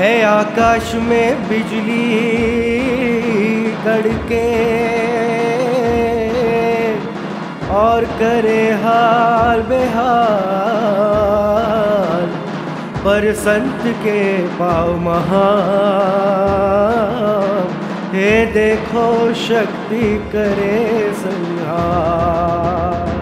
है आकाश में बिजली कड़के और करे हाल बेहाल, पर संत के पाँव महान, हे देखो शक्ति करे संहार।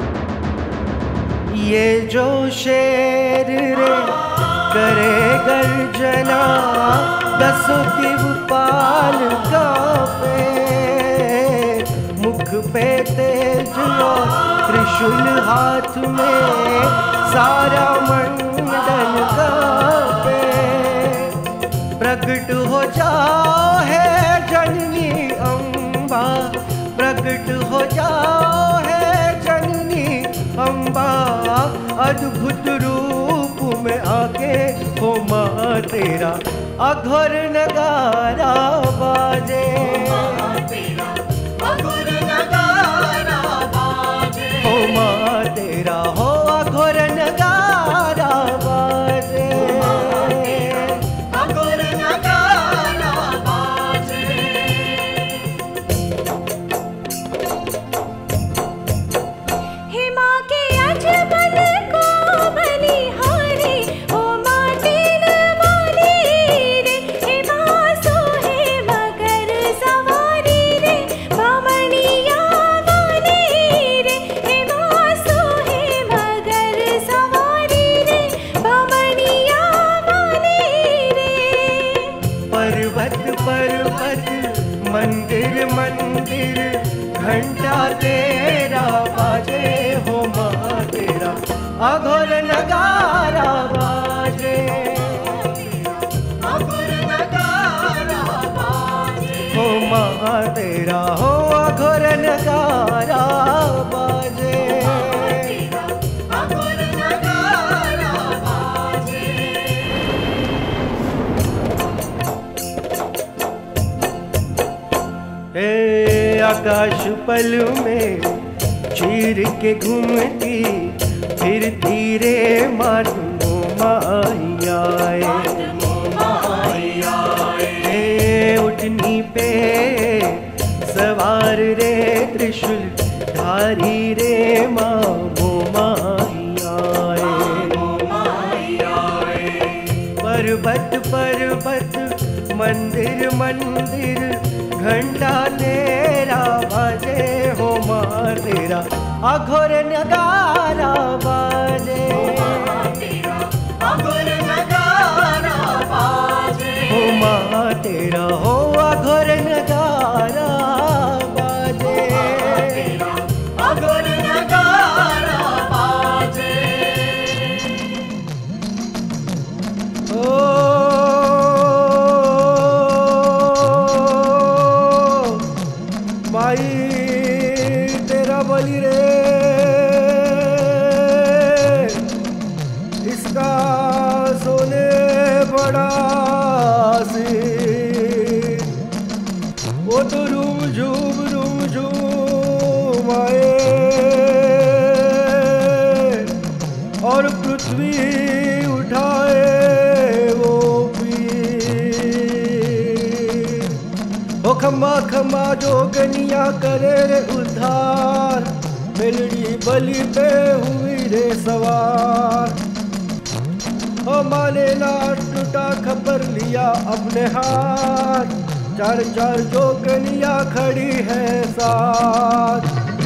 ये जो शेर रे करे गर्जना, दसों दिवपाल कांपे, मुख पे तेज और त्रिशूल हाथ में, सारा मंडल कांपे। प्रकट हो जाओ है जननी अम्बा, प्रकट हो जाओ है जननी अम्बा, अद्भुत रूप में आके हो माँ तेरा अघोर नगारा बाजे, अघोर नगारा बाजे, हो माँ तेरा हो अघोर नगारा बाजे, अघोर नगारा बाजे। हे माँ के अजबल को बलिहारी, ओ माँ तीन वाली रे, हे माँ सोहे मगर सवारी रे, बामणिया वाली रे, हे माँ सोहे मगर सवारी रे, बामणिया वाली रे। पर्वत पर्वत मंदिर मंदिर, घंटा तेरा बाजे, हो माँ तेरा अघोर नगारा बाजे, अघोर नगारा बाजे, हो माँ तेरा हो अघोर नगारा बाजे। अघोर नगारा बाजे। हे आकाश पल में चीर के घूमती फिरती रे मातमो माहियाए, हे उठनी पे सवार रे त्रिशूल धारी रे मामो माहियाए। पर्वत पर्वत मंदिर मंदिर, घंटा तेरा बाजे, हो माँ तेरा अघोर नगारा बाजे, अघोर नगारा बाजे, हो माँ तेरा हो अघोर नगारा बाजे, अघोर नगारा बाजे। ओ माई तेरा बलि रे, इसका सोने बड़ा सी, वो तो रूम झूम आए, और पृथ्वी उठाए वो पीर। ओ खम्मा खम्मा जोगनिया करे रे उद्धार, मेलड़ी बलि पे हुई रे सवार। ओ माने लाट टूटा खबर लिया अपने हाथ, चार चार जोगनिया खड़ी है साथ।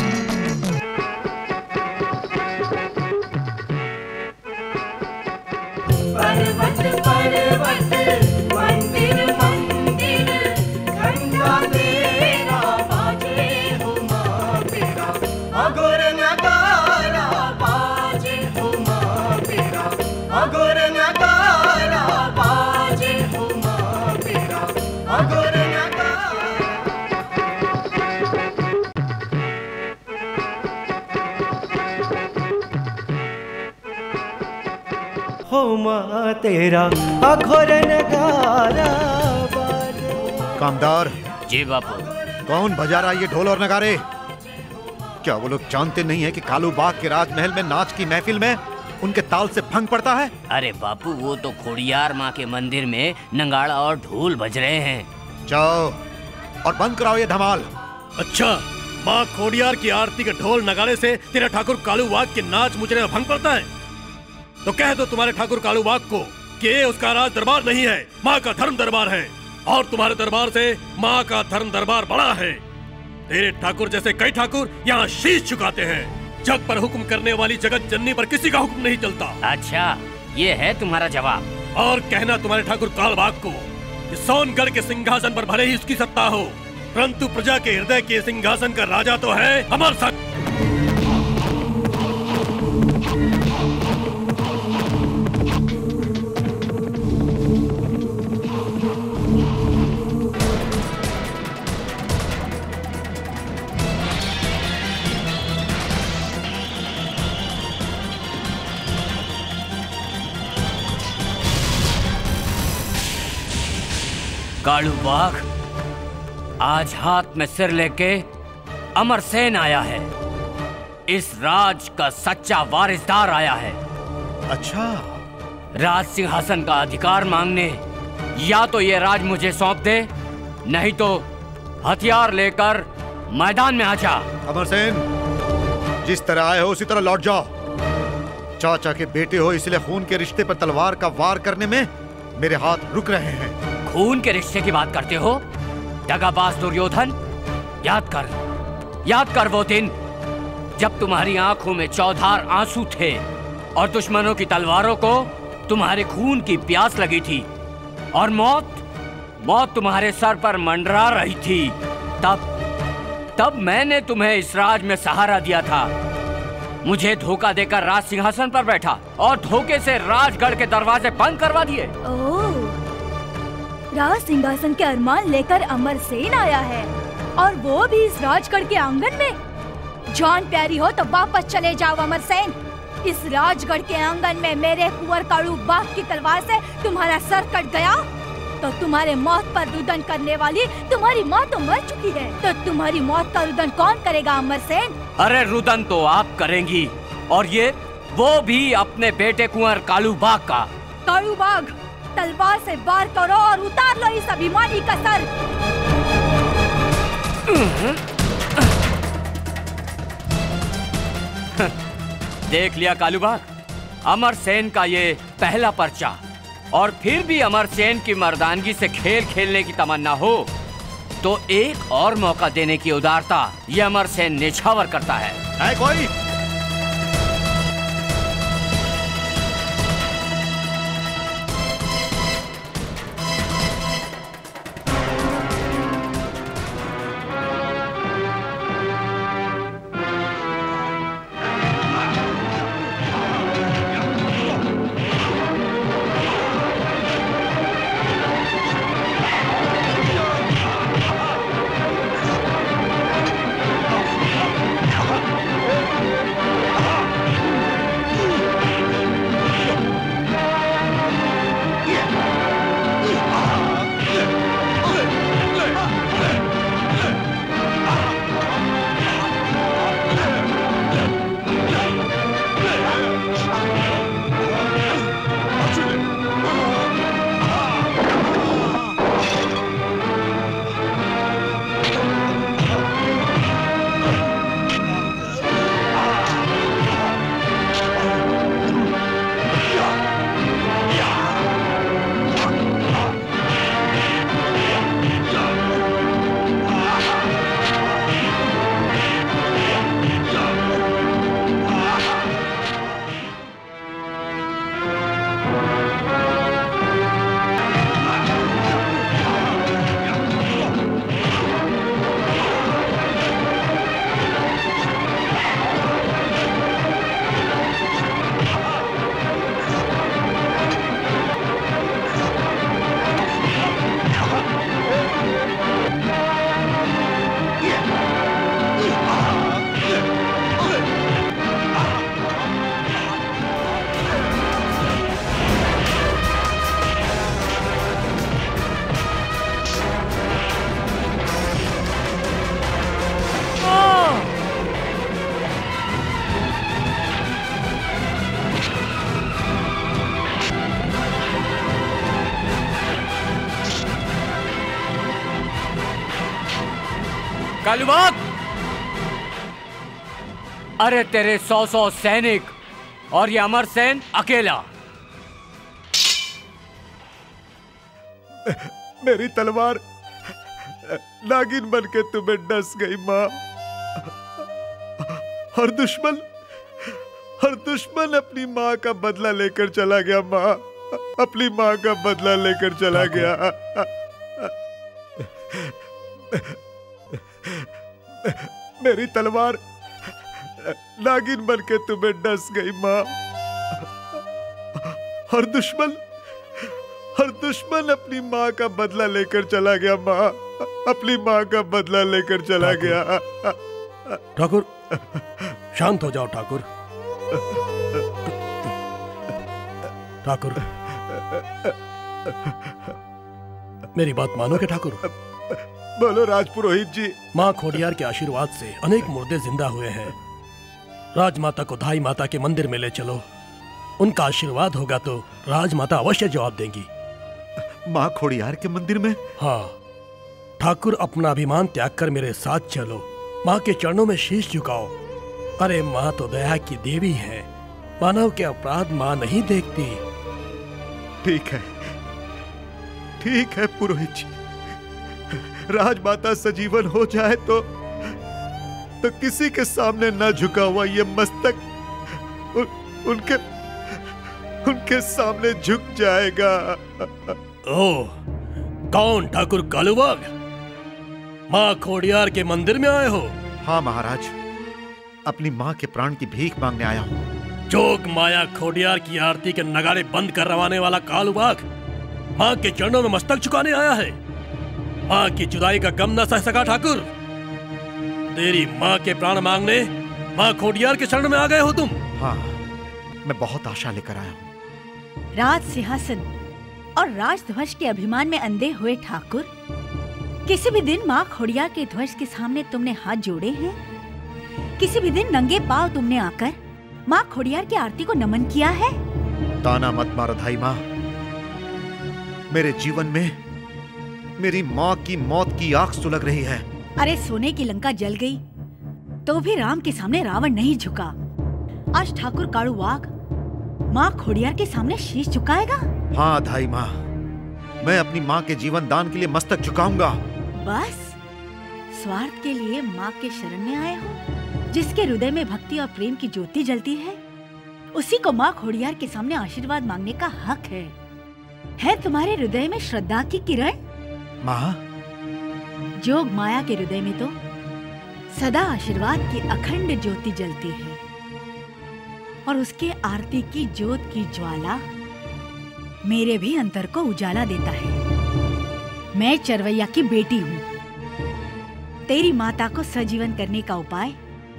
पर्वत पर्वत मंदिर मंदिर, घंटा तेरा बाजे, हो माँ तेरा अघोर नगारा बाजे, हो माँ तेरा अघोर नगारा बाजे, हो माँ तेरा अघोर नगारा। हो माँ तेरा अघोर नगारा बाजे। कामदार, जी बापू। कौन बजा रहा है ये ढोल और नगारे? क्या वो लोग जानते नहीं है कि कालू बाग के राजमहल में नाच की महफिल में उनके ताल से भंग पड़ता है? अरे बापू, वो तो खोड़ियार माँ के मंदिर में नंगाड़ा और ढोल बज रहे हैं। जाओ और बंद कराओ ये धमाल। अच्छा, माँ खोड़ियार की आरती के ढोल नगाड़े से तेरा ठाकुर कालू वाघ के नाच मुचड़े में भंग पड़ता है? तो कह दो तुम्हारे ठाकुर कालू वाघ को कि ये उसका राज दरबार नहीं है, माँ का धर्म दरबार है, और तुम्हारे दरबार से माँ का धर्म दरबार बड़ा है। तेरे ठाकुर जैसे कई ठाकुर यहाँ शीश झुकाते हैं। जग पर हुक्म करने वाली जगत जननी पर किसी का हुक्म नहीं चलता। अच्छा, ये है तुम्हारा जवाब? और कहना तुम्हारे ठाकुर कालबाग को कि सोनगढ़ के सिंहासन पर भले ही उसकी सत्ता हो, परंतु प्रजा के हृदय के सिंहासन का राजा तो है अमर सिंह। कालू बाघ आज हाथ में सिर लेके अमरसेन आया है। इस राज का सच्चा वारिसदार आया है। अच्छा, राज सिंहासन का अधिकार मांगने या तो ये राज मुझे सौंप दे, नहीं तो हथियार लेकर मैदान में आ जा। अमरसेन, जिस तरह आए हो उसी तरह लौट जाओ। चाचा के बेटे हो, इसलिए खून के रिश्ते पर तलवार का वार करने में मेरे हाथ रुक रहे हैं। खून के रिश्ते की बात करते हो दगाबाज दुर्योधन? याद कर वो दिन जब तुम्हारी आंखों में चौधार आंसू थे और दुश्मनों की तलवारों को तुम्हारे खून की प्यास लगी थी, और मौत तुम्हारे सर पर मंडरा रही थी। तब मैंने तुम्हें इस राज में सहारा दिया था। मुझे धोखा देकर राज सिंहासन पर बैठा और धोखे से राजगढ़ के दरवाजे बंद करवा दिए। राज सिंहासन के अरमान लेकर अमरसेन आया है, और वो भी इस राजगढ़ के आंगन में। जान प्यारी हो तो वापस चले जाओ अमरसेन। इस राजगढ़ के आंगन में मेरे कुंवर कालू बाघ की तलवार से तुम्हारा सर कट गया तो तुम्हारे मौत पर रुदन करने वाली तुम्हारी माँ तो मर चुकी है, तो तुम्हारी मौत का रुदन कौन करेगा अमरसेन? अरे रुदन तो आप करेंगी, और वो भी अपने बेटे कुंवर कालू बाघ का। कालू बाघ, तलवार से वार करो और उतार लो इस अभिमानी का सर। देख लिया कालू बाघ, अमरसेन का ये पहला पर्चा, और फिर भी अमरसेन की मर्दानगी से खेल खेलने की तमन्ना हो तो एक और मौका देने की उदारता ये अमरसेन निछावर करता है कोई? कालूवाग, अरे तेरे 100 सैनिक और ये अमरसेन अकेला। मेरी तलवार नागिन बन के तुम्हें डस गई माँ। हर दुश्मन अपनी माँ का बदला लेकर चला गया माँ, अपनी माँ का बदला लेकर चला गया। मेरी तलवार नागिन बन के तुम्हें डस गई माँ। हर दुश्मन अपनी माँ का बदला लेकर चला गया माँ, अपनी माँ का बदला लेकर चला गया। ठाकुर शांत हो जाओ ठाकुर। ठाकुर मेरी बात मानोगे ठाकुर? बोलो राजपुरोहित जी। माँ खोडियार के आशीर्वाद से अनेक मुर्दे जिंदा हुए हैं। राजमाता को धाई माता के मंदिर में ले चलो, उनका आशीर्वाद होगा तो राजमाता अवश्य जवाब देंगी। माँ खोडियार के मंदिर में? हाँ ठाकुर, अपना अभिमान त्याग कर मेरे साथ चलो, माँ के चरणों में शीश झुकाओ। अरे माँ तो दया की देवी है, मानव के अपराध माँ नहीं देखती। ठीक है पुरोहित जी, राजमाता सजीवन हो जाए तो किसी के सामने न झुका हुआ ये मस्तक उनके सामने झुक जाएगा। ओह, कौन ठाकुर कालूवाग? माँ खोडियार के मंदिर में आए हो? हाँ महाराज, अपनी माँ के प्राण की भीख मांगने आया हूँ। जोग माया खोडियार की आरती के नगाड़े बंद करवाने वाला कालूवाग माँ के चरणों में मस्तक झुकाने आया है। माँ की जुदाई का गम न सह सका ठाकुर, तेरी माँ के प्राण मांगने माँ खोडियार के शरण में आ गए हो तुम। हाँ, मैं बहुत आशा लेकर आया हूँ। राज सिंहासन और राजध्वज के अभिमान में अंधे हुए ठाकुर, किसी भी दिन माँ खोडियार के ध्वज के सामने तुमने हाथ जोड़े हैं? किसी भी दिन नंगे पांव तुमने आकर माँ खोडियार की आरती को नमन किया है? ताना मत मारो धाई माँ, मेरे जीवन में मेरी माँ की मौत की आग सुलग रही है। अरे सोने की लंका जल गई तो भी राम के सामने रावण नहीं झुका। आज ठाकुर कालूवाग माँ खोडियार के सामने शीश झुकाएगा? हाँ धाई माँ, मैं अपनी माँ के जीवन दान के लिए मस्तक झुकाऊंगा। बस स्वार्थ के लिए माँ के शरण में आए हो? जिसके हृदय में भक्ति और प्रेम की ज्योति जलती है, उसी को माँ खोडियार के सामने आशीर्वाद मांगने का हक है तुम्हारे हृदय में श्रद्धा की किरण? माँ, जोग माया के हृदय में तो सदा आशीर्वाद की अखंड ज्योति जलती है और उसके आरती की ज्योत की ज्वाला मेरे भी अंतर को उजाला देता है। मैं चरवैया की बेटी हूँ। तेरी माता को सजीवन करने का उपाय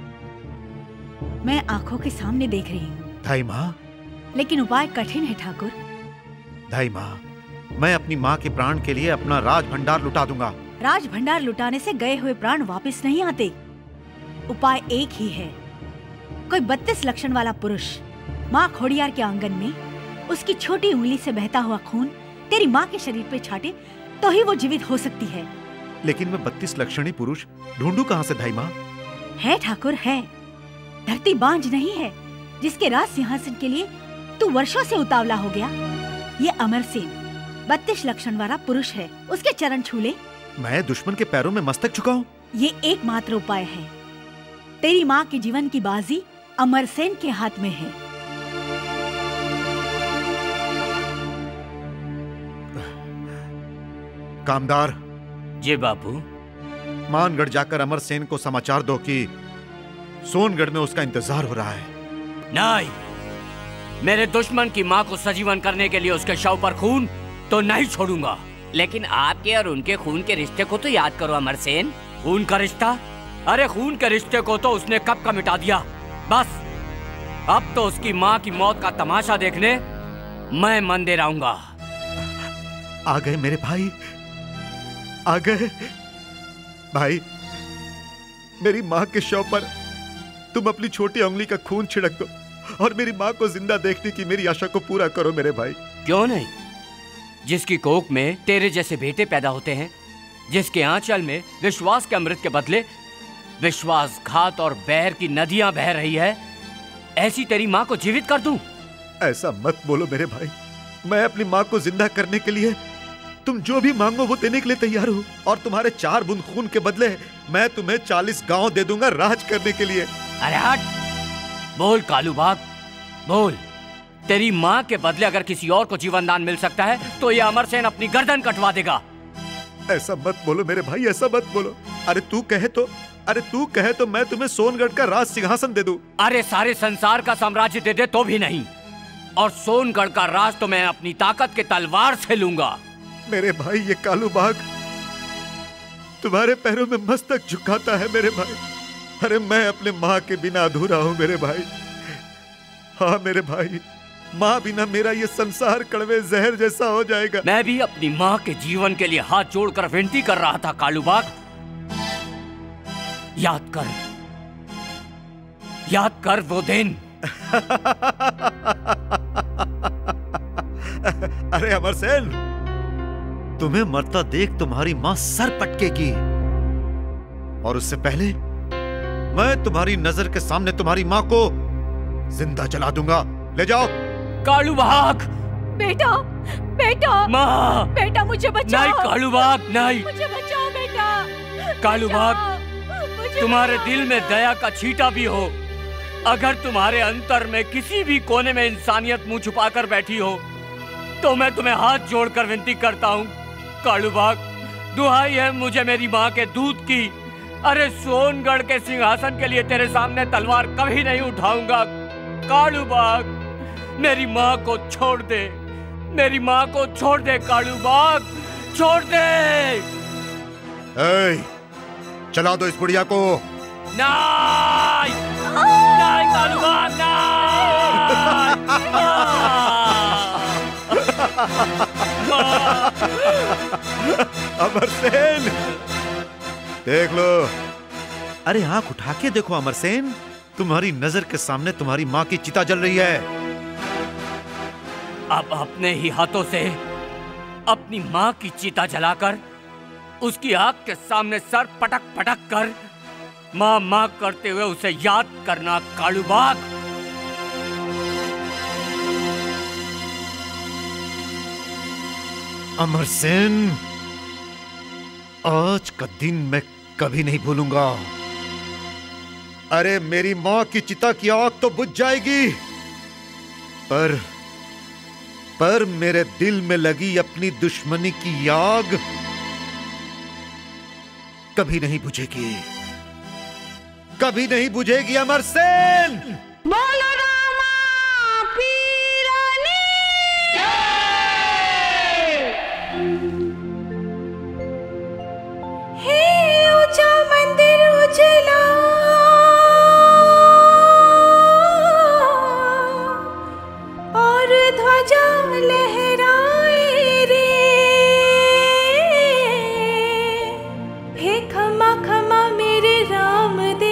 मैं आंखों के सामने देख रही हूँ। धाई माँ, लेकिन उपाय कठिन है ठाकुर। धाई माँ, मैं अपनी माँ के प्राण के लिए अपना राज भंडार लुटा दूंगा। राज भंडार लुटाने से गए हुए प्राण वापस नहीं आते। उपाय एक ही है। कोई 32 लक्षण वाला पुरुष माँ खोडियार के आंगन में उसकी छोटी उंगली से बहता हुआ खून तेरी माँ के शरीर पे छाटे तो ही वो जीवित हो सकती है। लेकिन मैं 32 लक्षणी पुरुष ढूंढूं कहाँ से धाई माँ? है ठाकुर, है। धरती बांझ नहीं है जिसके राज सिंहासन के लिए तू वर्षों से उतावला हो गया। ये अमरसेन 32 लक्षण वाला पुरुष है, उसके चरण छू ले। मैं दुश्मन के पैरों में मस्तक झुकाऊं? ये एकमात्र उपाय है। तेरी माँ के जीवन की बाजी अमरसेन के हाथ में है। कामदार। जी बापू। मानगढ़ जाकर अमरसेन को समाचार दो कि सोनगढ़ में उसका इंतजार हो रहा है। नहीं, मेरे दुश्मन की माँ को सजीवन करने के लिए उसके शव पर खून तो नहीं छोड़ूंगा। लेकिन आपके और उनके खून के रिश्ते को तो याद करो अमरसेन। खून का रिश्ता? अरे खून के रिश्ते को तो उसने कब का मिटा दिया। बस अब तो उसकी माँ की मौत का तमाशा देखने मैं मंदिर आऊंगा। आ गए मेरे भाई, आ गए। भाई, मेरी माँ के शव पर तुम अपनी छोटी उंगली का खून छिड़क दो और मेरी माँ को जिंदा देखने की मेरी आशा को पूरा करो मेरे भाई। क्यों नहीं? जिसकी कोख में तेरे जैसे बेटे पैदा होते हैं जिसके आंचल में विश्वास के अमृत के बदले विश्वासघात और बैर की नदियां बह रही है, ऐसी तेरी माँ को जीवित कर दूं? ऐसा मत बोलो मेरे भाई। मैं अपनी माँ को जिंदा करने के लिए तुम जो भी मांगो वो देने के लिए तैयार हूँ। और तुम्हारे 4 बूंद खून के बदले मैं तुम्हें 40 गांव दे दूंगा राज करने के लिए। अरे हट! बोल कालू बाग, बोल। तेरी माँ के बदले अगर किसी और को जीवन दान मिल सकता है तो ये अमरसेन अपनी गर्दन कटवा देगा। ऐसा मत बोलो मेरे भाई, ऐसा मत बोलो। अरे तू कहे तो मैं तुम्हें सोनगढ़ का राज सिंहासन दे दूं। अरे सारे संसार का साम्राज्य दे दे तो भी नहीं, और सोनगढ़ का राज तो मैं अपनी ताकत के तलवार से लूंगा। मेरे भाई ये कालू बाग तुम्हारे पैरों में मस्तक झुकाता है मेरे भाई। अरे मैं अपने माँ के बिना अधूरा हूँ मेरे भाई। हाँ मेरे भाई, माँ बिना मेरा ये संसार कड़वे जहर जैसा हो जाएगा। मैं भी अपनी माँ के जीवन के लिए हाथ जोड़कर विनती कर रहा था कालू बाग। याद कर वो दिन। अरे अमरसेन, तुम्हें मरता देख तुम्हारी मां सर पटकेगी, और उससे पहले मैं तुम्हारी नजर के सामने तुम्हारी मां को जिंदा जला दूंगा। ले जाओ। कालू बाग! बेटा, बेटा, माँ! बेटा मुझे बचाओ। नहीं कालू बाग, नहीं। मुझे बचाओ बेटा। कालू बाग, तुम्हारे दिल में दया का छींटा भी हो, अगर तुम्हारे अंतर में किसी भी कोने में इंसानियत मुंह छुपाकर बैठी हो, तो मैं तुम्हें हाथ जोड़कर विनती करता हूँ कालू बाग, दुहाई है मुझे मेरी माँ के दूध की। अरे सोनगढ़ के सिंहासन के लिए तेरे सामने तलवार कभी नहीं उठाऊंगा कालू बाग। मेरी माँ को छोड़ दे, मेरी माँ को छोड़ दे कालू बाग, छोड़ दे। चला दो इस बुढ़िया को। नहीं, नहीं कालू बाग, अमरसेन, देख लो। अरे आंख उठा के देखो अमरसेन, तुम्हारी नजर के सामने तुम्हारी माँ की चिता जल रही है। अब अपने ही हाथों से अपनी माँ की चिता जलाकर उसकी आंख के सामने सर पटक पटक कर माँ माँ करते हुए उसे याद करना कालू बाग। अमरसेन, आज का दिन मैं कभी नहीं भूलूंगा। अरे मेरी माँ की चिता की आग तो बुझ जाएगी, पर मेरे दिल में लगी अपनी दुश्मनी की आग कभी नहीं बुझेगी, कभी नहीं बुझेगी अमरसेन। बोलो रामा पीरानी हे ऊंचा मंदिर उजला और ध्वजा लहराए रे, हे खमा खमा मेरे राम दे,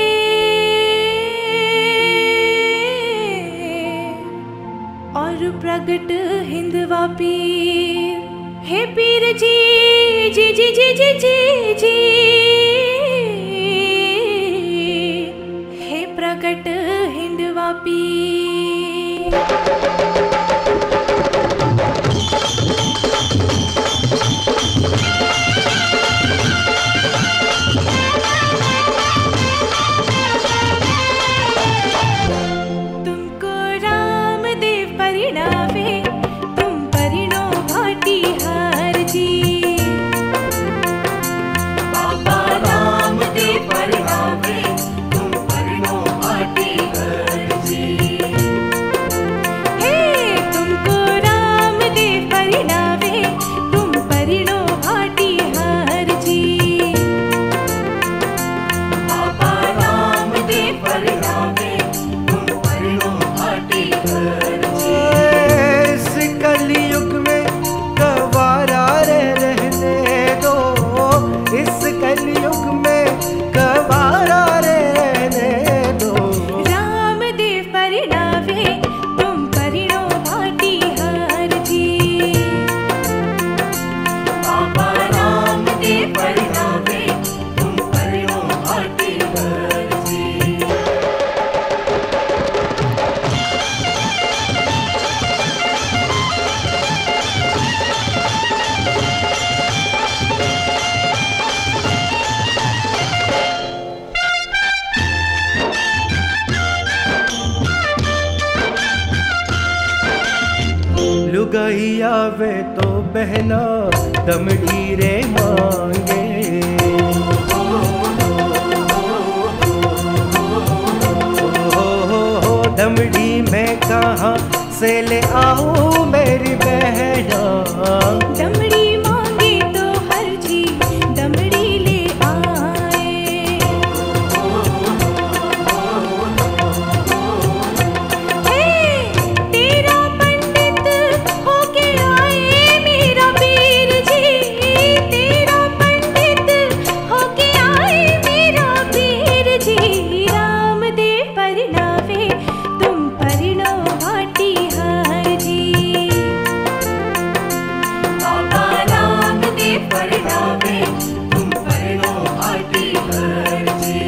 और प्रगट हिंदवा पीर, हे पीर जी जी जी जी जी जी जी, हे प्रगट हिंदवा पीर। तुमको रामदेव परिणावे, तुम परिणो भाटी हार जी, आवे तो बहना दमड़ी रे मांगे। दमड़ी मैं कहाँ से ले आऊं मेरी बहना। दमड़ी मांगे तो हर जी दमड़ी ले आए। हे तेरा पंडित होके आए मेरा वीर जी। तेरा पंडित होके आए मेरा वीर जी। राम दे परनावे तुम परिणो भाटी हर जी। बाबा राम दे परनावे तुम परिणो भाटी हर जी।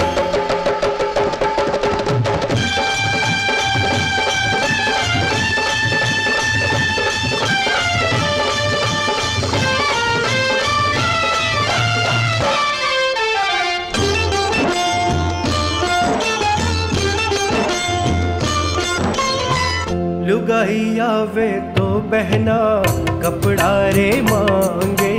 लुगाई आवे तो बहना कपड़ा रे मांगे।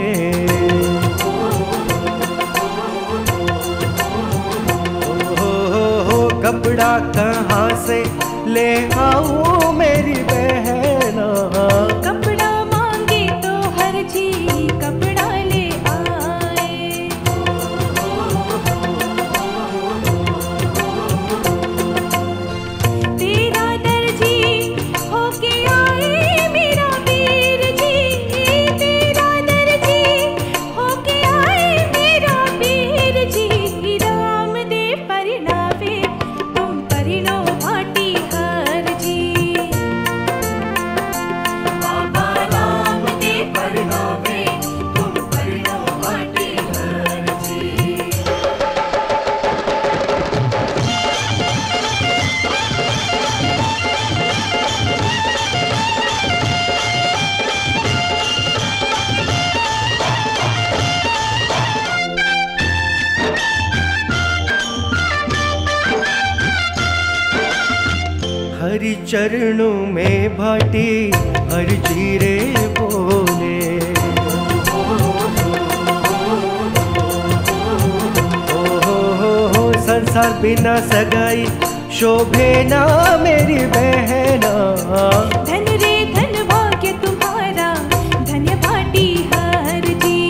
हो कपड़ा कहाँ से ले आऊं मेरी बहना। कपड़ा मांगे तो हर जी कपड़ा ले आए। तेरा दर्जी होके आए मेरा वीर जी। तेरा दर्जी होके आए मेरा वीर जी। राम दे परनावे तुम परिणो भाटी हर जी। बाबा राम दे परनावे तुम परिणो भाटी हर जी। हरि चरणों में भाटी हर जीरे बोले। हो संसार बिना सगाई शोभे ना मेरी बहना। धन रे धन भाग्य तुम्हारा धन्य भाटी हर जी।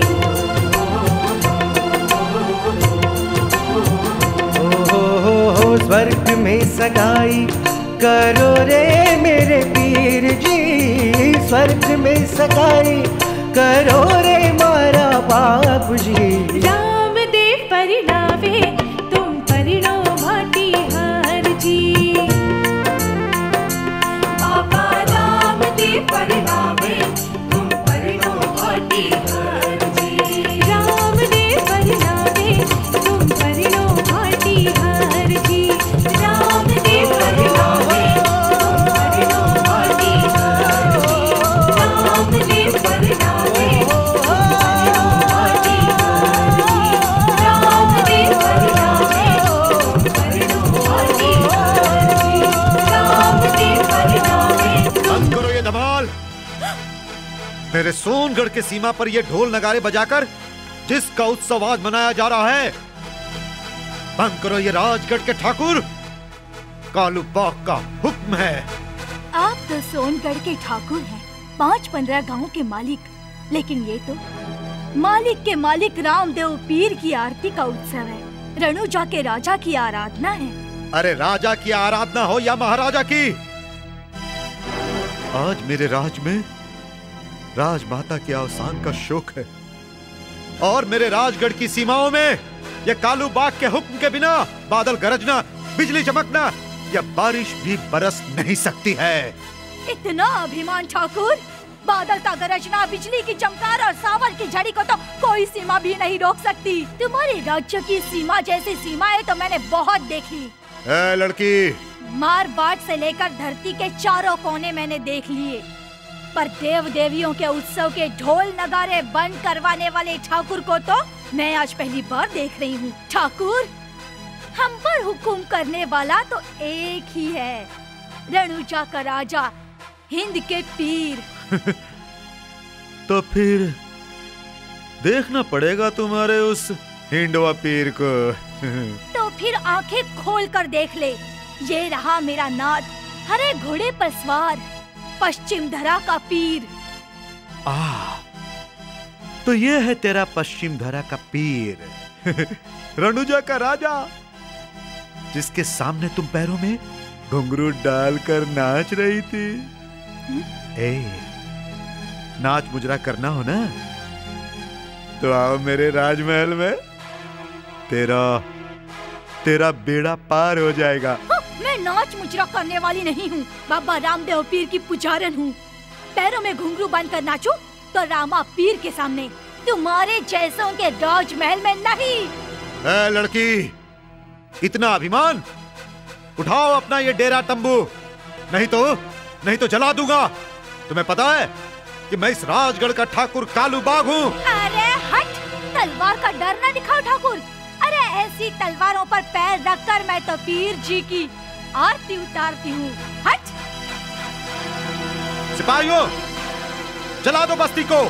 हो स्वर्ग में सगाई करो रे मेरे पीर जी। स्वर्ग में सगाई करो रे मारा बाप जी। राम दे परनावे तुम परिणो भाटी हर जी। बाबा राम दे परनावे तुम परिणो भाटी हर जी। राम दे परनावे तुम परिणो भाटी हर जी। राम दे परनावे तुम परिणो भाटी हर जी। राम दे परनावे तुम परिणो भाटी हर जी। राम दे परनावे तुम परिणो भाटी हर जी। राम दे परनावे बंद करो ये धमाल। मेरे सोनगढ़ के सीमा पर ये ढोल नगारे बजाकर जिसका उत्सव आज मनाया जा रहा है, बंद करो ये राजगढ़ के ठाकुर। कालू बाग का हुक्म है। आप तो सोनगढ़ के ठाकुर हैं, 5-15 गांव के मालिक, लेकिन ये तो मालिक के मालिक रामदेव पीर की आरती का उत्सव है। रणुजा के राजा की आराधना है। अरे राजा की आराधना हो या महाराजा की, आज मेरे राज में राजमाता के अवसान का शोक है। और मेरे राजगढ़ की सीमाओं में ये कालू बाग के हुक्म के बिना बादल गरजना, बिजली चमकना या बारिश भी बरस नहीं सकती है। इतना अभिमान ठाकुर। बादल का गरजना, बिजली की चमकार और सावन की झड़ी को तो कोई सीमा भी नहीं रोक सकती। तुम्हारे राज्य की सीमा जैसी सीमाएं तो मैंने बहुत देखी। ए लड़की, मारवाड़ से लेकर धरती के चारों कोने मैंने देख लिए, पर देव देवियों के उत्सव के ढोल नगारे बंद करवाने वाले ठाकुर को तो मैं आज पहली बार देख रही हूँ। ठाकुर, हम पर हुकुम करने वाला तो एक ही है, रणुजा का राजा, हिंद के पीर तो फिर देखना पड़ेगा तुम्हारे उस हिंडवा पीर को। तो फिर आंखें खोल कर देख ले, ये रहा मेरा नाथ, हरे घोड़े पर सवार, पश्चिम धरा का पीर। तो ये है तेरा पश्चिम धरा का पीर, रणुजा का राजा, जिसके सामने तुम पैरों में घुंघरू डालकर नाच रही थी। नाच मुजरा करना हो ना, तो आओ मेरे राजमहल में, तेरा बेड़ा पार हो जाएगा। मैं नाच मुजरा करने वाली नहीं हूँ, बाबा रामदेव पीर की पुजारन हूँ। पैरों में घुंघरू बांधकर नाचूं तो रामा पीर के सामने, तुम्हारे जैसों के राजमहल में नहीं। लड़की, इतना अभिमान? उठाओ अपना ये डेरा तंबू, नहीं तो जला दूंगा। तुम्हें पता है कि मैं इस राजगढ़ का ठाकुर कालू बाघ हूँ। अरे हट, तलवार का डर न दिखाओ ठाकुर। अरे ऐसी तलवारों पर पैर रखकर मैं तो पीर जी की आरती उतारती हूँ। हट। सिपाहियों, जला दो बस्ती को।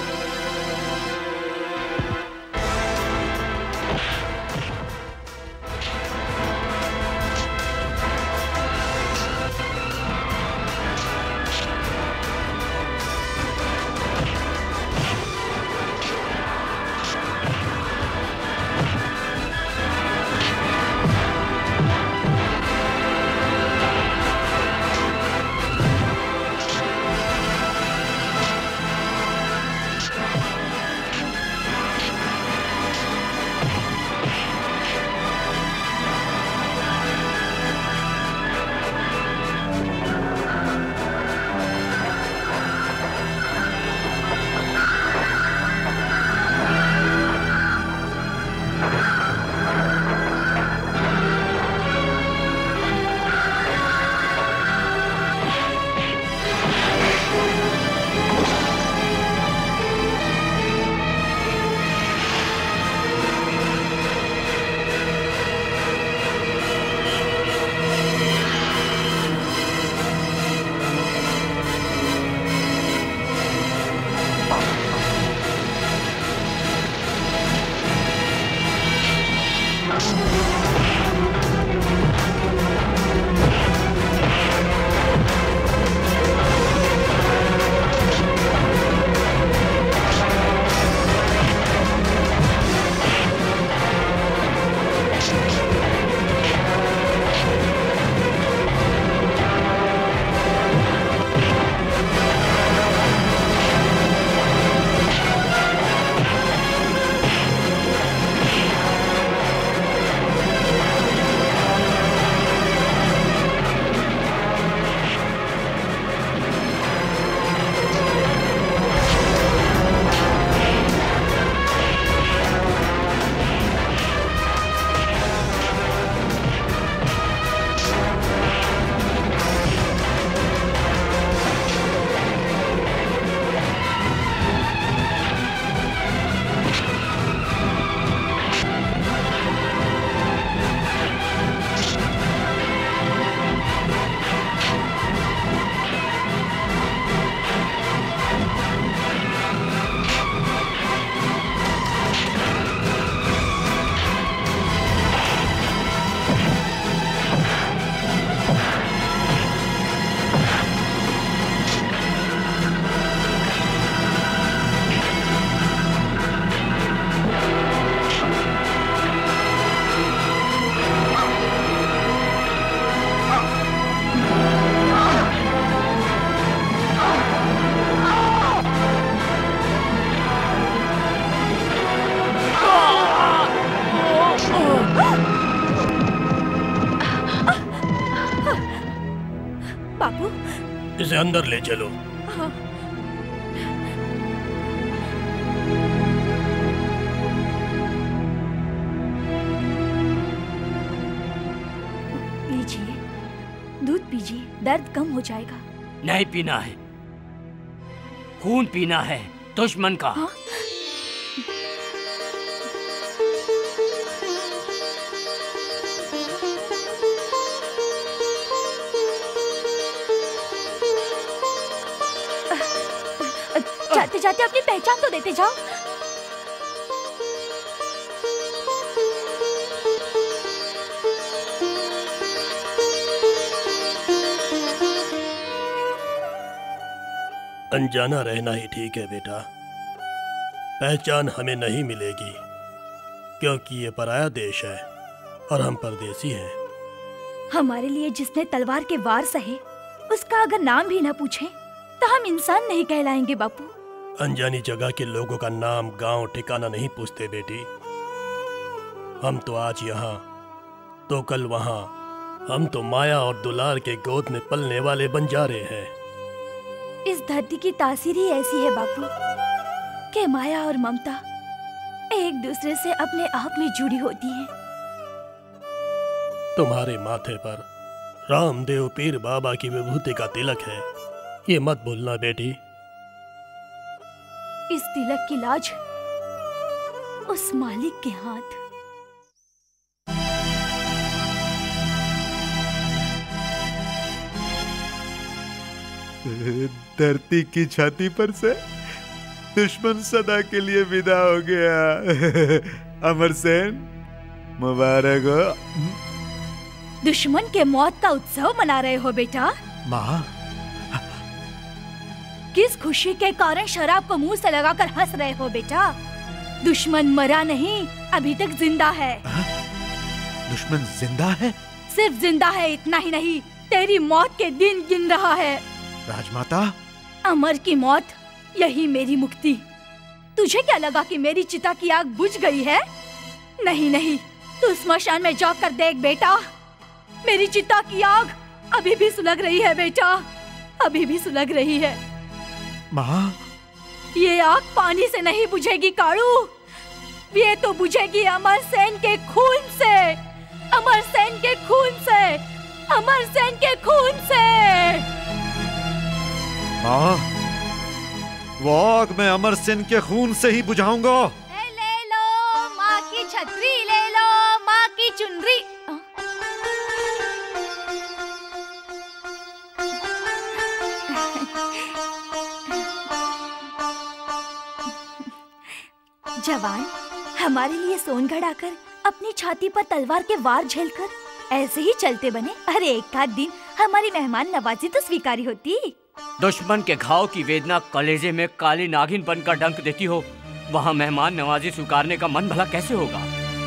इसे अंदर ले चलो। हाँ। लीजिए, दूध पीजिए, दर्द कम हो जाएगा। नहीं पीना है, खून पीना है दुश्मन का। हाँ? जाते जाते अपनी पहचान तो देते जाओ। अनजाना रहना ही ठीक है बेटा। पहचान हमें नहीं मिलेगी क्योंकि ये पराया देश है और हम परदेसी हैं। हमारे लिए जिसने तलवार के वार सहे, उसका अगर नाम भी न पूछे तो हम इंसान नहीं कहलाएंगे बापू। अनजानी जगह के लोगों का नाम, गांव, ठिकाना नहीं पूछते बेटी। हम तो आज यहाँ तो कल वहाँ। हम तो माया और दुलार के गोद में पलने वाले बंजारे हैं। इस धरती की तासीर ही ऐसी है बापू कि माया और ममता एक दूसरे से अपने आप में जुड़ी होती हैं। तुम्हारे माथे पर रामदेव पीर बाबा की विभूति का तिलक है, ये मत भूलना बेटी। इस तिलक की लाज उस मालिक के हाथ। धरती की छाती पर से दुश्मन सदा के लिए विदा हो गया। अमरसेन मुबारक हो। दुश्मन के मौत का उत्सव मना रहे हो बेटा? माँ, किस खुशी के कारण शराब को मुंह से लगाकर हंस रहे हो बेटा? दुश्मन मरा नहीं, अभी तक जिंदा है। दुश्मन जिंदा है? सिर्फ जिंदा है इतना ही नहीं, तेरी मौत के दिन गिन रहा है। राजमाता, अमर की मौत यही मेरी मुक्ति। तुझे क्या लगा कि मेरी चिता की आग बुझ गई है? नहीं नहीं, तू स्मशान में जाकर देख बेटा, मेरी चिता की आग अभी भी सुलग रही है बेटा, अभी भी सुलग रही है। माँ, ये आग पानी से नहीं बुझेगी काड़ू, ये तो बुझेगी अमरसेन के खून से, अमरसेन के खून से, अमरसेन के खून से। माँ, वो आग मैं अमरसेन के खून से ही बुझाऊंगा। ले लो माँ की छतरी, ले लो माँ की चुनरी। जवान, हमारे लिए सोनगढ़ आकर अपनी छाती पर तलवार के वार झेलकर ऐसे ही चलते बने। अरे एक आध दिन हमारी मेहमान नवाजी तो स्वीकारी होती। दुश्मन के घाव की वेदना कलेजे में काली नागिन बनकर डंक देती हो, वहाँ मेहमान नवाजी स्वीकारने का मन भला कैसे होगा?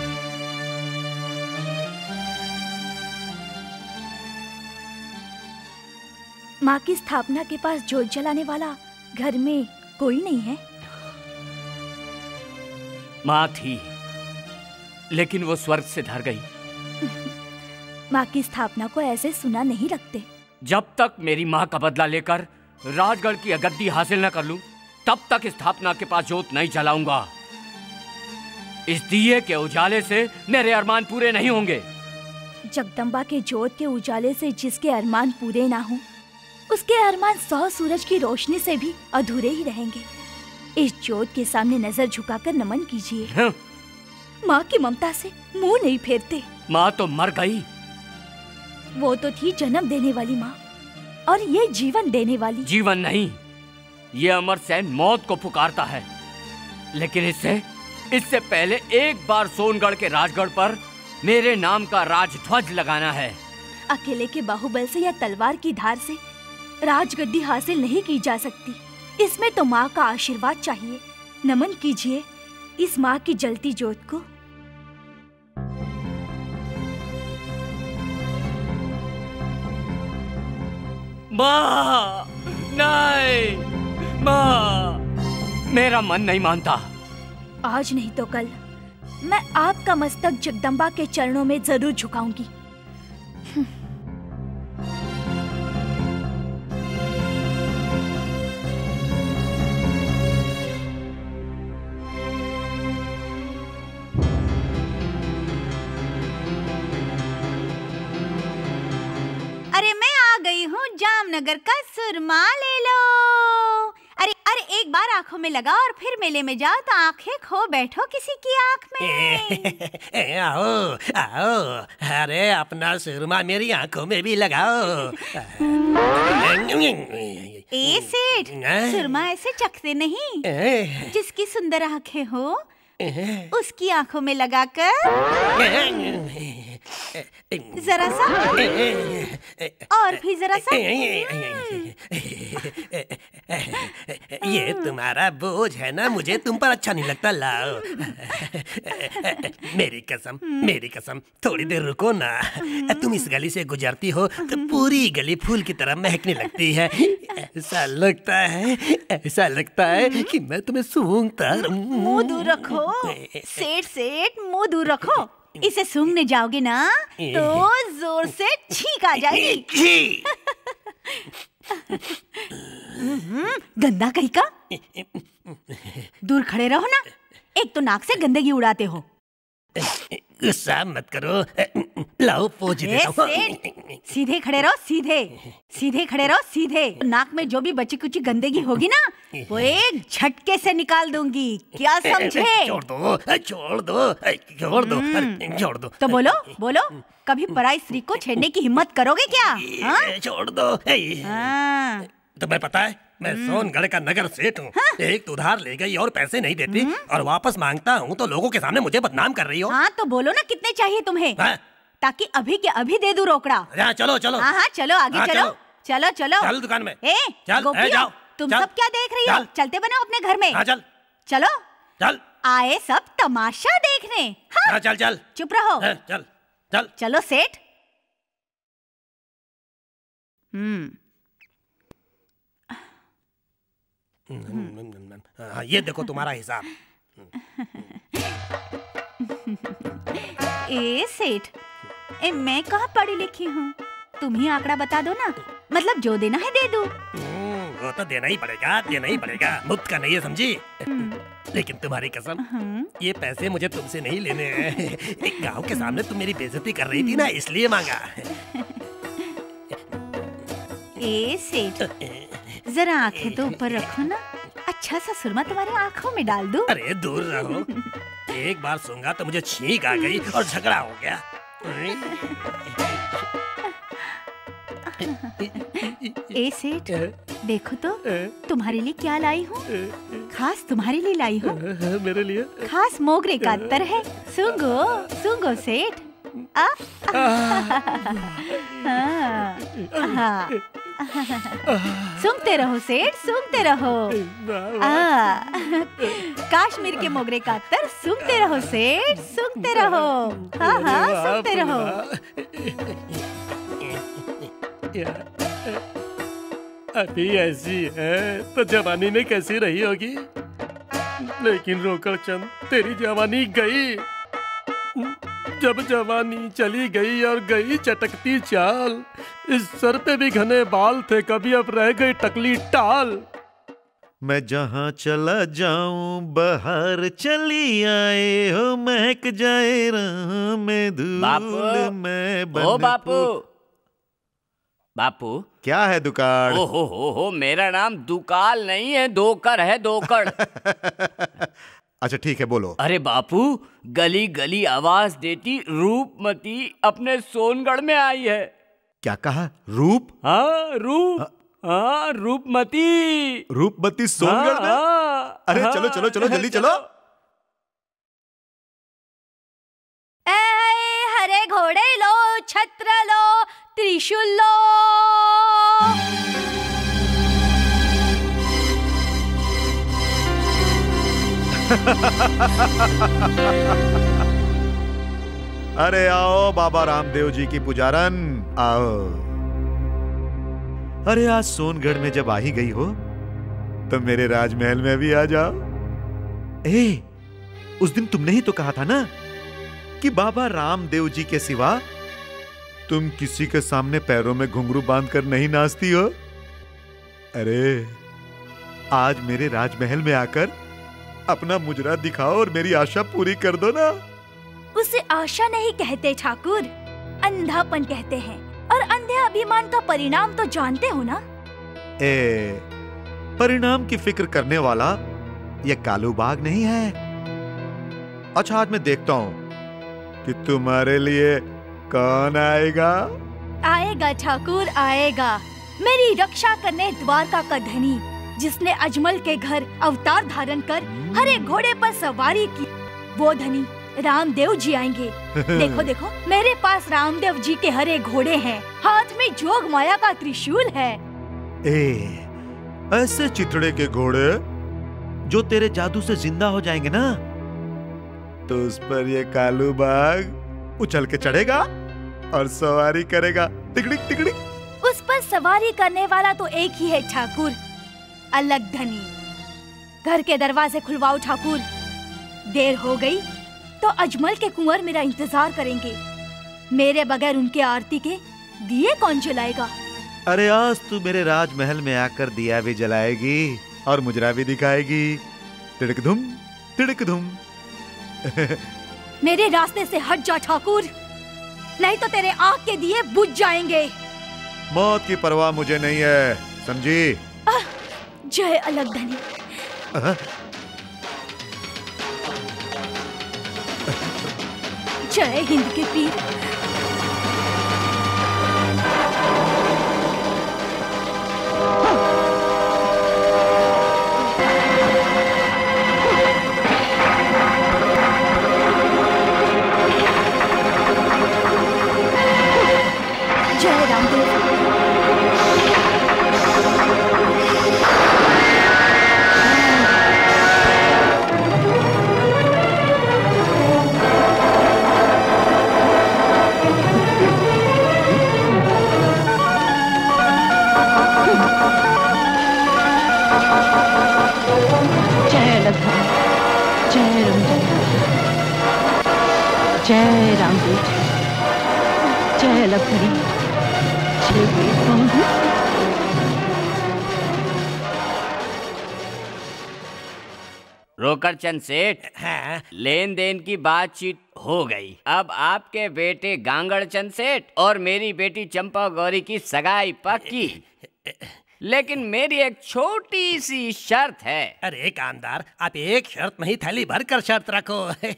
माँ की स्थापना के पास जोत जलाने वाला घर में कोई नहीं है? माँ थी, लेकिन वो स्वर्ग से धर गई। माँ की स्थापना को ऐसे सुना नहीं रखते। जब तक मेरी माँ का बदला लेकर राजगढ़ की गद्दी हासिल न कर लूं, तब तक स्थापना के पास जोत नहीं जलाऊंगा। इस दिए के उजाले से मेरे अरमान पूरे नहीं होंगे। जगदम्बा के जोत के उजाले से जिसके अरमान पूरे ना हो, उसके अरमान 100 सूरज की रोशनी से भी अधूरे ही रहेंगे। इस जोत के सामने नजर झुकाकर नमन कीजिए। माँ की ममता से मुंह नहीं फेरते। माँ तो मर गई। वो तो थी जन्म देने वाली माँ, और ये जीवन देने वाली। जीवन नहीं, ये अमरसेन मौत को पुकारता है। लेकिन इससे पहले एक बार सोनगढ़ के राजगढ़ पर मेरे नाम का राजध्वज लगाना है। अकेले के बाहुबल से या तलवार की धार से राजगद्दी हासिल नहीं की जा सकती। इसमें तो माँ का आशीर्वाद चाहिए। नमन कीजिए इस माँ की जलती जोत को। माँ, नहीं, माँ, मेरा मन नहीं मानता। आज नहीं तो कल मैं आपका मस्तक जगदम्बा के चरणों में जरूर झुकाऊंगी। जामनगर का सुरमा ले लो। अरे अरे एक बार आंखों में लगा और फिर मेले में जाओ तो आंखें खो बैठो किसी की आंख में। आओ आओ, अरे अपना सुरमा मेरी आंखों में भी लगाओ। ए सेठ, सुरमा ऐसे चखते नहीं। जिसकी सुंदर आंखें हो उसकी आंखों में लगाकर जरा सा और भी जरा सा। ये तुम्हारा बोझ है ना, मुझे तुम पर अच्छा नहीं लगता। लाओ मेरी कसम थोड़ी देर रुको ना। तुम इस गली से गुजरती हो तो पूरी गली फूल की तरह महकने लगती है। ऐसा लगता है कि मैं तुम्हें सूंघता। मुंह दूर रखो सेठ, मुंह दूर रखो। इसे सूंघने जाओगे ना तो जोर से छींक आ जाएगी। गंदा कहीं का। दूर खड़े रहो ना, एक तो नाक से गंदगी उड़ाते हो। गुस्सा मत करो, लाओ पोंछ देता हूं। सीधे खड़े रहो, सीधे खड़े रहो, सीधे। नाक में जो भी बची कुची गंदगी होगी ना वो एक झटके से निकाल दूंगी, क्या समझे? छोड़ दो। तो बोलो, कभी पराई स्त्री को छेड़ने की हिम्मत करोगे क्या? छोड़ दो। तुम्हें पता है मैं सोनगढ़ का नगर सेठ हूँ। एक तो उधार ले गई और पैसे नहीं देती और वापस मांगता हूँ तो लोगों के सामने मुझे बदनाम कर रही हो। हाँ तो बोलो ना कितने चाहिए तुम्हें, ताकि अभी के अभी दे दूं रोकड़ा। चलो हाँ चलो आगे चलो। चल दुकान में। गोपिया, तुम सब क्या देख रही हो? चलते बनाओ अपने घर में। चलो आए सब तमाशा देखने। हाँ चल चुप रहो। चलो सेठ। ये देखो तुम्हारा हिसाब। ए सेठ, मैं कहाँ पढ़ी लिखी हूँ, तुम ही आंकड़ा बता दो ना, मतलब जो देना है दे दो। वो तो देना ही पड़ेगा, मुफ्त का नहीं है, समझी? लेकिन तुम्हारी कसम ये पैसे मुझे तुमसे नहीं लेने हैं। एक गांव के सामने तुम मेरी बेइज्जती कर रही थी ना, इसलिए मांगा। ए सेठ, जरा आंखें तो ऊपर रखो ना, अच्छा सा सुरमा तुम्हारी आंखों में डाल दूं। अरे दूर रहो, एक बार सूंघा तो मुझे छींक आ गई और झगड़ा हो गया। ए सेठ, देखो तो तुम्हारे लिए क्या लाई हूँ, खास तुम्हारे लिए लाई हूँ। मेरे लिए खास मोगरे का अत्तर है, सूंघो सेठ। सूंघते रहो सेठ, सूंघते रहो। काश्मीर के मोगरे का अत्तर सूंघते रहो सेठ, सूंघते रहो। हाँ सूंघते रहो। अभी ऐसी है तो जवानी में कैसी रही होगी, लेकिन रोकड़ चंद तेरी जवानी गई। जब जवानी चली गई और गई चटकती चाल, इस सर पे भी घने बाल थे, कभी अब रह गई टकली टाल। मैं जहाँ चला जाऊं बहार चली आए हो, महक जाए राह में धूल में बन। बापू क्या है दुकाड़? हो मेरा नाम दुकाल नहीं है, दोकर है, दोकर। अच्छा ठीक है बोलो। अरे बापू, गली गली आवाज देती रूपमती अपने सोनगढ़ में आई है। क्या कहा? रूप? हाँ रूप, हाँ रूपमती सोनगढ़ में? अरे चलो चलो चलो जल्दी चलो। हरे घोड़े लो, छत्र लो, त्रिशूल लो। अरे आओ बाबा रामदेव जी की पुजारन, आओ। अरे आज सोनगढ़ में जब आ ही गई हो तो मेरे राजमहल में भी आ जाओ। उस दिन तुमने ही तो कहा था ना कि बाबा रामदेव जी के सिवा तुम किसी के सामने पैरों में घुंघरू बांधकर नहीं नाचती हो। अरे आज मेरे राजमहल में आकर अपना मुजरा दिखाओ और मेरी आशा पूरी कर दो ना। उसे आशा नहीं कहते ठाकुर, अंधापन कहते हैं, और अंधे अभिमान का परिणाम तो जानते हो ना। परिणाम की फिक्र करने वाला ये कालू बाग नहीं है। अच्छा आज मैं देखता हूं कि तुम्हारे लिए कौन आएगा। आएगा ठाकुर आएगा, मेरी रक्षा करने द्वारका का धनी, जिसने अजमल के घर अवतार धारण कर हरे घोड़े पर सवारी की, वो धनी रामदेव जी आएंगे। देखो देखो, मेरे पास रामदेव जी के हरे घोड़े हैं, हाथ में जोग माया का त्रिशूल है। ऐसे चिथड़े के घोड़े जो तेरे जादू से जिंदा हो जाएंगे ना, तो उस पर ये कालू बाघ उछल के चढ़ेगा और सवारी करेगा। टिकड़िक टिकड़िक। उस पर सवारी करने वाला तो एक ही है ठाकुर, अलग धनी। घर के दरवाजे खुलवाओ ठाकुर, देर हो गई तो अजमल के कुंवर मेरा इंतजार करेंगे। मेरे बगैर उनके आरती के दिए कौन जलाएगा? अरे आज तू मेरे राजमहल में आकर दिया भी जलाएगी और मुजरा भी दिखाएगी। तिड़क धुम तिड़क धुम। मेरे रास्ते से हट जा ठाकुर, नहीं तो तेरे आँख के दिए बुझ जाएंगे। मौत की परवाह मुझे नहीं है, समझी? जय अलग धनी। जय हिंद के पीर। जय रामदेव। जय रामदेव, जय लखरी, जय वीर। रोकरचंद सेठ, लेन देन की बातचीत हो गई। अब आपके बेटे गांगड़चंद सेठ और मेरी बेटी चंपा गौरी की सगाई पक्की, लेकिन मेरी एक छोटी सी शर्त है। अरे कामदार, आप एक शर्त नहीं थैली भर कर शर्त रखो।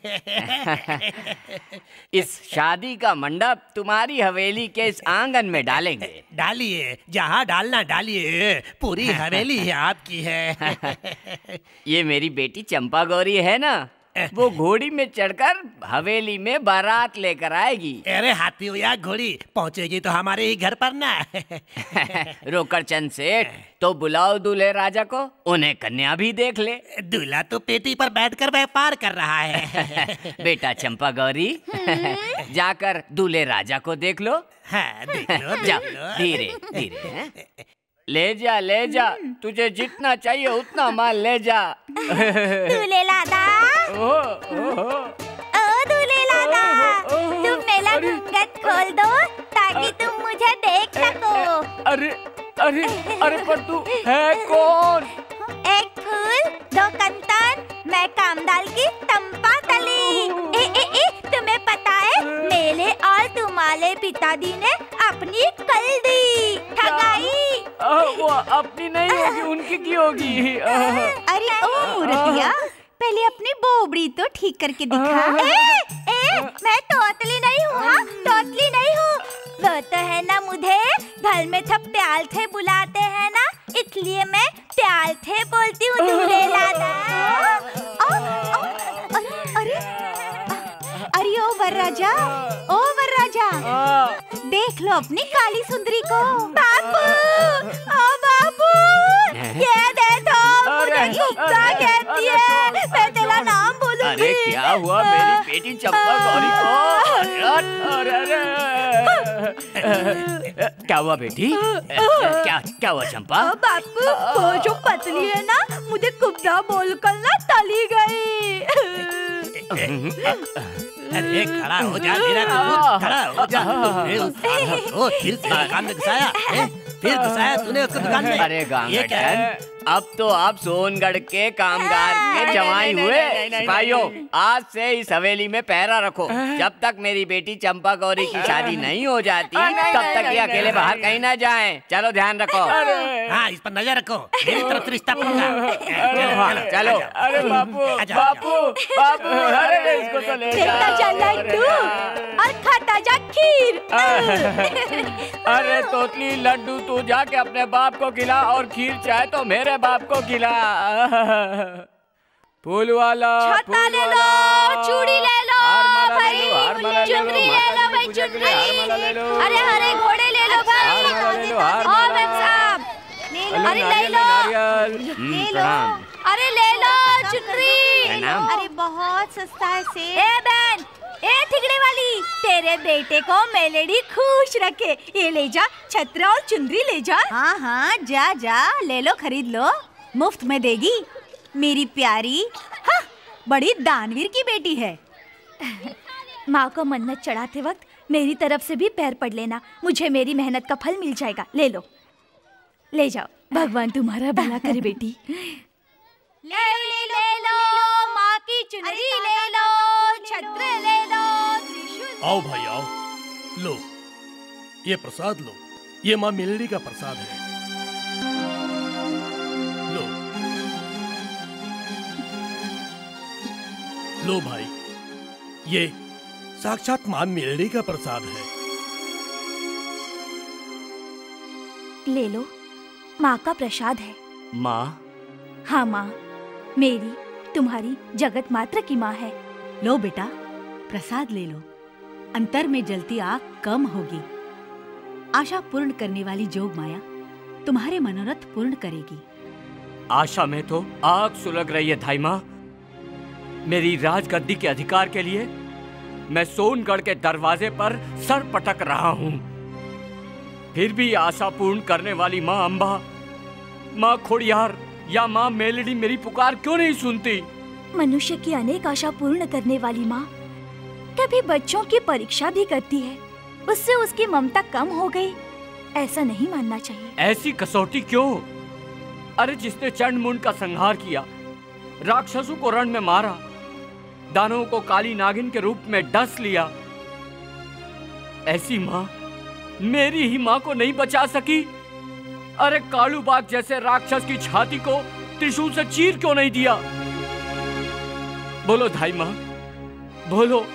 इस शादी का मंडप तुम्हारी हवेली के इस आंगन में डालेंगे। डालिए, जहाँ डालना डालिए, पूरी हवेली है आपकी है। ये मेरी बेटी चंपा गौरी है ना, वो घोड़ी में चढ़कर हवेली में बारात लेकर आएगी। अरे हाथी हो या घोड़ी, पहुंचेगी तो हमारे ही घर पर ना। रोकरचंद सेठ, तो बुलाओ दूल्हे राजा को, उन्हें कन्या भी देख ले। दूल्हा तो पेटी पर बैठकर व्यापार कर रहा है। बेटा चंपा गौरी, जाकर दूल्हे राजा को देख लो। हाँ, देख लो, जाओ, धीरे धीरे। ले जा, तुझे जितना चाहिए उतना माल ले जा। दूल्हे लादा, ओ दूल्हे लादा, तुम मेरा घूंघट खोल दो ताकि तुम मुझे देख सको। अरे अरे अरे, पर तू है कौन? एक फूल, दो कंतन, मैं कामदाल की तंपा तली। तुम्हें पता है, मेरे और तुम्हारे पिताजी ने अपनी कल दी ठगाई। वो अपनी नहीं होगी, उनकी की होगी। अरे ओ मुर्गिया, पहले अपनी बोबड़ी तो ठीक करके दिखा। मैं तोतली नहीं हूँ, हाँ तोतली नहीं हूँ। वो तो है ना, मुझे घर में सब प्यार से बुलाते हैं ना, इसलिए मैं प्यार से बोलती हूँ दूल्हे लादा। अरे ओ वरराजा, ओ वरराजा, देख लो अपनी काली सुंदरी को। बापू, ओ बापू, ये देखो, मुझे गुप्ता कहती है, मैं तेरा नाम बोलूंगी। अरे क्या हुआ मेरी बेटी चंपा गौरी को? क्या हुआ बेटी? क्या हुआ चंपा? बापू, वो जो पतली है ना, मुझे गुप्ता बोलकर ना तली गई। अरे खड़ा हो जा मेरा दूध, खड़ा हो जा। फिर से दुकान में घुसाया, फिर घुसाया तूने उसको दुकान में। अरे गांगड़चंद, अब तो आप सोनगढ़ के कामगार के जवाई हुए। भाइयों, आज से इस हवेली में पहरा रखो। जब तक मेरी बेटी चंपा गौरी की शादी नहीं हो जाती, तब तक ये अकेले बाहर कहीं ना जाएं। चलो ध्यान रखो। हाँ, इस पर नजर रखो, मेरी तरफ से रिश्ता पक्का। चलो। अरे बापू, बापू, बापू, अरे इसको तो ले जा लड्डू और खाता जा खीर। अरे तोतली लड्डू तू जाके अपने बाप को खिला और खीर चाहे तो मेरे बाप को खिला। फूल वाला छाता ले लो, चूड़ी ले लो भाई, चुनरी ले लो भाई, चुनरी। अरे हरे घोड़े ले लो भाई। और भाई साहब अरे ले लो, ले लो, अरे ले लो चुनरी। अरे बहुत सस्ता है से। ए बहन, ए थिगड़े वाली, तेरे बेटे को मेलेडी खुश रखे। ये ले जा, छतरा और चुनरी ले जा। हाँ हाँ, जा जा ले लो, खरीद लो, मुफ्त में देगी मेरी प्यारी। हाँ, बड़ी दानवीर की बेटी है। माँ को मन्नत चढ़ाते वक्त मेरी तरफ से भी पैर पड़ लेना, मुझे मेरी मेहनत का फल मिल जाएगा। ले लो, ले जाओ, भगवान तुम्हारा भला करे बेटी। ले लो, माँ की चुनरी ले लो, छत्र ले लो, त्रिशूल। आओ भाई आओ, लो ये प्रसाद लो, ये माँ मेलडी का प्रसाद है। लो लो भाई, ये साक्षात माँ मेलडी का प्रसाद है। ले लो, माँ का प्रसाद है। माँ? हाँ माँ, मेरी तुम्हारी जगत मात्र की माँ है। लो बेटा, प्रसाद ले लो, अंतर में जलती आग कम होगी। आशा पूर्ण करने वाली जोग माया तुम्हारे मनोरथ पूर्ण करेगी। आशा में तो आग सुलग रही है धाई माँ। मेरी राजगद्दी के अधिकार के लिए मैं सोनगढ़ के दरवाजे पर सर पटक रहा हूँ, फिर भी आशा पूर्ण करने वाली माँ अम्बा, माँ खोड़ियार या माँ मेलडी मेरी पुकार क्यों नहीं सुनती? मनुष्य की अनेक आशा पूर्ण करने वाली माँ कभी बच्चों की परीक्षा भी करती है, उससे उसकी ममता कम हो गई, ऐसा नहीं मानना चाहिए। ऐसी कसौटी क्यों? अरे जिसने चंड-मुंड का संहार किया, राक्षसों को रण में मारा, दानवों को काली नागिन के रूप में डस लिया, ऐसी माँ मेरी ही माँ को नहीं बचा सकी? अरे कालू बाग जैसे राक्षस की छाती को त्रिशूल से चीर क्यों नहीं दिया? बोलो धाई माँ, बोलो,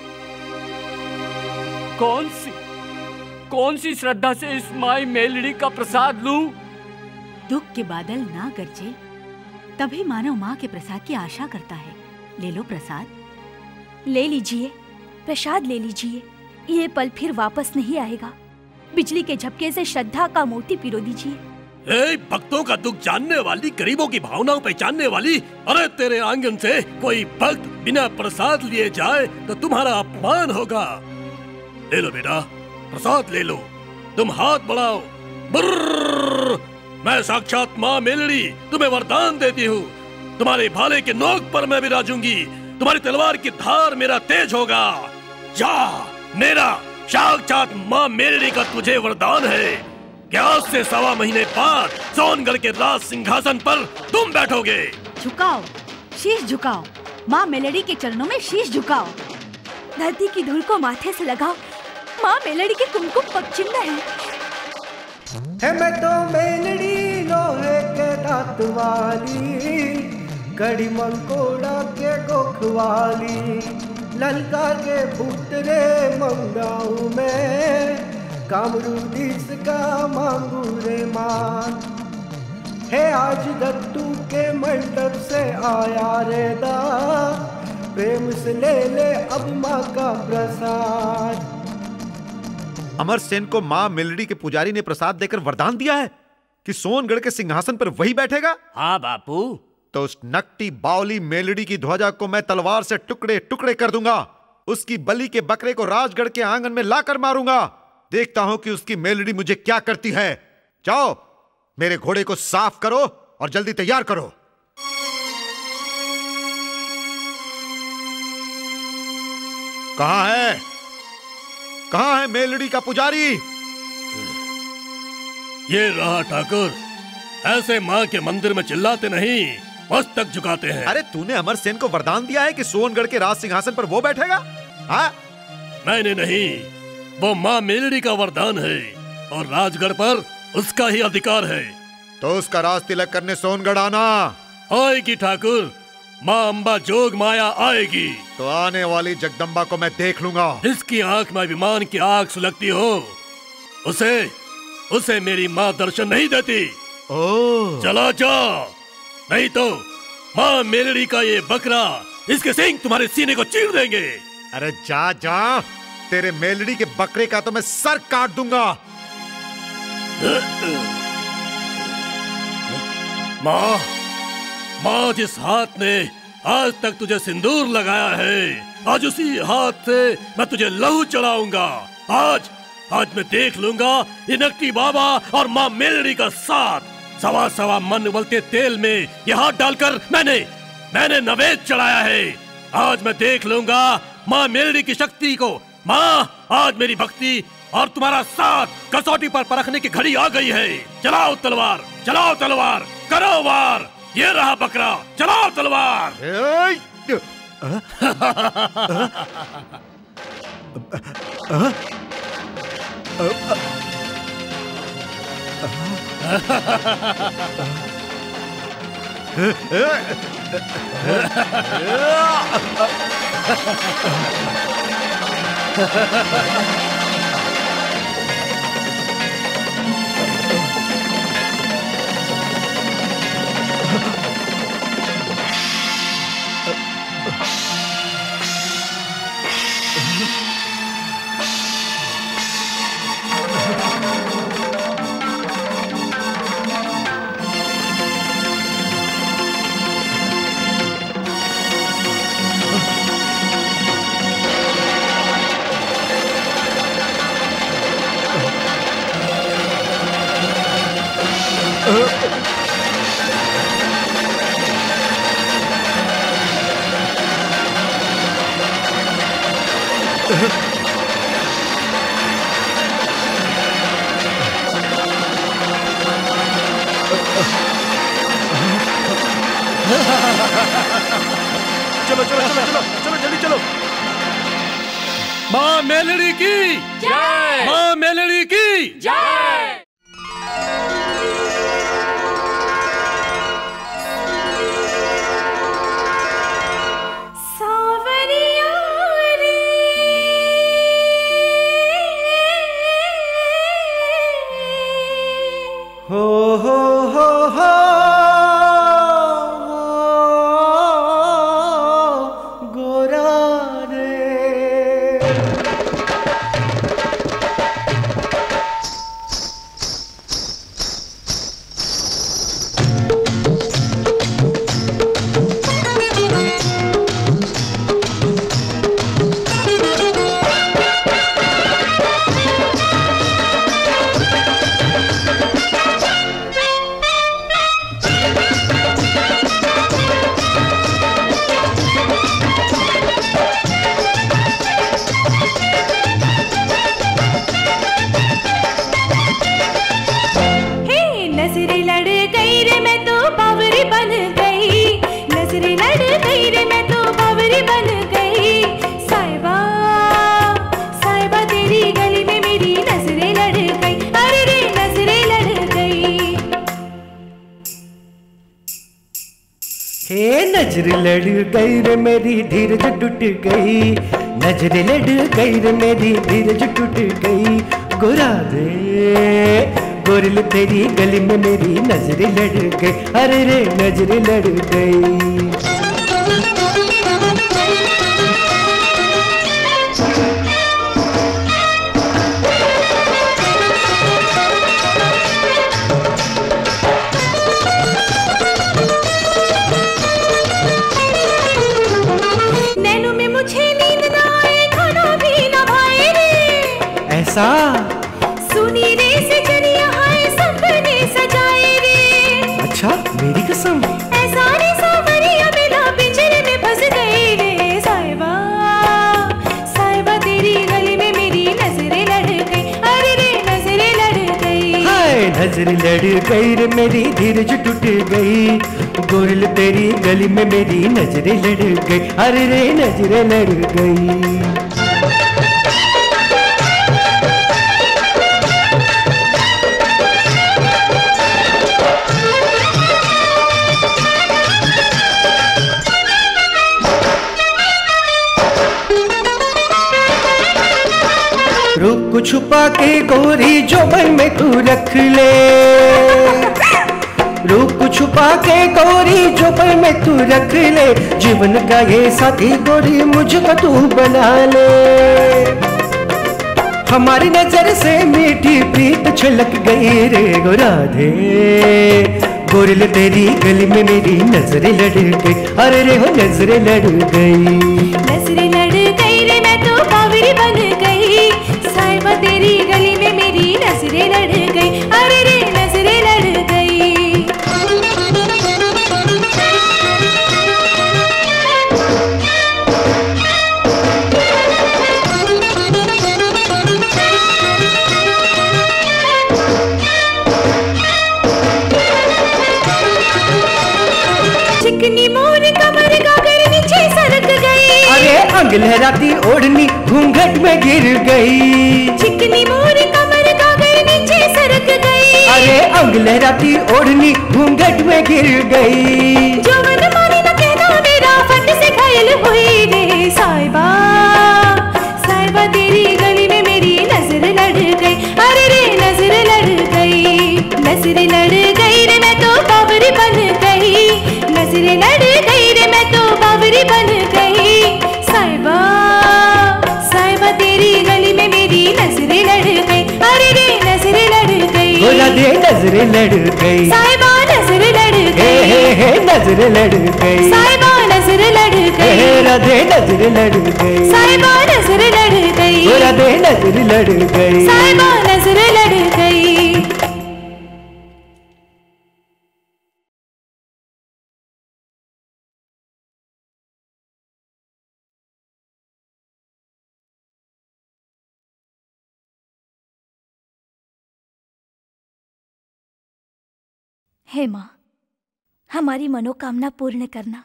कौन सी श्रद्धा से इस माई मेलडी का प्रसाद लूं? दुख के बादल ना गरजे तभी मानव माँ के प्रसाद की आशा करता है। ले लो प्रसाद। ले लीजिए, प्रसाद ले लीजिए, ये पल फिर वापस नहीं आएगा। बिजली के झपके से श्रद्धा का मोती पिरो दीजिए। भक्तों का दुख जानने वाली, गरीबों की भावनाओं पहचानने वाली, अरे तेरे आंगन से कोई भक्त बिना प्रसाद लिए जाए तो तुम्हारा अपमान होगा। ले लो बेटा, प्रसाद ले लो, तुम हाथ बढ़ाओ। बुर्र, मैं साक्षात माँ मेलडी तुम्हें वरदान देती हूँ, तुम्हारे भाले के नोक पर मैं विराजूंगी, तुम्हारी तलवार की धार मेरा तेज होगा। जा, मेरा साक्षात माँ मेलडी का तुझे वरदान है कि आज से 1.25 महीने बाद सोनगढ़ के राज सिंहासन पर तुम बैठोगे। झुकाओ, शीश झुकाओ, माँ मेलडी के चरणों में शीश झुकाओ। धरती की धूल को माथे से लगाओ, माँ मेलडी के कुमकुम पगचिन्ह है। मैं तो मेलडी लोहे के दांत वाली, कड़ी मंकोड़ा के गोख वाली, ललका के पुत्रे मंगाऊ में, कामरूदीस का मांगू रे मान। है आज दत्तू के मंडप से आया रे दा, प्रेम से ले ले अब माँ का प्रसाद। अमरसेन को माँ मेलडी के पुजारी ने प्रसाद देकर वरदान दिया है कि सोनगढ़ के सिंहासन पर वही बैठेगा। हाँ बापू। तो उस नकटी बावली मेलडी की ध्वजा को मैं तलवार से टुकड़े टुकड़े कर दूंगा, उसकी बलि के बकरे को राजगढ़ के आंगन में लाकर मारूंगा। देखता हूं कि उसकी मेलडी मुझे क्या करती है। जाओ, मेरे घोड़े को साफ करो और जल्दी तैयार करो। कहां है मेलडी का पुजारी? ये रहा ठाकुर। ऐसे माँ के मंदिर में चिल्लाते नहीं, मस्तक झुकाते हैं। अरे तूने अमरसेन को वरदान दिया है कि सोनगढ़ के राज सिंहासन पर वो बैठेगा? हाँ? मैंने नहीं, वो माँ मेलडी का वरदान है और राजगढ़ पर उसका ही अधिकार है। तो उसका राज तिलक करने सोनगढ़ आना। आएगी ठाकुर, माँ अम्बा जोग माया आएगी तो आने वाली जगदम्बा को मैं देख लूंगा। जिसकी आंख में अभिमान की आग सुलगती हो उसे मेरी माँ दर्शन नहीं देती। चला जा, नहीं तो माँ मेलड़ी का ये बकरा इसके सींग तुम्हारे सीने को चीर देंगे। अरे जा जा, तेरे मेलड़ी के बकरे का तो मैं सर काट दूंगा। माँ जिस हाथ ने आज तक तुझे सिंदूर लगाया है, आज उसी हाथ से मैं तुझे लहू चढ़ाऊंगा। आज मैं देख लूंगा ये नकटी बाबा और माँ मेलड़ी का साथ। सवा मन उबलते तेल में ये हाथ डालकर मैंने नवेद चढ़ाया है। आज मैं देख लूंगा माँ मेलड़ी की शक्ति को। माँ, आज मेरी भक्ति और तुम्हारा साथ कसौटी पर परखने की घड़ी आ गई है। चलाओ तलवार, करो वार। ये रहा बकरा, चलाओ तलवार। चलो जल्दी चलो। माँ मेलड़ी की जय, माँ मेलड़ी की जय। नजर लड़ गई रे मेरी धीरज टूट गई, नजर लड़ गई रे मेरी धीरज टूट गई। गोरा रे गोरल तेरी गली में मेरी नजर लड़ गई, अरे रे नजर लड़ गई। सुनी रे सजनिया हाय सपने सजाए रे। अच्छा मेरी कसम। ऐसा रे सावरिया मिला पिंजरे में फंस गए रे। साहिबा साहिबा तेरी गली में मेरी नजरें लड़ गई, अरे रे नजरें लड़ गई। हाय नजर लड़ गई रे मेरी धीरज टूट गई, गोरल तेरी गली में मेरी नजरें लड़ गई, अरे रे नजरें लड़ गई। रूप को छुपा के गोरी जोबन में तू रख ले, रूप को छुपा के गोरी जोबन में तू रख ले, जीवन का ये साथी गोरी मुझको तू बना ले। हमारी नजर से मीठी प्रीत छलक गई रे गो राधे, गोरिल तेरी गली में मेरी नजरें लड़ गई, अरे रे हो नजरें लड़ गई, नजरें लड़ गई रे मैं तो बावरी बन गई, साहिबा तेरी गली में मेरी नजरें लड़ गई, अरे रे नजरें लड़ गई। चिकनी मोर कमर गागर नीचे सरक गई, अरे अंग लहराती ओढ़नी घूंघट में गिर गई, चिकनी मोर कमर गागर नीचे सरक गई, अरे अंग लहराती ओढ़नी घूंघट में गिर गई, जवन मानी न कहना मेरा फट से घायल हुई रे साहिबा, साहिबा तेरी गली में मेरी नजर लड़ गई, अरे रे नजर लड़ गई, नजर लड़ गई रे मैं तो बावरी बन गई, नजर लड़ गई रे मैं तो बावरी बन गई, साहिबा साहिबा तेरी गली में मेरी नजर लड़ गई, अरे रे नजर लड़ गई, बोला दे नजर लड़ गई, साहिबा नजर लड़ गई, हे नजर लड़ गई, साहिबा नजर लड़ गई, हे राधे नजर लड़ गई, साहिबा नजर लड़ गई, बोला दे नजर लड़ गई, साहिबा नजर लड़ गई। हे माँ, हमारी मनोकामना पूर्ण करना।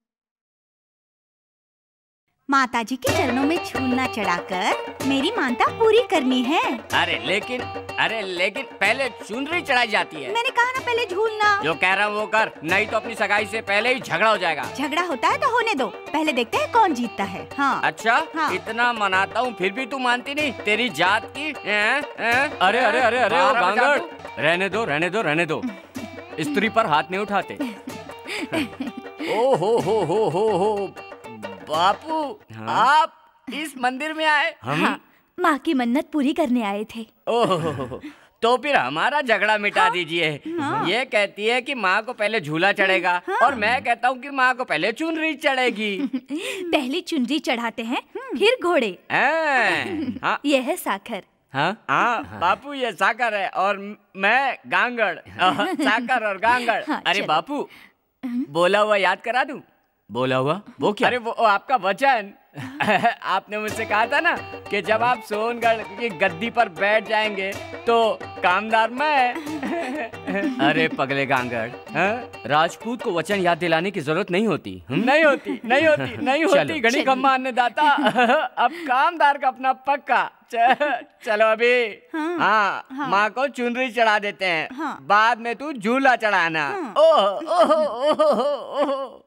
माताजी के चरणों में झूलना चढ़ाकर मेरी मानता पूरी करनी है। अरे लेकिन पहले चुनरी चढ़ाई जाती है। मैंने कहा ना पहले झूलना। जो कह रहा हूँ वो कर, नहीं तो अपनी सगाई से पहले ही झगड़ा हो जाएगा। झगड़ा होता है तो होने दो, पहले देखते हैं कौन जीतता है। हाँ। अच्छा हाँ। इतना मनाता हूँ फिर भी तू मानती नहीं, तेरी जात की अरे अरे अरे अरे ओ गांगड़, रहने दो स्त्री पर हाथ नहीं उठाते। ओ हो बापू, आप इस मंदिर में आए? हम हाँ, माँ की मन्नत पूरी करने आए थे। ओह, तो फिर हमारा झगड़ा मिटा दीजिए। ये कहती है कि माँ को पहले झूला चढ़ेगा और मैं कहता हूँ कि माँ को पहले चुनरी चढ़ेगी। पहले चुनरी चढ़ाते हैं फिर घोड़े। हाँ, ये है साखर। हाँ बापू, ये साकर है और मैं गांगड़। साकर और गांगड़। हाँ, अरे चलो। बापू, बोला हुआ याद करा दूं? बोला हुआ वो क्या? अरे वो आपका वचन। आपने मुझसे कहा था ना कि जब आप सोनगढ़ की गद्दी पर बैठ जाएंगे तो कामदार मैं। अरे पगले गांगड़, राजपूत को वचन याद दिलाने की जरूरत नहीं होती। नहीं होती घड़ी कम्मा अन्नदाता। अब कामदार का अपना पक्का। चलो अभी हाँ, माँ को चुनरी चढ़ा देते हैं। बाद में तू झूला चढ़ाना। ओह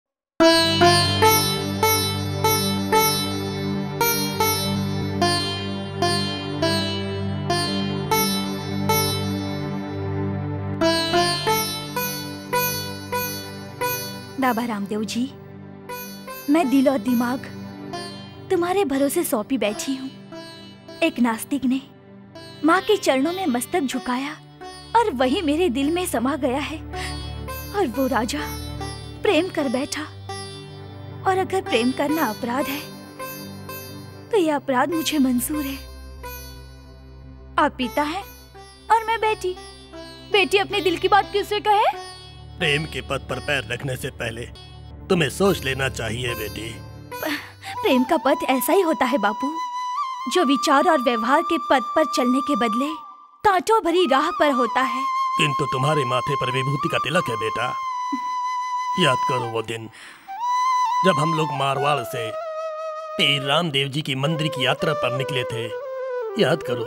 बाबा रामदेव जी, मैं दिल और दिमाग तुम्हारे भरोसे सौंपी बैठी हूँ। एक नास्तिक ने माँ के चरणों में मस्तक झुकाया और वही मेरे दिल में समा गया है। और वो राजा प्रेम कर बैठा, और अगर प्रेम करना अपराध है तो यह अपराध मुझे मंजूर है। आप पिता हैं और मैं बेटी। बेटी अपने दिल की बात किससे कहे? प्रेम के पद पर पैर रखने से पहले तुम्हें सोच लेना चाहिए बेटी। प्रेम का पथ ऐसा ही होता है बापू, जो विचार और व्यवहार के पद पर चलने के बदले कांटों भरी राह पर होता है। किंतु तुम्हारे माथे पर विभूति का तिलक है बेटा। याद करो वो दिन जब हम लोग मारवाड़ से श्री रामदेव जी की मंदिर की यात्रा पर निकले थे। याद करो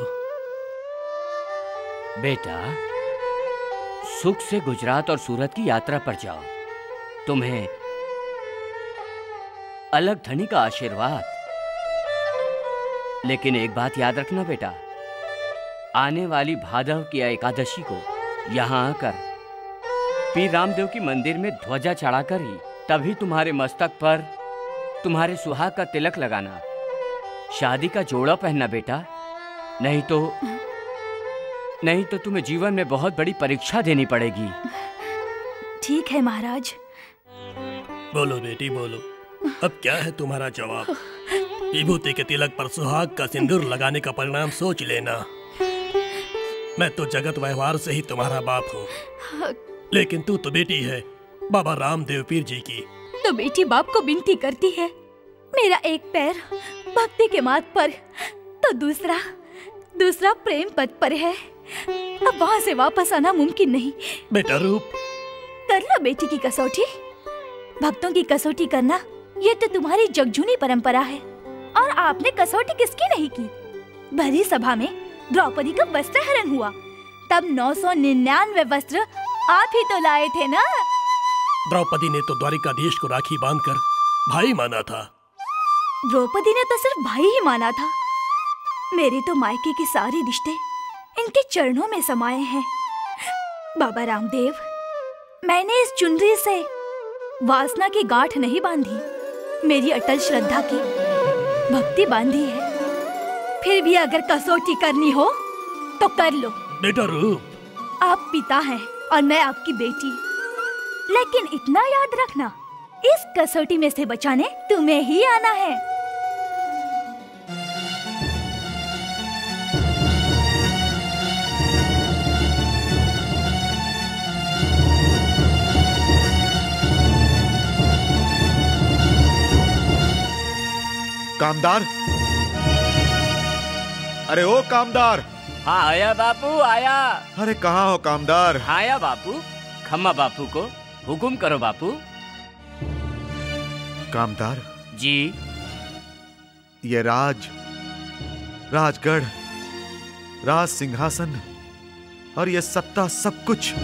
बेटा, सुख से गुजरात और सूरत की यात्रा पर जाओ। तुम्हें अलग धनी का आशीर्वाद। लेकिन एक बात याद रखना बेटा, आने वाली भादव की एकादशी को यहाँ आकर पीर रामदेव की मंदिर में ध्वजा चढ़ाकर ही तभी तुम्हारे मस्तक पर तुम्हारे सुहाग का तिलक लगाना, शादी का जोड़ा पहनना बेटा। नहीं तो तुम्हें जीवन में बहुत बड़ी परीक्षा देनी पड़ेगी। ठीक है महाराज। बोलो बेटी बोलो, अब क्या है तुम्हारा जवाब? विभूति के तिलक पर सुहाग का सिंदूर लगाने का परिणाम सोच लेना। मैं तो जगत व्यवहार से ही तुम्हारा बाप हूँ, लेकिन तू तो बेटी है बाबा रामदेव पीर जी की। तो बेटी बाप को विनती करती है, मेरा एक पैर भक्ति के मार्ग पर तो दूसरा प्रेम पथ पर है। अब वहाँ से वापस आना मुमकिन नहीं। बेटा रूप, कर लो बेटी की कसौटी। भक्तों की कसौटी करना ये तो तुम्हारी जगजूनी परंपरा है, और आपने कसौटी किसकी नहीं की? भरी सभा में द्रौपदी का वस्त्र हरण हुआ, तब 999 वस्त्र आप ही तो लाए थे ना। द्रौपदी ने तो द्वारिकाधीश को राखी बांधकर भाई माना था। द्रौपदी ने तो सिर्फ भाई ही माना था। मेरे तो मायके के सारे रिश्ते इनके चरणों में समाये हैं। बाबा रामदेव, मैंने इस चुनरी से वासना की गांठ नहीं बांधी, मेरी अटल श्रद्धा की भक्ति बांधी है। फिर भी अगर कसौटी करनी हो तो कर लो। बेटा रूप, आप पिता हैं और मैं आपकी बेटी, लेकिन इतना याद रखना, इस कसौटी में से बचाने तुम्हें ही आना है। कामदार, अरे ओ कामदार। हाँ आया बापू आया। अरे कहाँ हो कामदार? आया बापू, खम्मा बापू को हुकुम करो बापू। कामदार जी। ये राजगढ़, राज सिंहासन और ये सत्ता, सब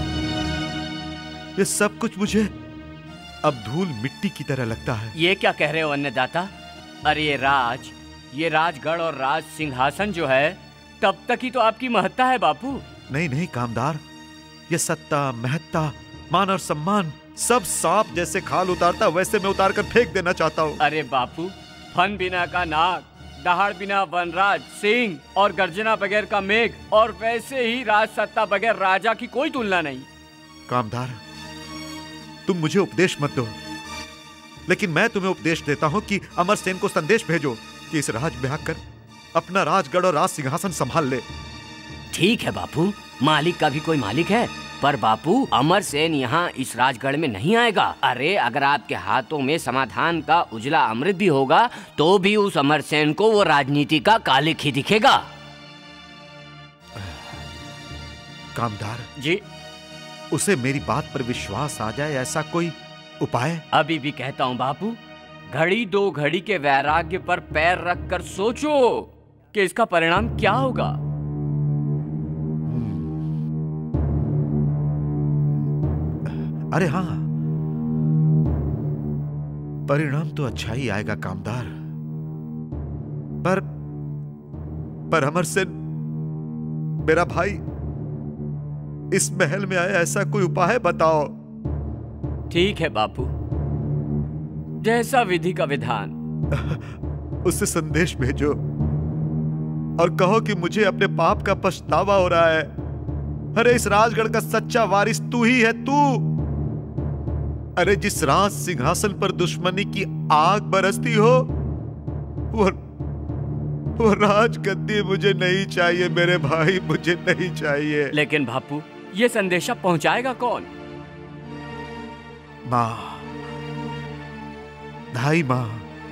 कुछ मुझे अब धूल मिट्टी की तरह लगता है। ये क्या कह रहे हो अन्नदाता? अरे ये राजगढ़ और राज सिंहासन जो है तब तक ही तो आपकी महत्ता है बापू। नहीं कामदार, ये सत्ता, महत्ता, मान और सम्मान सब सांप जैसे खाल उतारता वैसे मैं उतार कर फेंक देना चाहता हूँ। अरे बापू, फन बिना का नाग, दहाड़ बिना वनराज सिंह और गर्जना बगैर का मेघ, और वैसे ही राज सत्ता बगैर राजा की कोई तुलना नहीं। कामदार, तुम मुझे उपदेश मत दो, लेकिन मैं तुम्हें उपदेश देता हूँ कि अमरसेन को संदेश भेजो कि इस राज में आकर अपना राजगढ़ और राज सिंहासन संभाल ले। ठीक है बापू, मालिक का भी कोई मालिक है, पर बापू अमरसेन यहाँ इस राजगढ़ में नहीं आएगा। अरे अगर आपके हाथों में समाधान का उजला अमृत भी होगा तो भी उस अमरसेन को वो राजनीति का कालिक ही दिखेगा। कामदार जी, उसे मेरी बात पर विश्वास आ जाए ऐसा कोई उपाय? अभी भी कहता हूँ बापू, घड़ी दो घड़ी के वैराग्य पर पैर रखकर सोचो कि इसका परिणाम क्या होगा। अरे हाँ, परिणाम तो अच्छा ही आएगा कामदार, पर अमरसेन मेरा भाई इस महल में आया, ऐसा कोई उपाय बताओ। ठीक है बापू, जैसा विधि का विधान। उससे संदेश भेजो और कहो कि मुझे अपने पाप का पछतावा हो रहा है। अरे इस राजगढ़ का सच्चा वारिस तू ही है, तू। अरे जिस राज सिंहासन पर दुश्मनी की आग बरसती हो, वो राजगद्दी मुझे नहीं चाहिए मेरे भाई, मुझे नहीं चाहिए। लेकिन बापू, ये संदेशा पहुंचाएगा कौन? माँ, धाई माँ।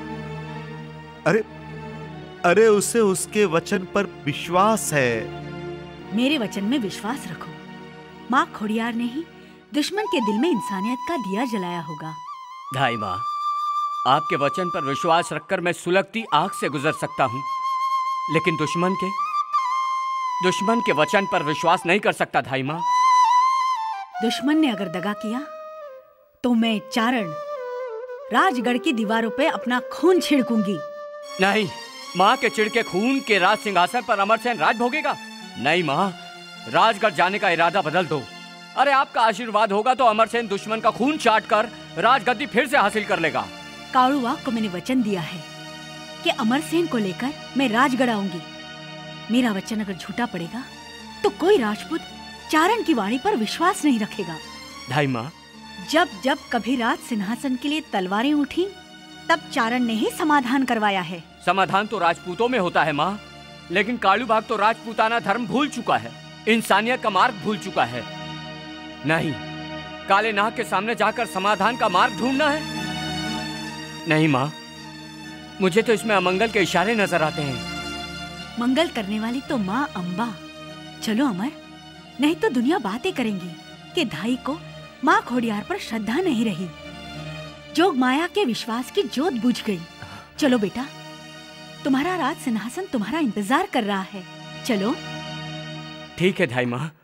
अरे उसे उसके वचन पर विश्वास है। मेरे वचन में विश्वास रखो। माँ खोड़ियार ने ही दुश्मन के दिल में इंसानियत का दिया जलाया होगा। धाई माँ, आपके वचन पर विश्वास रखकर मैं सुलगती आग से गुजर सकता हूँ, लेकिन दुश्मन के वचन पर विश्वास नहीं कर सकता धाई माँ। दुश्मन ने अगर दगा किया तो मैं चारण राजगढ़ की दीवारों पे अपना खून छिड़कूंगी। नहीं, माँ के चिढ़ के खून के राज सिंहासन पर अमरसेन राज भोगेगा? नहीं माँ, राजगढ़ जाने का इरादा बदल दो। अरे आपका आशीर्वाद होगा तो अमरसेन दुश्मन का खून चाट कर राजगद्दी फिर से हासिल कर लेगा। कालूवाग को मैंने वचन दिया है कि अमरसेन को लेकर मैं राजगढ़ आऊंगी। मेरा वचन अगर झूठा पड़ेगा तो कोई राजपूत चारण की वाणी पर विश्वास नहीं रखेगा। ढाई माँ, जब जब कभी राज सिंहासन के लिए तलवारें उठी तब चारण ने ही समाधान करवाया है। समाधान तो राजपूतों में होता है माँ, लेकिन कालूबाग तो राजपूताना धर्म भूल चुका है, इंसानियत का मार्ग भूल चुका है। नहीं, काले नाग के सामने जाकर समाधान का मार्ग ढूंढना है? नहीं माँ, मुझे तो इसमें अमंगल के इशारे नजर आते हैं। मंगल करने वाली तो माँ अम्बा। चलो अमर, नहीं तो दुनिया बातें करेंगी कि धाई को माँ खोडियार पर श्रद्धा नहीं रही, जोग माया के विश्वास की जोत बुझ गई। चलो बेटा, तुम्हारा राज सिंहासन तुम्हारा इंतजार कर रहा है। चलो। ठीक है धाई माँ।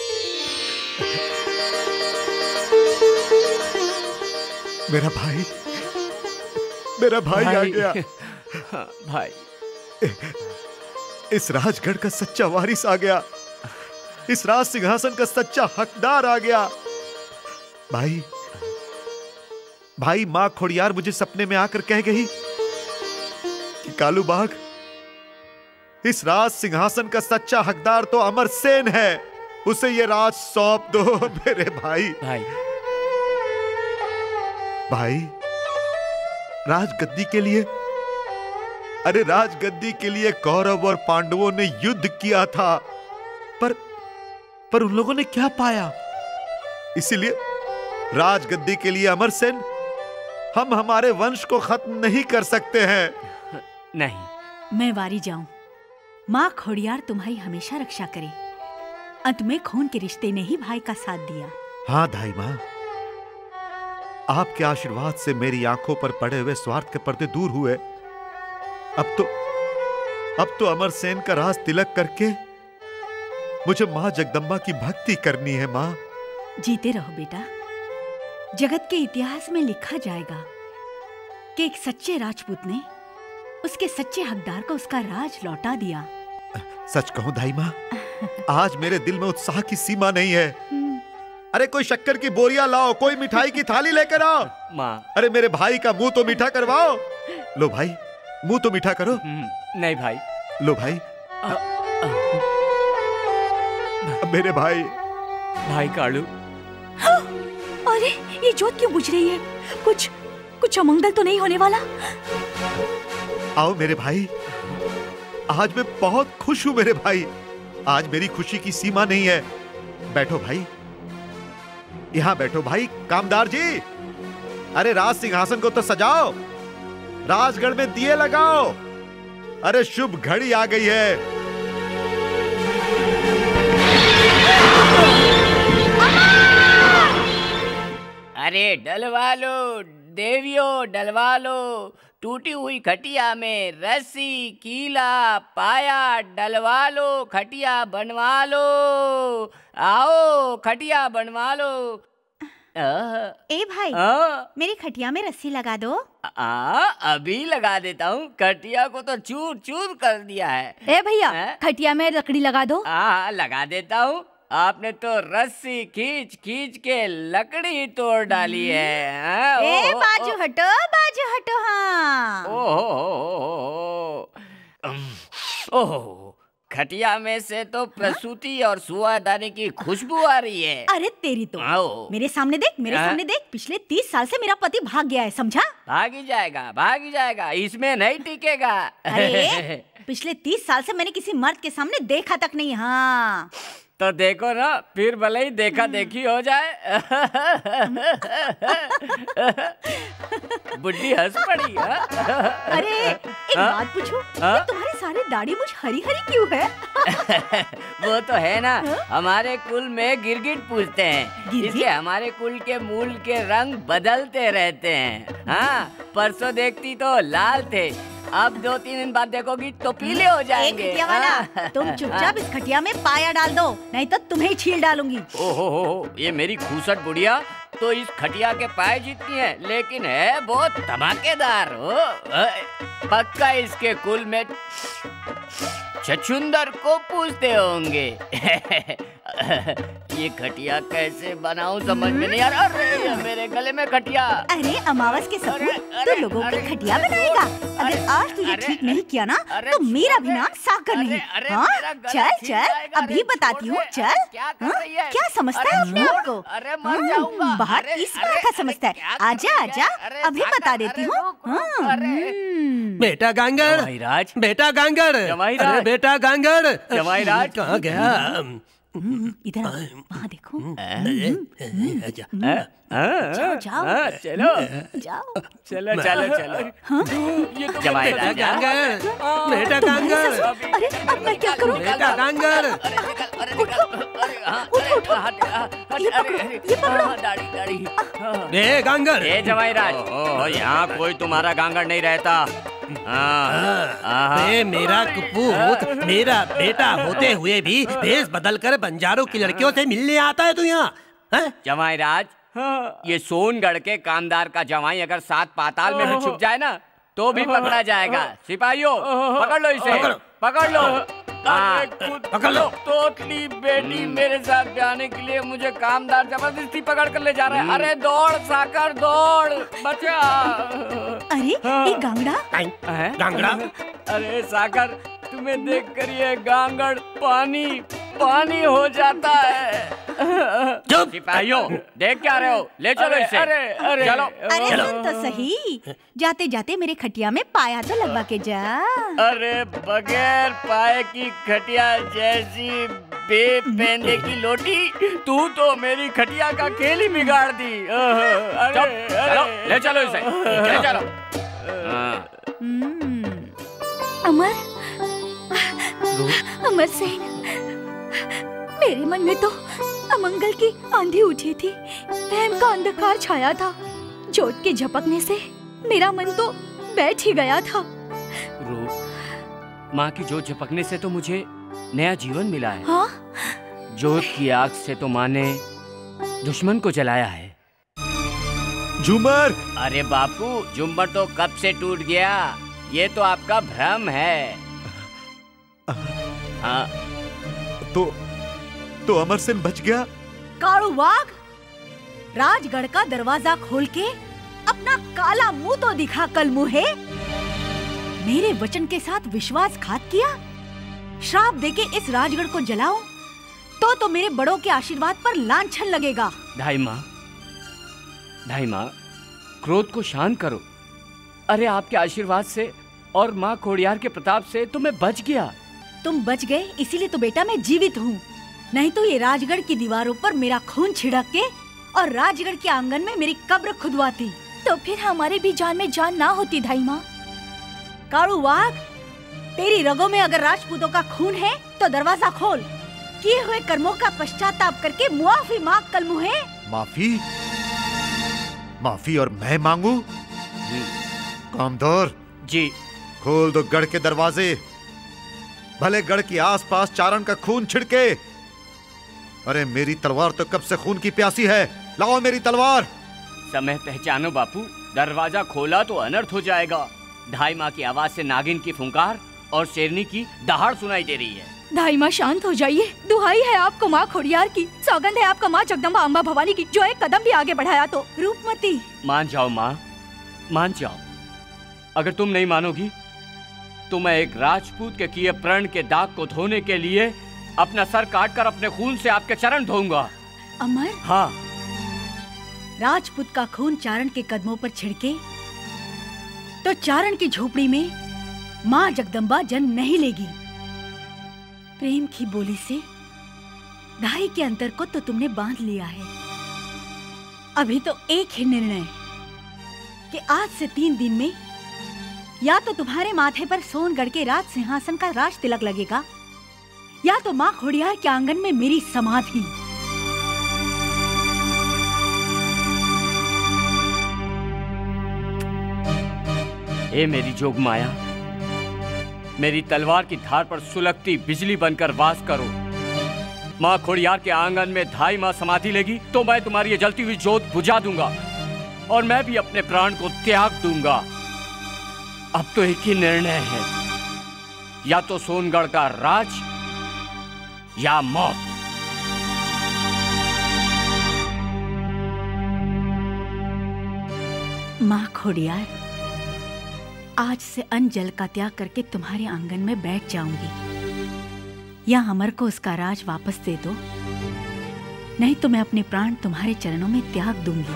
मेरा भाई आ गया। भाई, इस राजगढ़ का सच्चा वारिस आ गया, इस राज सिंहासन का सच्चा हकदार आ गया। भाई, माँ खोडियार मुझे सपने में आकर कह गई कि कालूबाग, इस राज सिंहासन का सच्चा हकदार तो अमरसेन है, उसे ये राज सौंप दो। मेरे भाई राजगद्दी के लिए कौरव और पांडवों ने युद्ध किया था, पर उन लोगों ने क्या पाया? इसीलिए राजगद्दी के लिए अमरसेन, हम हमारे वंश को खत्म नहीं कर सकते हैं। नहीं, मैं वारी जाऊं। माँ खोडियार तुम्हारी हमेशा रक्षा करे। अंत में खून के रिश्ते ने ही भाई का साथ दिया। हाँ धाई माँ, आपके आशीर्वाद से मेरी आंखों पर पड़े हुए स्वार्थ के पर्दे दूर हुए। अब तो अमरसेन का राज तिलक करके मुझे माँ जगदम्बा की भक्ति करनी है। माँ, जीते रहो बेटा। जगत के इतिहास में लिखा जाएगा कि एक सच्चे राजपूत ने उसके सच्चे हकदार को उसका राज लौटा दिया। सच कहूं धाई माँ, आज मेरे दिल में उत्साह की सीमा नहीं है। अरे कोई शक्कर की बोरियां लाओ, कोई मिठाई की थाली लेकर आओ। माँ, अरे मेरे भाई का मुंह तो मीठा करवाओ। लो भाई, मुंह तो मीठा करो। नहीं भाई। लो भाई। मेरे भाई कालू। अरे ये जोत क्यों बुझ रही है? कुछ अमंगल तो नहीं होने वाला? आओ मेरे भाई, आज मैं बहुत खुश हूं मेरे भाई। आज मेरी खुशी की सीमा नहीं है। बैठो भाई, यहां बैठो भाई। कामदार जी, अरे राज सिंहासन को तो सजाओ, राजगढ़ में दिए लगाओ। अरे शुभ घड़ी आ गई है। अरे डलवा लो देवियों, डलवा लो। टूटी हुई खटिया में रस्सी कीला पाया डलवा लो, खटिया बनवा लो। आओ खटिया बनवा लो। ए भाई, मेरी खटिया में रस्सी लगा दो। अभी लगा देता हूँ। खटिया को तो चूर चूर कर दिया है। ए भैया, खटिया में लकड़ी लगा दो। लगा देता हूँ। आपने तो रस्सी खींच खींच के लकड़ी तोड़ डाली है। ए बाजू हटो, बाजू हटो। हाँ। ओह, खटिया में से तो प्रसूति और सुआदानी की खुशबू आ रही है। अरे तेरी तो। मेरे सामने देख, मेरे सामने देख। पिछले 30 साल से मेरा पति भाग गया है, समझा? भाग ही जाएगा, इसमें नहीं टिकेगा। अरे पिछले 30 साल से मैंने किसी मर्द के सामने देखा तक नहीं। हाँ तो देखो ना, फिर भले ही देखा देखी हो जाए। बुड्ढी हंस पड़ी। अरे एक बात पूछूं, तुम्हारे सारे दाढ़ी मुझ हरी हरी क्यों है? वो तो है ना, हमारे कुल में गिरगिट पूछते हैं, इसलिए हमारे कुल के मूल के रंग बदलते रहते हैं। हाँ, परसों देखती तो लाल थे, अब 2-3 दिन बाद देखोगी तो पीले हो जाएंगे। खटिया वाला, तुम चुपचाप इस खटिया में पाया डाल दो, नहीं तो तुम्हें छील डालूंगी। ओहो, ये मेरी खूसट बुढ़िया तो इस खटिया के पाए जितनी है, लेकिन है बहुत धमाकेदार हो। पक्का इसके कुल में छछुंदर को पूछते होंगे। ये खटिया कैसे बनाऊं समझ में नहीं आ रहा। अरे मेरे गले में खटिया। अरे अमावस के सपूत, तो लोगों की खटिया बनाएगा। अगर आज तुझे ठीक नहीं किया ना तो मेरा भी नाम साकर नहीं। हाँ चल चल अभी बताती हूँ। चल क्या समझता है अपने आप को? बाहर किस बात का समझता है? आजा आजा अभी बता देती हूँ। बेटा गांगर, बेटा गांगर, अरे बेटा गांगर, जमाईराज कहाँ गया? इधर वहाँ देखो। जाओ चलो जाओ चलो चलो चलो। जमाईराज गांगर, बेटा गांगर, अरे अब मैं क्या करूँ? बेटा गांगर, ये गांगर, ये जमाईराज, यहाँ कोई तुम्हारा गांगर नहीं रहता। मेरा कपूत मेरा बेटा होते हुए भी भेष बदलकर बंजारों की लड़कियों से मिलने आता है तू यहाँ? जमाईराज, ये सोनगढ़ के कामदार का जवाई अगर 7 पाताल में भी छुप जाए ना तो भी पकड़ा जाएगा। सिपाहियों पकड़ लो इसे, पकड़ लो। पकड़ लो। तोतली बेटी मेरे साथ जाने के लिए मुझे कामदार जबरदस्ती पकड़ कर ले जा रहा है। अरे दौड़ साकर दौड़, बचा। अरे ये गांगड़ा गांगड़ा, अरे साकर तुम्हें देखकर ये गांगड़ पानी पानी हो जाता है। सिपाहियों देख क्या रहे हो, ले चलो इसे। अरे चलो। अरे सुन तो सही, जाते जाते मेरे खटिया में पाया तो लगवा के जा। अरे बगैर पाए की खटिया जैसी बेपेंदे की लोटी, तू तो मेरी खटिया का खेल ही बिगाड़ दी। चलो ले चलो इसे, ले चलो। अमर, अमर सेन, मेरे मन में तो अमंगल की आंधी उठी थी, वहम का अंधकार छाया था। जोत के झपकने से मेरा मन तो बैठ ही गया था। रूप, माँ की जोत झपकने से तो मुझे नया जीवन मिला है। हाँ? जोत की आग से तो माँ ने दुश्मन को जलाया है। झूमर! अरे बापू, झूमर तो कब से टूट गया, ये तो आपका भ्रम है। हाँ तो अमर सिंह बच गया? कालू वाघ, राजगढ़ का दरवाजा खोल के अपना काला मुंह तो दिखा कल मुहे। मेरे वचन के साथ विश्वासघात किया, श्राप देके इस राजगढ़ को जलाऊं तो मेरे बड़ों के आशीर्वाद पर लांछन लगेगा। ढाई माँ, क्रोध को शांत करो। अरे आपके आशीर्वाद से और माँ खोड़ियार के प्रताप से तो मैं बच गया। तुम बच गए इसीलिए तो बेटा मैं जीवित हूँ, नहीं तो ये राजगढ़ की दीवारों पर मेरा खून छिड़क के और राजगढ़ के आंगन में मेरी कब्र खुदवाती। तो फिर हमारे भी जान में जान ना होती धाई माँ। कालू वाघ, तेरी रगों में अगर राजपूतों का खून है तो दरवाजा खोल, किए हुए कर्मों का पश्चाताप करके मुआफी मांग कल मुहे। माफी और मैं मांगू? कामदोर जी, खोल दो गढ़ के दरवाजे, भले गढ़ के आसपास चारण का खून छिड़के। अरे मेरी तलवार तो कब से खून की प्यासी है, लाओ मेरी तलवार। समय पहचानो बापू, दरवाजा खोला तो अनर्थ हो जाएगा। ढाई माँ की आवाज से नागिन की फुंकार और शेरनी की दहाड़ सुनाई दे रही है। ढाई माँ शांत हो जाइए, दुहाई है आपको माँ खोड़ियार की, सौगंध है आपका माँ जगदम्बा अम्बा भवानी की, जो एक कदम भी आगे बढ़ाया तो। रूपमती, मान जाओ माँ, मान जाओ। अगर तुम नहीं मानोगी तो मैं एक राजपूत के किए प्रण के दाग को धोने के लिए अपना सर काटकर अपने खून से आपके चरण धोऊंगा। अमर? हाँ। राजपूत का खून चारण के कदमों पर छिड़के तो चारण की झोपड़ी में माँ जगदम्बा जन्म नहीं लेगी। प्रेम की बोली से ढाई के अंतर को तो तुमने बांध लिया है। अभी तो एक ही निर्णय कि आज से 3 दिन में या तो तुम्हारे माथे पर सोनगढ़ के राज सिंहासन का राज तिलक लगेगा, या तो माँ खोड़ियार के आंगन में मेरी समाधि। ए मेरी जोग माया, मेरी तलवार की धार पर सुलगती बिजली बनकर वास करो। माँ खोड़ियार के आंगन में धाई माँ समाधि लेगी तो मैं तुम्हारी ये जलती हुई जोत बुझा दूंगा और मैं भी अपने प्राण को त्याग दूंगा। अब तो एक ही निर्णय है, या तो सोनगढ़ का राज या मौत। माँ खोड़ियार, आज से अन्न जल का त्याग करके तुम्हारे आंगन में बैठ जाऊंगी। या अमर को उसका राज वापस दे दो, नहीं तो मैं अपने प्राण तुम्हारे चरणों में त्याग दूंगी।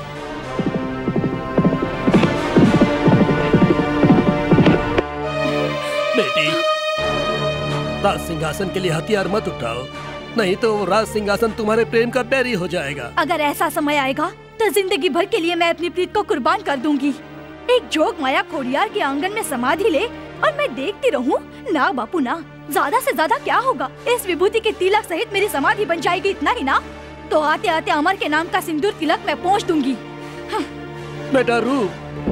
बेटी, राज सिंहासन के लिए हथियार मत उठाओ, नहीं तो राज सिंहासन तुम्हारे प्रेम का बैरी हो जाएगा। अगर ऐसा समय आएगा तो जिंदगी भर के लिए मैं अपनी प्रीत को कुर्बान कर दूंगी। एक जोग माया खोड़ियार के आंगन में समाधि ले और मैं देखती रहूं? ना बापू ना, ज्यादा से ज्यादा क्या होगा, इस विभूति के तिलक सहित मेरी समाधि बन जाएगी, इतना ही ना। तो आते आते अमर के नाम का सिंदूर तिलक मैं पहुंच दूंगी। बेटा रूप,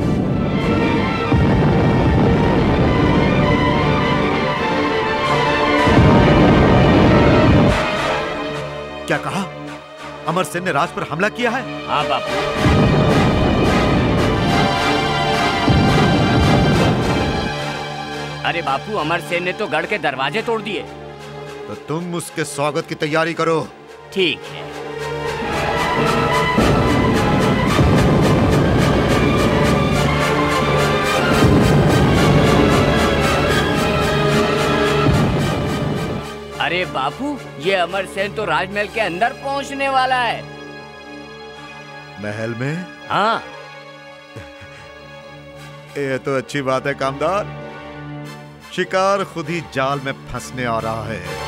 क्या कहा? अमर सेन ने राज पर हमला किया है? हाँ बापू। अरे बापू, अमर सेन ने तो गढ़ के दरवाजे तोड़ दिए। तो तुम उसके स्वागत की तैयारी करो। ठीक है। अरे बापू, ये अमर सेन तो राजमहल के अंदर पहुंचने वाला है। महल में? हाँ। ये तो अच्छी बात है कामदार, शिकार खुद ही जाल में फंसने आ रहा है।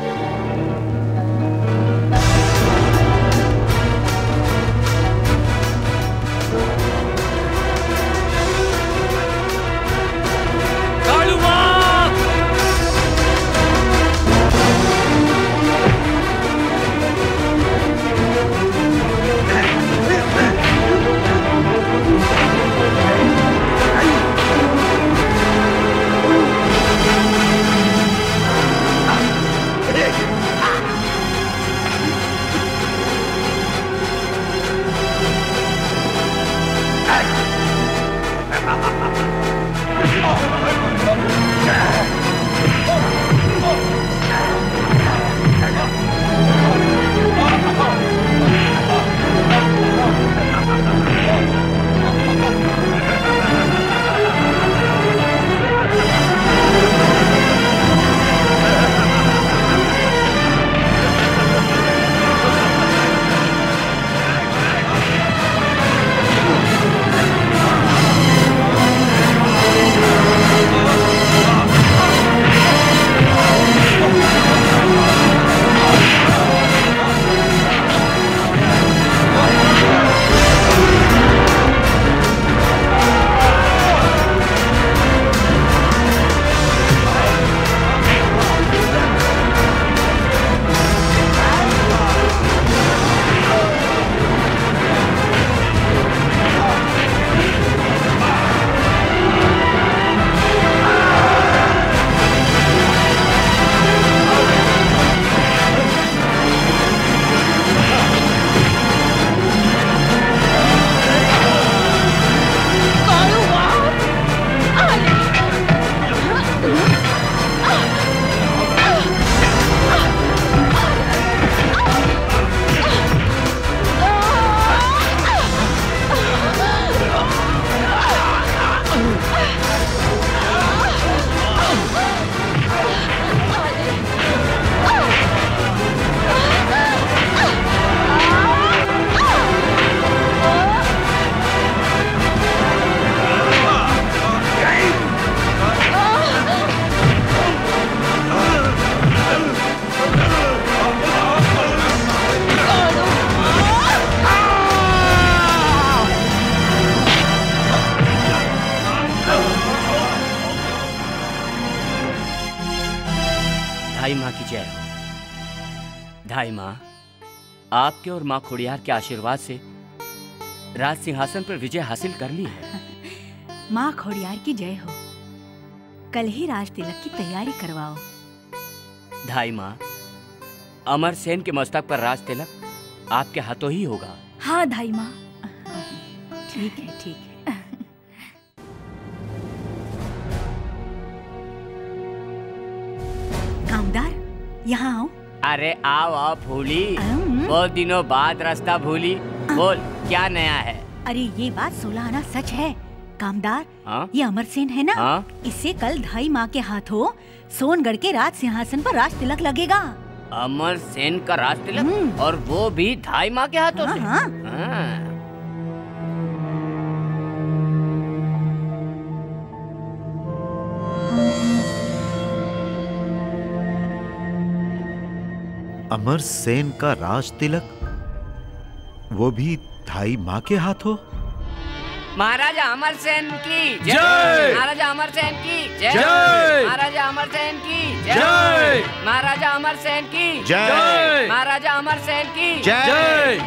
धाई माँ, आपके और माँ खोड़ियार के आशीर्वाद से राज सिंहासन पर विजय हासिल कर ली है। माँ खोड़ियार की जय हो। कल ही राज तिलक की तैयारी करवाओ। धाई माँ, अमरसेन के मस्तक पर राज तिलक आपके हाथों ही होगा। हाँ धाई माँ। ठीक है, ठीक है। कामदार, यहाँ आओ। अरे आओ आओ फूली, बहुत दिनों बाद रास्ता भूली। बोल क्या नया है? अरे ये बात 16 आना सच है कामदार। हाँ? ये अमरसेन है ना? हाँ? इससे कल धाई माँ के हाथों सोनगढ़ के राज सिंहासन पर राज तिलक लगेगा। अमरसेन का राज तिलक, और वो भी धाई माँ के हाथों से? हाँ। हाँ। अमरसेन का राज तिलक, वो भी धाई माँ के हाथों? महाराजा अमरसेन की जय! महाराजा अमरसेन की जय! महाराजा अमरसेन की जय! महाराजा अमरसेन की जय! महाराजा अमरसेन की जय!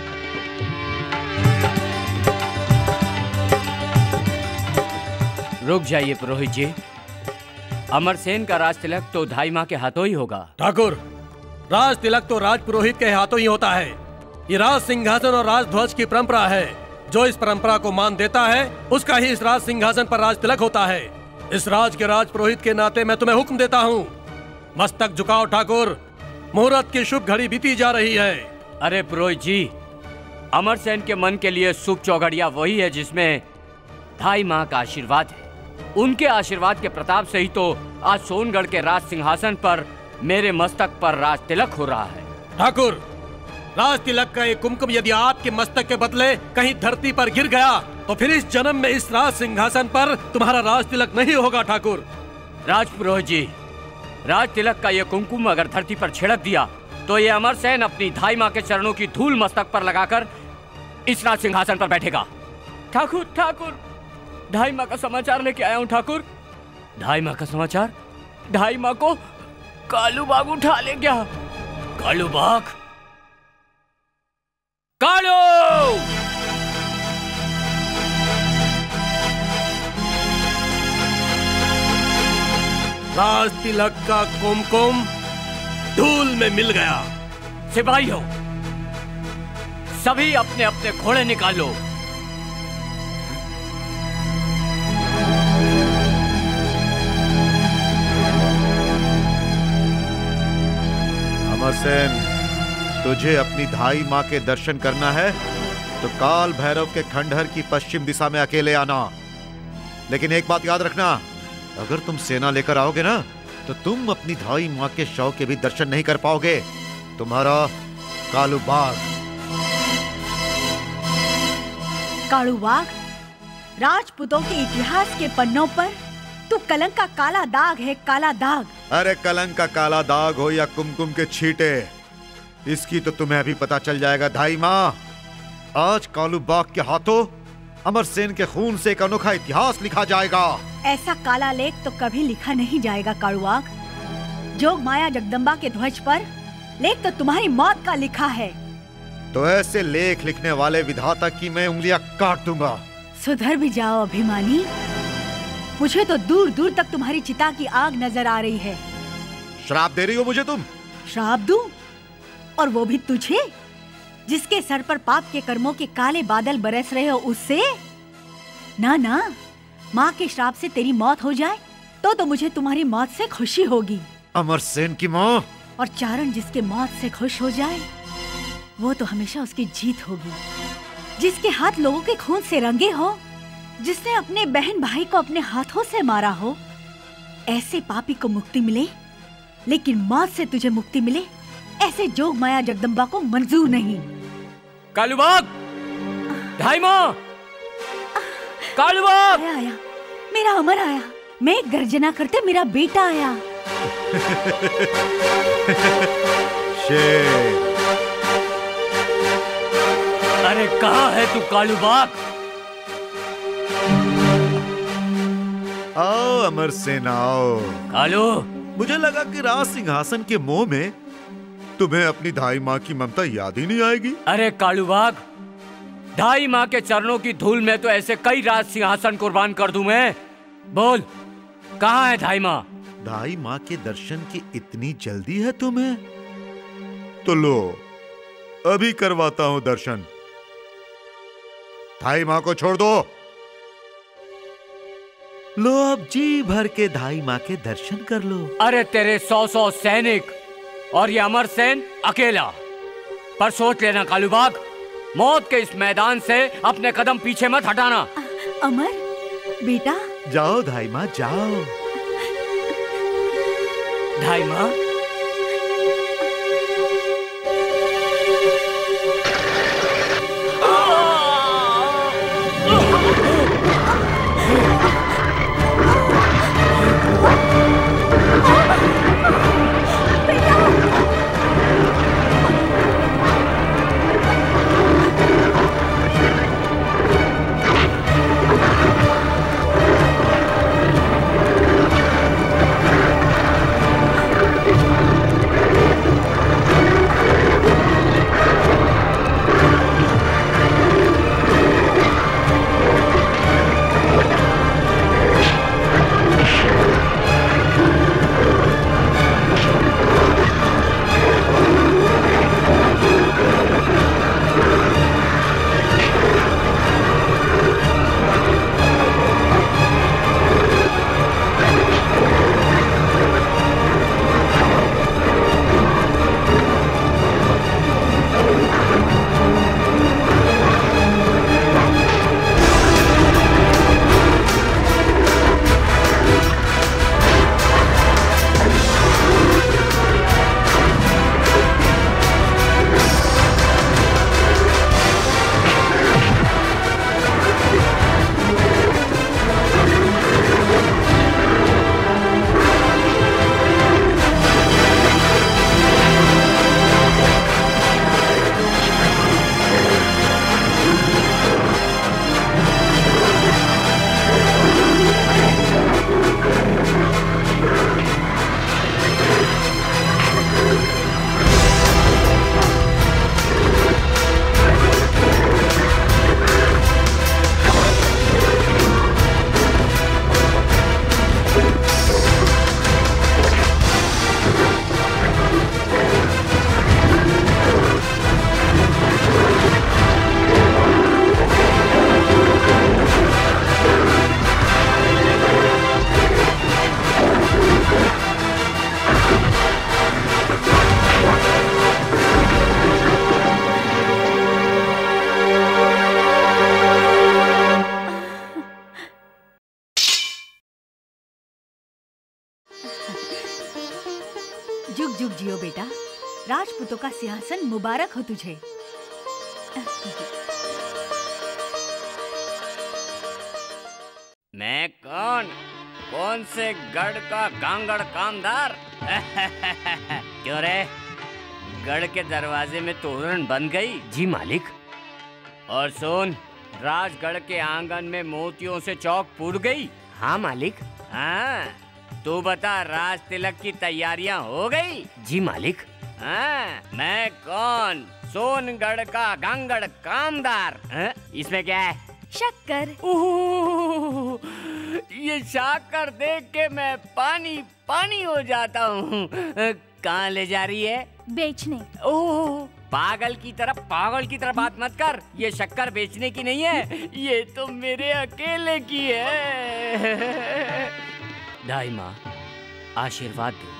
रुक जाइए पुरोहित जी, अमरसेन का राज तिलक तो धाई माँ के हाथों ही होगा। ठाकुर, राज तिलक तो राज पुरोहित के हाथों ही होता है। ये राज सिंहासन और राजध्वज की परंपरा है। जो इस परंपरा को मान देता है उसका ही इस राज सिंहासन पर राज तिलक होता है। इस राज के राज पुरोहित के नाते मैं तुम्हें हुक्म देता हूँ, मस्तक झुकाओ ठाकुर, मुहूर्त की शुभ घड़ी बीती जा रही है। अरे पुरोहित जी, अमरसेन के मन के लिए शुभ चौघड़िया वही है जिसमें धाई माँ का आशीर्वाद है। उनके आशीर्वाद के प्रताप से ही तो आज सोनगढ़ के राज सिंहासन पर मेरे मस्तक पर राज तिलक हो रहा है। ठाकुर, राज तिलक का एक कुमकुम यदि आपके मस्तक के बदले कहीं धरती पर गिर गया तो फिर इस जन्म में इस राज सिंहासन पर तुम्हारा राज तिलक नहीं होगा। ठाकुर राज पुरोहित जी, राज तिलक का ये कुमकुम अगर धरती पर छिड़क दिया तो ये अमरसेन अपनी धाई माँ के चरणों की धूल मस्तक पर लगाकर इस राज सिंहासन पर बैठेगा। ठाकुर ठाकुर, धाई माँ का समाचार लेके आया हूँ ठाकुर। धाई माँ का समाचार? धाई माँ को कालू बाग उठा ले गया। कालू बाग? कालू! राज तिलक का कुमकुम धूल में मिल गया। सिपाहियों, सभी अपने अपने घोड़े निकालो। अमरसेन, तुझे अपनी धाई माँ के दर्शन करना है तो काल भैरव के खंडहर की पश्चिम दिशा में अकेले आना। लेकिन एक बात याद रखना, अगर तुम सेना लेकर आओगे ना तो तुम अपनी धाई माँ के शव के भी दर्शन नहीं कर पाओगे। तुम्हारा कालू बाग। कालू बाग, राजपूतों के इतिहास के पन्नों पर तू कलंक का काला दाग है, काला दाग। अरे कलंक का काला दाग हो या कुमकुम के छींटे, इसकी तो तुम्हें अभी पता चल जाएगा धाई माँ। आज कालू बाग के हाथों अमरसेन के खून से एक अनोखा इतिहास लिखा जाएगा। ऐसा काला लेख तो कभी लिखा नहीं जाएगा कालू बाग। जोग माया जगदम्बा के ध्वज पर लेख तो तुम्हारी मौत का लिखा है। तो ऐसे लेख लिखने वाले विधाता की मैं उंगलियां काट दूंगा। सुधर भी जाओ अभिमानी, मुझे तो दूर दूर तक तुम्हारी चिता की आग नजर आ रही है। श्राप दे रही हो मुझे तुम? श्राप दूं? और वो भी तुझे, जिसके सर पर पाप के कर्मों के काले बादल बरस रहे हो उससे? ना ना, माँ के श्राप से तेरी मौत हो जाए तो मुझे तुम्हारी मौत से खुशी होगी। अमरसेन की माँ। और चारण जिसके मौत से खुश हो जाए वो तो हमेशा उसकी जीत होगी। जिसके हाथ लोगों के खून से रंगे हो, जिसने अपने बहन भाई को अपने हाथों से मारा हो, ऐसे पापी को मुक्ति मिले लेकिन मौत से तुझे मुक्ति मिले, ऐसे जोग माया जगदम्बा को मंजूर नहीं। कालूबाग, धाई माँ, कालूबाग! आया आया, मेरा अमर आया। मैं गर्जना करते मेरा बेटा आया। शेर। अरे कहाँ है तू कालूबाग? आओ अमरसेन आओ। कालू, मुझे लगा कि राज सिंहासन के मोह में तुम्हें अपनी धाई माँ की ममता याद ही नहीं आएगी। अरे कालूबाग, धाई माँ के चरणों की धूल में तो ऐसे कई राज सिंहासन कुर्बान कर दूं मैं। बोल, कहाँ है धाई माँ? धाई माँ के दर्शन की इतनी जल्दी है तुम्हें? तो लो अभी करवाता हूं दर्शन। धाई मां को छोड़ दो। लो अब जी भर के धाई मां के दर्शन कर लो। अरे तेरे 100 सैनिक और ये अमरसेन अकेला, पर सोच लेना कालूबाग, मौत के इस मैदान से अपने कदम पीछे मत हटाना। अमर बेटा, जाओ धाई मां जाओ। धाई मां, जुग जुग जियो बेटा, राजपूतों का सिंहासन मुबारक हो तुझे। मैं कौन से गढ़ का गांगड़ कामदार? क्यों रे, गढ़ के दरवाजे में तोरण बन गई? जी मालिक। और सुन, राजगढ़ के आंगन में मोतियों से चौक पूर गई? हाँ मालिक। हाँ, तू बता, राज तिलक की तैयारियां हो गई? जी मालिक। हाँ, मैं कौन? सोनगढ़ का गांगड़ कामदार। इसमें क्या है? शक्कर। ये शक्कर देख के मैं पानी पानी हो जाता हूँ। कहाँ ले जा रही है? बेचने। ओह, पागल की तरह बात मत कर। ये शक्कर बेचने की नहीं है, ये तो मेरे अकेले की है। दाई माँ, आशीर्वाद दो।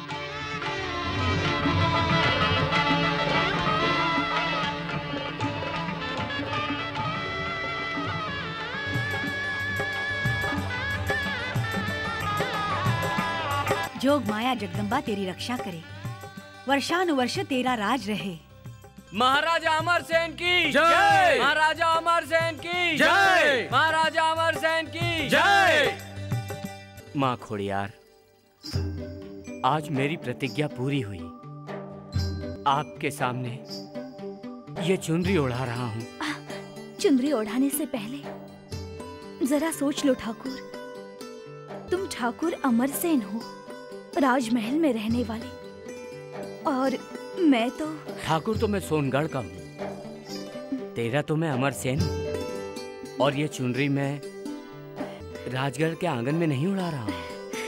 जोग माया जगदम्बा तेरी रक्षा करे, वर्षानुवर्ष तेरा राज रहे। महाराजा अमरसेन की जय। महाराजा अमरसेन की जय। महाराजा अमरसेन की जय। माँ खोड़ियार, आज मेरी प्रतिज्ञा पूरी हुई। आपके सामने ये चुनरी ओढ़ा रहा हूँ। चुनरी ओढ़ाने से पहले जरा सोच लो ठाकुर, तुम ठाकुर अमरसेन हो, राजमहल में रहने वाले, और मैं तो ठाकुर तो मैं सोनगढ़ का हूँ, तेरा तो मैं अमरसेन हूँ। और ये चुनरी मैं राजगढ़ के आंगन में नहीं उड़ा रहा हूँ,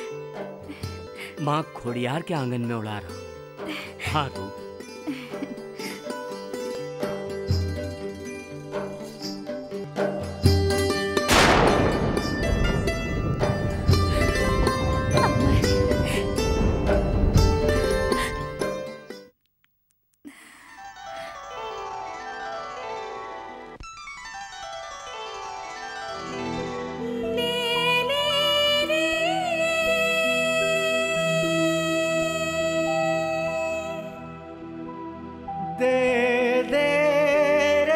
माँ खोड़ियार के आंगन में उड़ा रहा हूँ। हाँ तू दे दे रे।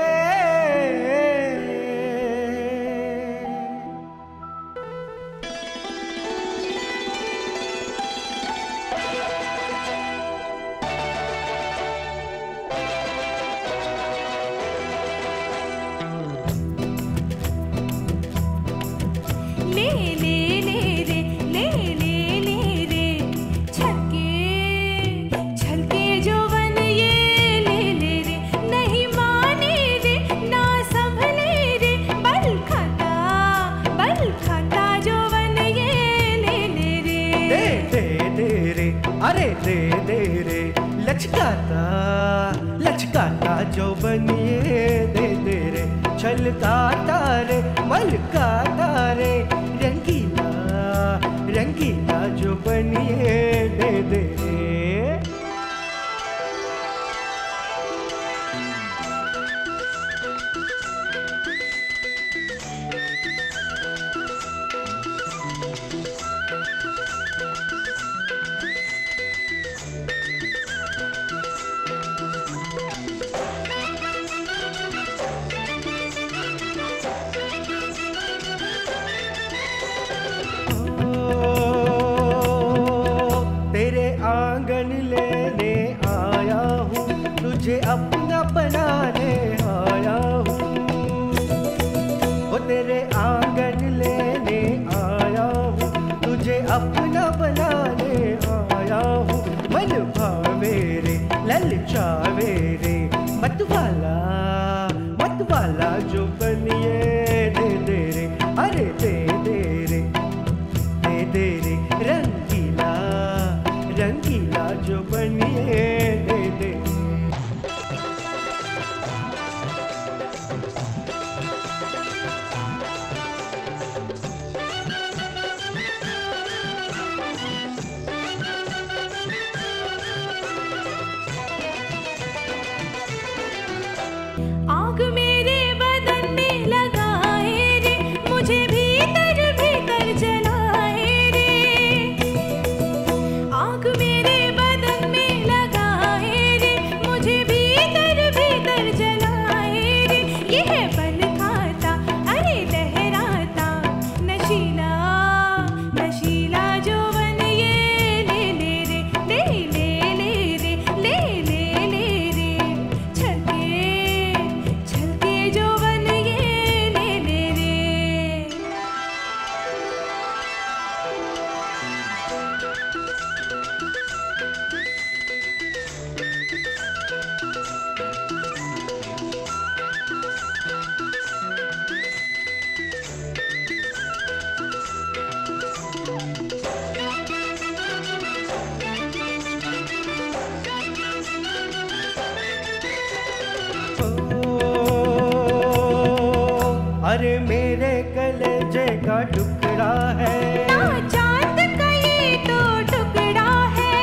ले ले ले रे, ले ले ले रे, छलके छलके जौवन ये ले ले रे, नहीं माने रे ना संभले रे, बल खाता जौवन ये ले ले रे। दे दे दे रे, अरे दे दे रे, लचकाता लचकाता जो बनिए दे दे रे, छलकाता रे मलकाता रे, रंगीला रंगीला जो बनिए दे दे रे। तेरे आंगन लेने आया हूँ, तुझे अपना बनाने आया हूँ। ओ तेरे आंगन लेने आया हूँ, तुझे अपना बनाने आया हूँ। मन भावे रे ललचावे रे, मतवाला जो बनिए दे दे रे, अरे दे दे रे, दे दे रे, रंगीला रंगीला जो बनिए दे दे। आग मेरे बदन में लगाए रे, मुझे भीतर भीतर जलाए रे। आग मेरे बदन में लगाए रे, मुझे भीतर भीतर जलाए रे। यह बल खाता अरे लहराता, नशीला नशीला जौवन ये ले ले रे, ले ले ले रे, ले ले ले रे, छलके छलके जौवन ये ले ले रे। अरे मेरे कलेजे का टुकड़ा है, ना चांद का ये तो टुकड़ा है,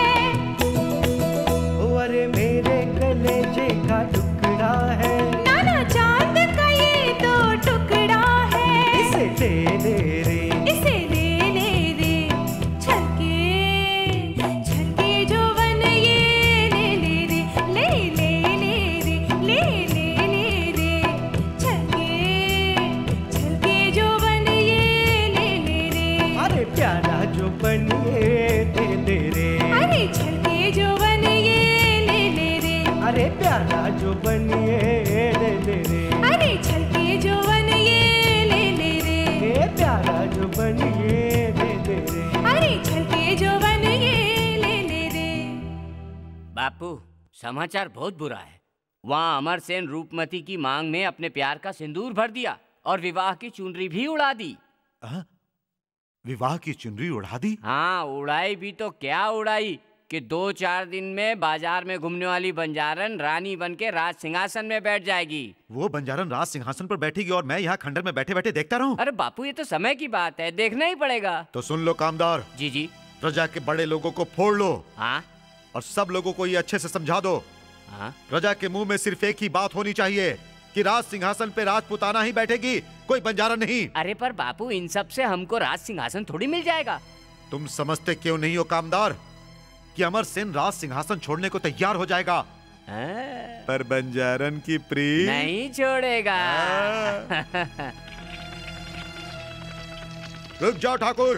ओ अरे मेरे कलेजे का टुकड़ा है, ना चांद का ये तो टुकड़ा है। इसे दे दे रे, इसे ले ले रे, छलके छलके जौवन ये ले ले रे, ले ले ले रे, ले ले ले रे, छलके छलके जौवन ये ले ले रे। अरे प्यारा जो बनिए दे दे रे, अरे छलके जौवन ये ले ले रे, अरे प्यारा जो बनिए दे दे रे, अरे छलके जौवन ये ले ले रे, ए प्यारा जो बनिए दे दे रे। अरे छलके जौवन ये ले ले रे। बापू, समाचार बहुत बुरा है। वहाँ अमरसेन रूपमती की मांग में अपने प्यार का सिंदूर भर दिया और विवाह की चुनरी भी उड़ा दी। विवाह की चुनरी उड़ा दी? हाँ, उड़ाई भी तो क्या उड़ाई कि 2-4 दिन में बाजार में घूमने वाली बंजारन रानी बन के राज सिंहासन में बैठ जाएगी। वो बंजारन राज सिंहासन पर बैठेगी और मैं यहाँ खंडर में बैठे बैठे देखता रहूं? अरे बापू, ये तो समय की बात है, देखना ही पड़ेगा। तो सुन लो कामदार। जी जी। प्रजा के बड़े लोगों को फोड़ लो। हाँ। और सब लोगों को ये अच्छे से समझा दो। हाँ। प्रजा के मुंह में सिर्फ एक ही बात होनी चाहिए कि राज सिंहासन पे राजपुताना ही बैठेगी, कोई बंजारा नहीं। अरे पर बापू, इन सब से हमको राज सिंहासन थोड़ी मिल जाएगा। तुम समझते क्यों नहीं हो कामदार कि अमरसेन राज सिंहासन छोड़ने को तैयार हो जाएगा पर बंजारन की प्रीत नहीं छोड़ेगा। रुक जाओ ठाकुर।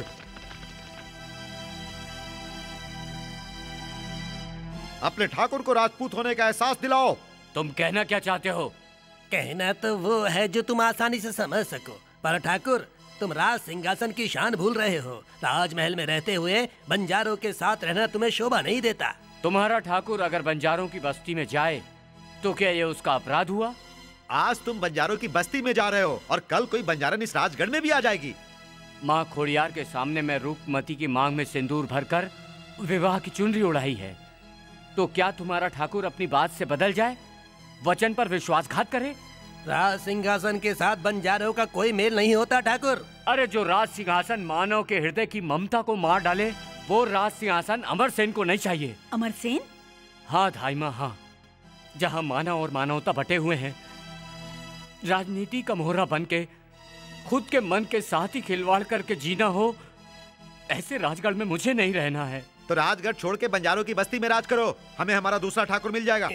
अपने ठाकुर को राजपूत होने का एहसास दिलाओ। तुम कहना क्या चाहते हो? कहना तो वो है जो तुम आसानी से समझ सको, पर ठाकुर तुम राज सिंहासन की शान भूल रहे हो। राजमहल में रहते हुए बंजारों के साथ रहना तुम्हें शोभा नहीं देता। तुम्हारा ठाकुर अगर बंजारों की बस्ती में जाए तो क्या ये उसका अपराध हुआ? आज तुम बंजारों की बस्ती में जा रहे हो और कल कोई बंजारन इस राजगढ़ में भी आ जाएगी। माँ खोड़ियार के सामने मैं रूपमती की मांग में सिंदूर भरकर विवाह की चुनरी उड़ाई है, तो क्या तुम्हारा ठाकुर अपनी बात से बदल जाए, वचन पर विश्वासघात करे? राज सिंहासन के साथ बंजारों का कोई मेल नहीं होता ठाकुर। अरे जो राज सिंहासन मानव के हृदय की ममता को मार डाले, वो राज सिंहासन अमरसेन को नहीं चाहिए। अमरसेन? हाँ धाई माँ, हाँ। जहाँ मानव और मानवता बटे हुए हैं, राजनीति का मोहरा बन के खुद के मन के साथ ही खिलवाड़ करके जीना हो, ऐसे राजगढ़ में मुझे नहीं रहना है। तो राजगढ़ छोड़ के बंजारों की बस्ती में राज करो, हमें हमारा दूसरा ठाकुर मिल जाएगा।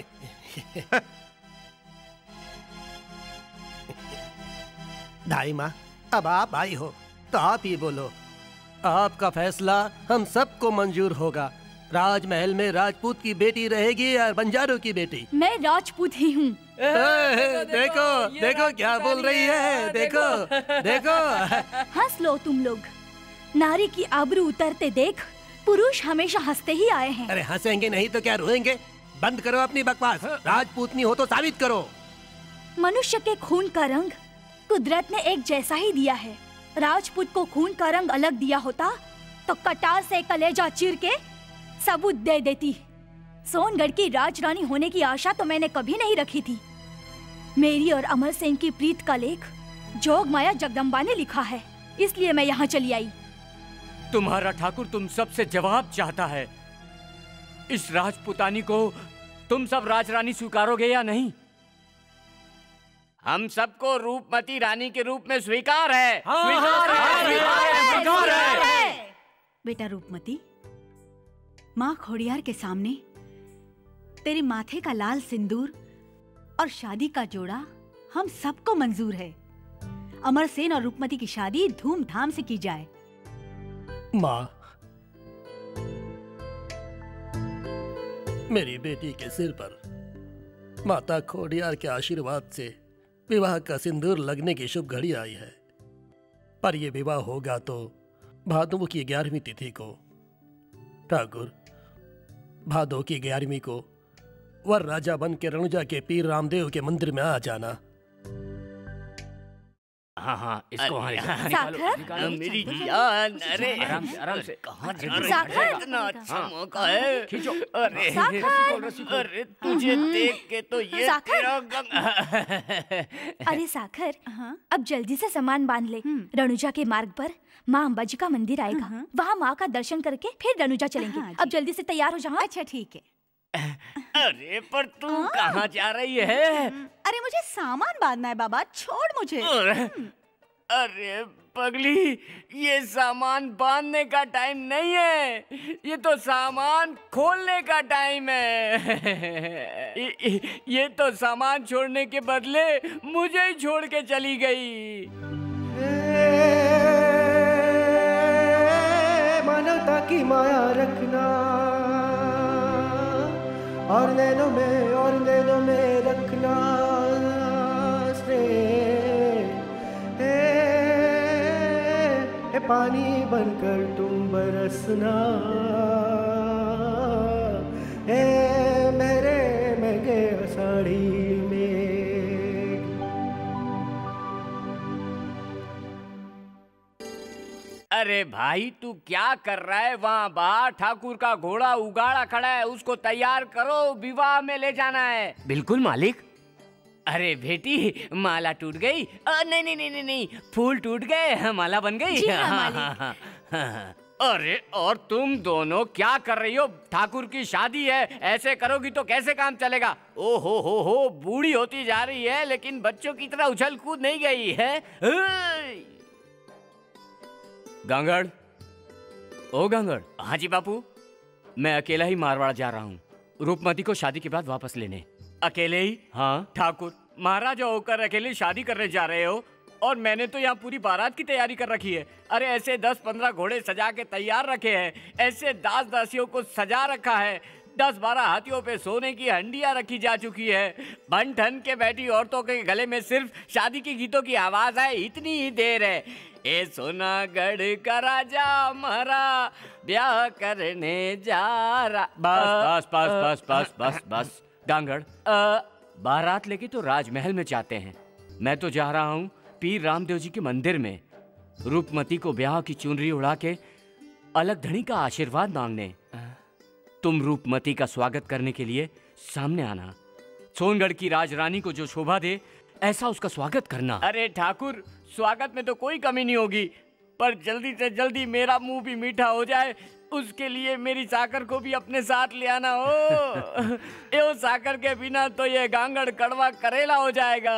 दाई माँ, अब आप आई हो तो आप ही बोलो। आपका फैसला हम सबको मंजूर होगा। राजमहल में राजपूत की बेटी रहेगी या बंजारों की बेटी? मैं राजपूत ही हूँ। देखो देखो क्या बोल रही है, देखो देखो। हंस लो तुम लोग। नारी की आबरू उतरते देख पुरुष हमेशा हंसते ही आए हैं। अरे हंसेंगे नहीं तो क्या रोएंगे? बंद करो अपनी बकवास। राजपूतनी हो तो साबित करो। मनुष्य के खून का रंग कुदरत ने एक जैसा ही दिया है। राजपूत को खून का रंग अलग दिया होता तो कटार से कलेजा चीर के सबूत दे देती। सोनगढ़ की राजरानी होने की आशा तो मैंने कभी नहीं रखी थी। मेरी और अमरसेन की प्रीत का लेख जोगमाया जगदम्बा ने लिखा है, इसलिए मैं यहाँ चली आई। तुम्हारा ठाकुर तुम सबसे जवाब चाहता है। इस राजपुतानी को तुम सब राजरानी स्वीकारोगे या नहीं? हम सबको रूपमती रानी के रूप में स्वीकार है। स्वीकार है। बेटा रूपमती, माँ खोड़ियार के सामने तेरे माथे का लाल सिंदूर और शादी का जोड़ा हम सबको मंजूर है। अमरसेन और रूपमती की शादी धूमधाम से की जाए। माँ, मेरी बेटी के सिर पर माता खोड़ियार के आशीर्वाद से विवाह का सिंदूर लगने की शुभ घड़ी आई है, पर यह विवाह होगा तो भादों की 11वीं तिथि को। ठाकुर, भादों की 11वीं को वर राजा बन के रणुजा के पीर रामदेव के मंदिर में आ जाना। हाँ हाँ, इसको वहाँ साखर? मेरी जान। अरे आराम से कहाँ इतना अच्छा मौका है। खींचो। अरे तुझे देख के तो ये तेरा अरे साखर, अब जल्दी से सामान बांध ले। रणुजा के मार्ग पर माँ अंबा जी का मंदिर आएगा, वहाँ माँ का दर्शन करके फिर रणुजा चलेंगे। अब जल्दी से तैयार हो जाओ। अच्छा ठीक है। अरे पर तू कहाँ जा रही है? अरे मुझे सामान बांधना है बाबा, छोड़ मुझे। अरे पगली, ये सामान बांधने का टाइम नहीं है, ये तो सामान खोलने का टाइम है। ये तो सामान छोड़ने के बदले मुझे ही छोड़ के चली गई। मानवता की माया रखना और नैनों में रखना पानी बनकर तुम बरसना है मेरे महंगे साड़ी में। अरे भाई तू क्या कर रहा है? वहाँ बाहर ठाकुर का घोड़ा उगाड़ा खड़ा है, उसको तैयार करो, विवाह में ले जाना है। बिल्कुल मालिक। अरे बेटी, माला टूट गई? नहीं नहीं नहीं नहीं, फूल टूट गए, माला बन गई। जी हाँ, मालिक। अरे और तुम दोनों क्या कर रही हो? ठाकुर की शादी है, ऐसे करोगी तो कैसे काम चलेगा? ओ हो, बूढ़ी होती जा रही है लेकिन बच्चों की तरह उछल कूद नहीं गई है। गांगड़, ओ गांगड़। हाँ जी बापू, मैं अकेला ही मारवाड़ जा रहा हूँ। रूपमती को शादी के बाद वापस लेने। अकेले ही? हाँ ठाकुर, महाराजा होकर अकेले शादी करने जा रहे हो और मैंने तो यहाँ पूरी बारात की तैयारी कर रखी है। अरे ऐसे 10-15 घोड़े सजा के तैयार रखे हैं, ऐसे दास दासियों को सजा रखा है, 10-12 हाथियों पे सोने की हंडियां रखी जा चुकी है। बन ठन के बैठी औरतों के गले में सिर्फ शादी के गीतों की आवाज है, इतनी ही देर है। ए सोनागढ़ का राजा हमारा ब्याह करने जा रहा। बस बस बस बस बस बस बस गांगड़, बारात लेके तो राजमहल में जाते हैं। मैं तो जा रहा हूँ पीर रामदेव जी के मंदिर में रूपमती को ब्याह की चुनरी उड़ा के अलग धनी का आशीर्वाद मांगने। तुम रूपमती का स्वागत करने के लिए सामने आना। सोनगढ़ की राजरानी को जो शोभा दे ऐसा उसका स्वागत करना। अरे ठाकुर, स्वागत में तो कोई कमी नहीं होगी, पर जल्दी से जल्दी मेरा मुंह भी मीठा हो जाए, उसके लिए मेरी साकर को भी अपने साथ ले आना हो। ये साकर के बिना तो ये गांगड़ कड़वा करेला हो जाएगा।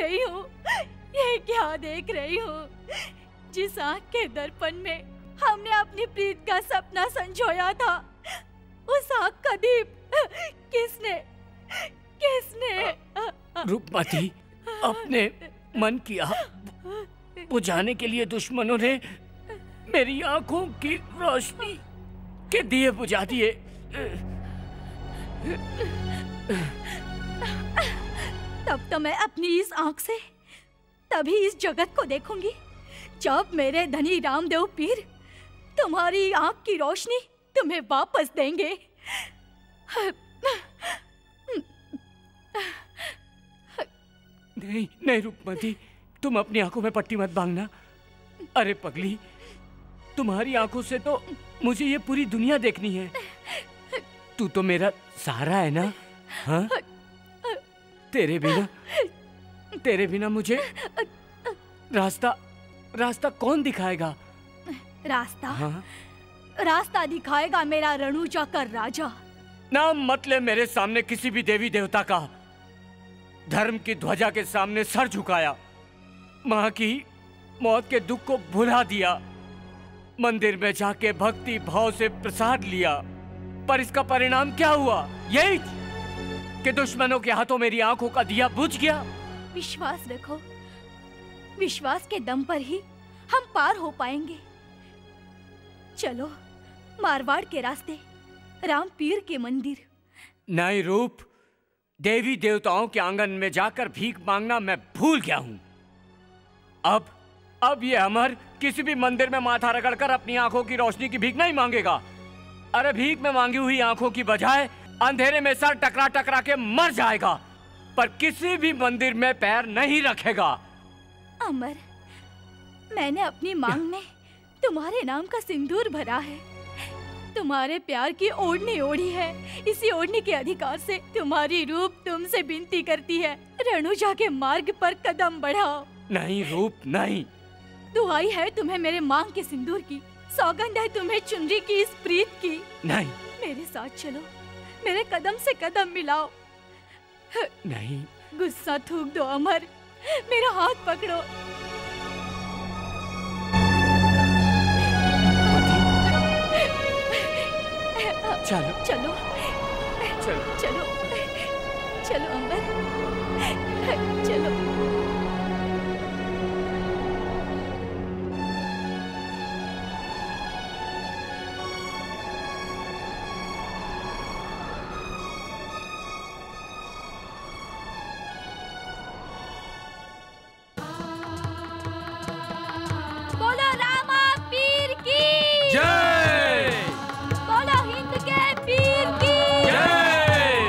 रही हूँ? ये क्या देख रही हूँ? जिस आँख के दर्पण में हमने अपनी प्रीत का सपना संजोया था, उस आँख का दीप किसने रूपमती, अपने मन की आग बुझाने के लिए दुश्मनों ने मेरी आंखों की रोशनी के दिए बुझा दिए। तब तो मैं अपनी इस आंख से तभी इस जगत को देखूंगी जब मेरे धनी रामदेव पीर तुम्हारी आंख की रोशनी तुम्हें वापस देंगे। नहीं नहीं रूपमती, तुम अपनी आंखों में पट्टी मत बांधना। अरे पगली, तुम्हारी आंखों से तो मुझे ये पूरी दुनिया देखनी है। तू तो मेरा सहारा है ना? हाँ? तेरे बिना मुझे रास्ता कौन दिखाएगा? रास्ता? हाँ? रास्ता दिखाएगा मेरा रणुजा का राजा। नाम मत ले मेरे सामने किसी भी देवी देवता का। धर्म की ध्वजा के सामने सर झुकाया, माँ की मौत के दुख को भुला दिया, मंदिर में जाके भक्ति भाव से प्रसाद लिया, पर इसका परिणाम क्या हुआ? यही कि दुश्मनों के हाथों मेरी आंखों का दिया बुझ गया। विश्वास रखो, विश्वास के दम पर ही हम पार हो पाएंगे। चलो मारवाड़ के रास्ते, राम पीर के मंदिर। नहीं रूप, देवी देवताओं के आंगन में जाकर भीख मांगना मैं भूल गया हूं। अब ये अमर किसी भी मंदिर में माथा रगड़कर अपनी आंखों की रोशनी की भीख नहीं मांगेगा। अरे भीख में मांगी हुई आंखों की बजाय अंधेरे में सर टकरा टकरा के मर जाएगा, पर किसी भी मंदिर में पैर नहीं रखेगा। अमर, मैंने अपनी मांग में तुम्हारे नाम का सिंदूर भरा है, तुम्हारे प्यार की ओढ़नी ओढ़ी है। इसी ओढ़नी के अधिकार से तुम्हारी रूप तुमसे विनती करती है, रणुजा के मार्ग पर कदम बढ़ाओ। नहीं रूप नहीं, दुआई है तुम्हें मेरे मांग के सिंदूर की, सौगंध है तुम्हें चुनरी की इस प्रीत की। नहीं, मेरे साथ चलो, मेरे कदम से कदम मिलाओ। नहीं, गुस्सा थूक दो अमर, मेरा हाथ पकड़ो। चलो चलो चलो चलो चलो अमर, चलो। बोलो रामा पीर की जय, बोलो हिंद के पीर की जय।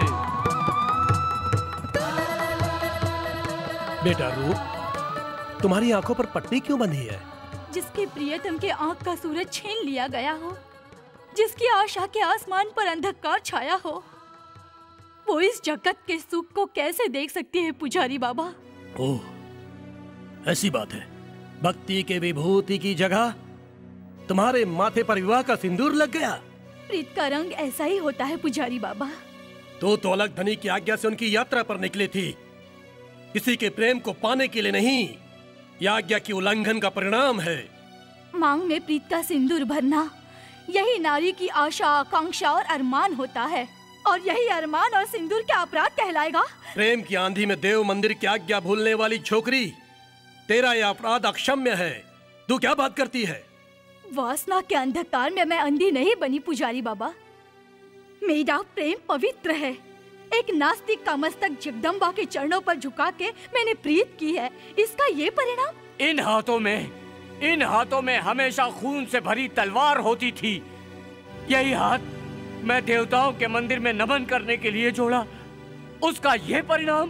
बेटा रूप, तुम्हारी आंखों पर पट्टी क्यों बंधी है? जिसके प्रियतम के आंख का सूरज छीन लिया गया हो, जिसकी आशा के आसमान पर अंधकार छाया हो, वो इस जगत के सुख को कैसे देख सकती है पुजारी बाबा? ओह, ऐसी बात है। भक्ति के विभूति की जगह तुम्हारे माथे पर विवाह का सिंदूर लग गया। प्रीत का रंग ऐसा ही होता है पुजारी बाबा। तो अलग धनी की आज्ञा से उनकी यात्रा पर निकली थी, किसी के प्रेम को पाने के लिए नहीं। यह आज्ञा की उल्लंघन का परिणाम है। मांग में प्रीत का सिंदूर भरना, यही नारी की आशा, आकांक्षा और अरमान होता है, और यही अरमान और सिंदूर क्या अपराध कहलाएगा? प्रेम की आंधी में देव मंदिर की आज्ञा भूलने वाली छोकरी, तेरा यह अपराध अक्षम्य है। तू क्या बात करती है? वासना के अंधकार में मैं अंधी नहीं बनी पुजारी बाबा। मेरा प्रेम पवित्र है। एक नास्तिक का मस्तक जगदम्बा के चरणों पर झुका के मैंने प्रीत की है, इसका ये परिणाम? इन हाथों में हमेशा खून से भरी तलवार होती थी। यही हाथ मैं देवताओं के मंदिर में नमन करने के लिए जोड़ा, उसका ये परिणाम?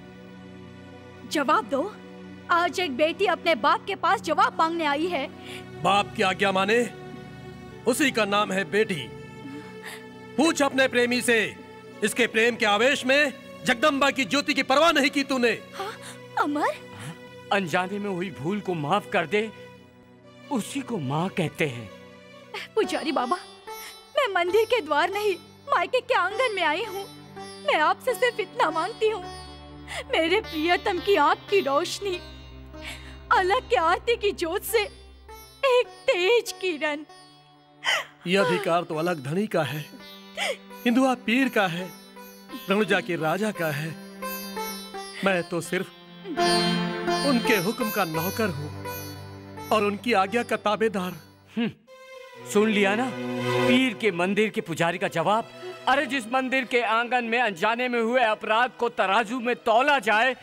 जवाब दो। आज एक बेटी अपने बाप के पास जवाब मांगने आई है। बाप की आज्ञा माने, उसी का नाम है बेटी। पूछ अपने प्रेमी से, इसके प्रेम के आवेश में जगदम्बा की ज्योति की परवाह नहीं की तूने। हाँ, अमर, अनजाने में हुई भूल को माफ कर दे, उसी को माँ कहते हैं। पुजारी बाबा, मैं मंदिर के द्वार नहीं, मायके के आंगन में आई हूँ। मैं आपसे सिर्फ इतना मांगती हूँ, मेरे प्रियतम की आंख की रोशनी, अलग के आरती की ज्योत से एक तेज किरण। यह अधिकार तो अलग धनी का है, हिंदुआ पीर का है, रणुजा के राजा का है। मैं तो सिर्फ उनके हुक्म का नौकर हूँ और उनकी आज्ञा का ताबेदार। सुन लिया ना पीर के मंदिर के पुजारी का जवाब। अरे जिस मंदिर के आंगन में अनजाने में हुए अपराध को तराजू में तौला जाए,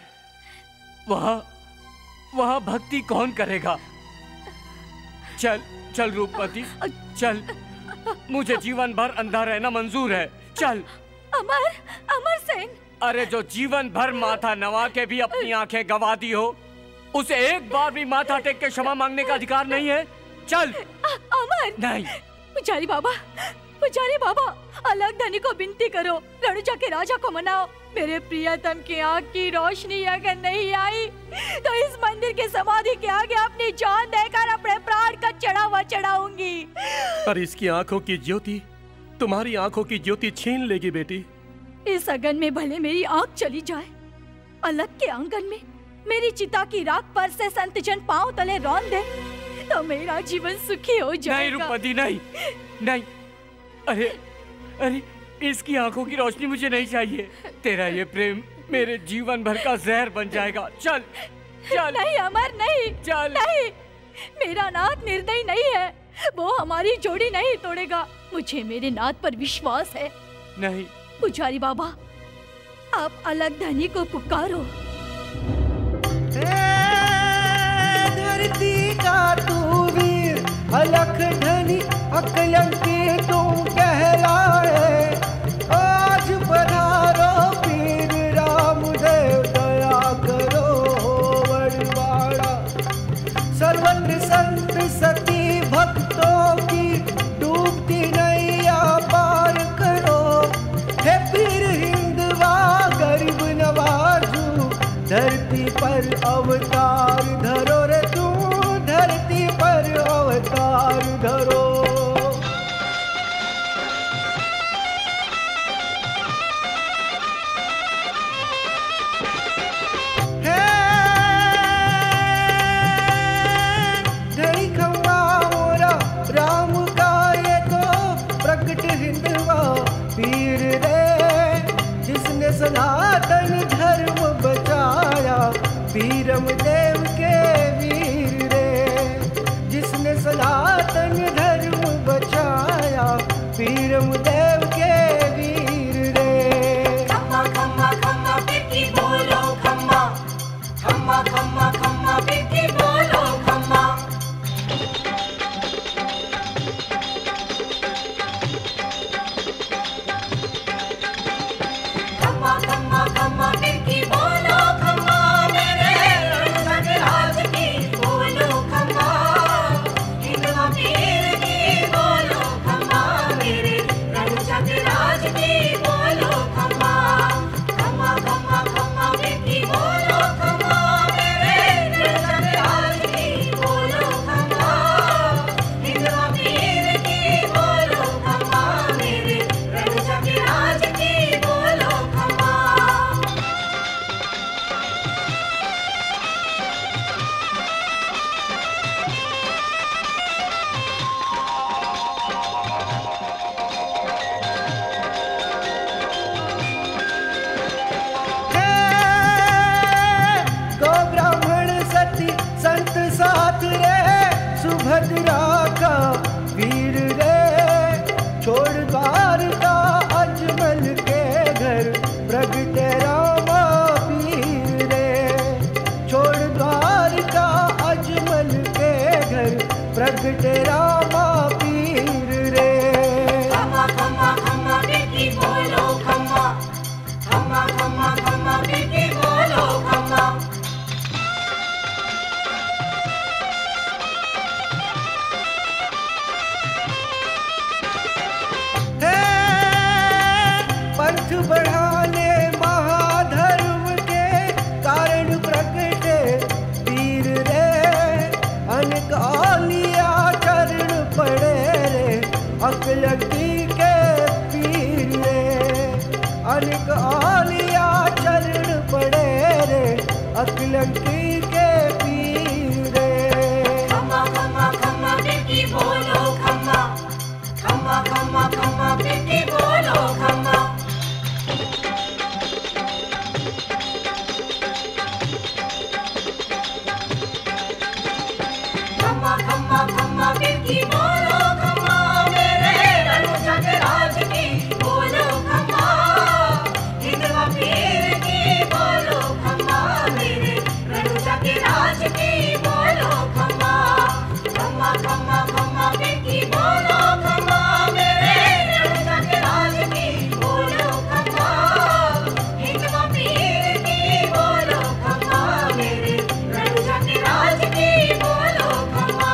वहाँ भक्ति कौन करेगा? चल चल रूपवती, चल। मुझे जीवन भर अंधा रहना मंजूर है। चल। अमर सेन। अरे जो जीवन भर माथा नवा के भी अपनी आंखें गंवा दी हो, उसे एक बार भी माथा टेक के क्षमा मांगने का अधिकार नहीं है। चल। अमर नहीं। पुजारी बाबा, अलग धनी को विनती करो, रणुजा के राजा को मनाओ। मेरे प्रियतम की आंख की रोशनी अगर नहीं आई तो इस मंदिर के समाधि के आगे अपनी जान देकर अपने प्राण का चढ़ावा चढ़ाऊंगी। पर इसकी आंखों की ज्योति तुम्हारी आंखों की ज्योति छीन लेगी बेटी। इस अगन में भले मेरी आंख चली जाए, अलग के आंगन में मेरी चिता की राख पर से संत जन पांव तले रौंद दे तो मेरा जीवन सुखी हो जाएगा। नहीं रूपवती, नहीं। अरे इसकी आंखों की रोशनी मुझे नहीं चाहिए। तेरा ये प्रेम मेरे जीवन भर का जहर बन जाएगा। चल। नहीं अमर, नहीं। चल। नहीं, मेरा नाथ निर्दयी नहीं है, वो हमारी जोड़ी नहीं तोड़ेगा। मुझे मेरे नाथ पर विश्वास है। नहीं। पुजारी बाबा, आप अलग धनी को पुकारो। धरती का तू वीर, अलख धनी अकलंकी तू कहलाए। आज पधारो पीर रामदेव, दया करो बड़वाड़ा। सर्वत्र संत सती भक्तों की डूबती नैया पार करो। हे पीर हिंदवा गरीब नवाजू, धरती पर अवतार धरो रे तू, धरती पर अवतार धरो। धनी खम्बा मोरा राम का ये तो प्रकट हिंदवा पीर रे, जिसने सनातन धर्म बचाया। पीरम देव के वीर रे, जिसने सनातन धर्म बचाया। पीरम देव के वीर रे। खम्मा खम्मा खम्मा बिरकी बोलो खम्मा, खम्मा खम्मा खम्मा बिरकी बोलो खम्मा। खम्मा खम्मा खम्मा बिरकी बोलो खम्मा, मेरे रणुजा के राज की बोलो खम्मा। हिंदुआ पीर की बोलो खम्मा, मेरे रणुजा के राज की बोलो खम्मा। खम्मा खम्मा खम्मा बिरकी बोलो खम्मा, मेरे रणुजा के राज की बोलो खम्मा। हिंदुआ पीर की बोलो खम्मा, मेरे रणुजा के राज की बोलो खम्मा। गो ब्राह्मण सती संत साथ रे, सुभद्रा का वीर रे। छोड़ द्वारका अजमल के घर, प्रगटे रामा पीर रे। छोड़ द्वारका अजमल के घर, प्रगटे रामा पीर रे। खम्मा खम्मा खम्मा बिरकी बोलो खम्मा, खम्मा खम्मा खम्मा बिरकी बोलो खम्मा। हे पंथ बढ़ाने महाधर्म के कारण प्रगटे वीर रे। अनेक औलिया चरण खम्मा खम्मा पिंकी बोलो खम्मा। खम्मा खम्मा खम्मा पिंकी बोलो खम्मा, मेरे रनुजा के राज की बोलो खम्मा। हिंदवा पीर की बोलो खम्मा, मेरे रनुजा के राज की बोलो खम्मा। खम्मा खम्मा खम्मा पिंकी बोलो खम्मा, मेरे रनुजा के राज की बोलो खम्मा। हिंदवा पीर की बोलो खम्मा, मेरे रनुजा के राज की बोलो खम्मा।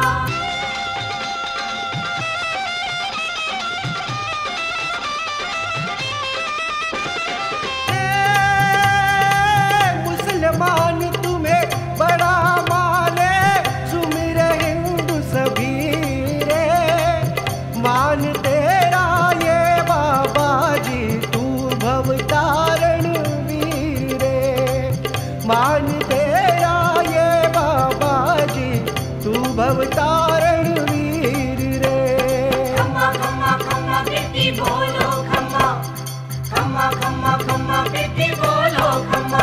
मुसलमान तुम्हें बड़ा माने, सुमिर हिंदू सभी रे। मान तेरा ये बाबा जी, तू भवतारण वीर रे। मान तेरा ये बाबा जी, तू भवतारण वीर रे। खम्मा खम्मा खम्मा पिंकी बोलो खम्मा। खम्मा खम्मा खम्मा पिंकी बोलो खम्मा।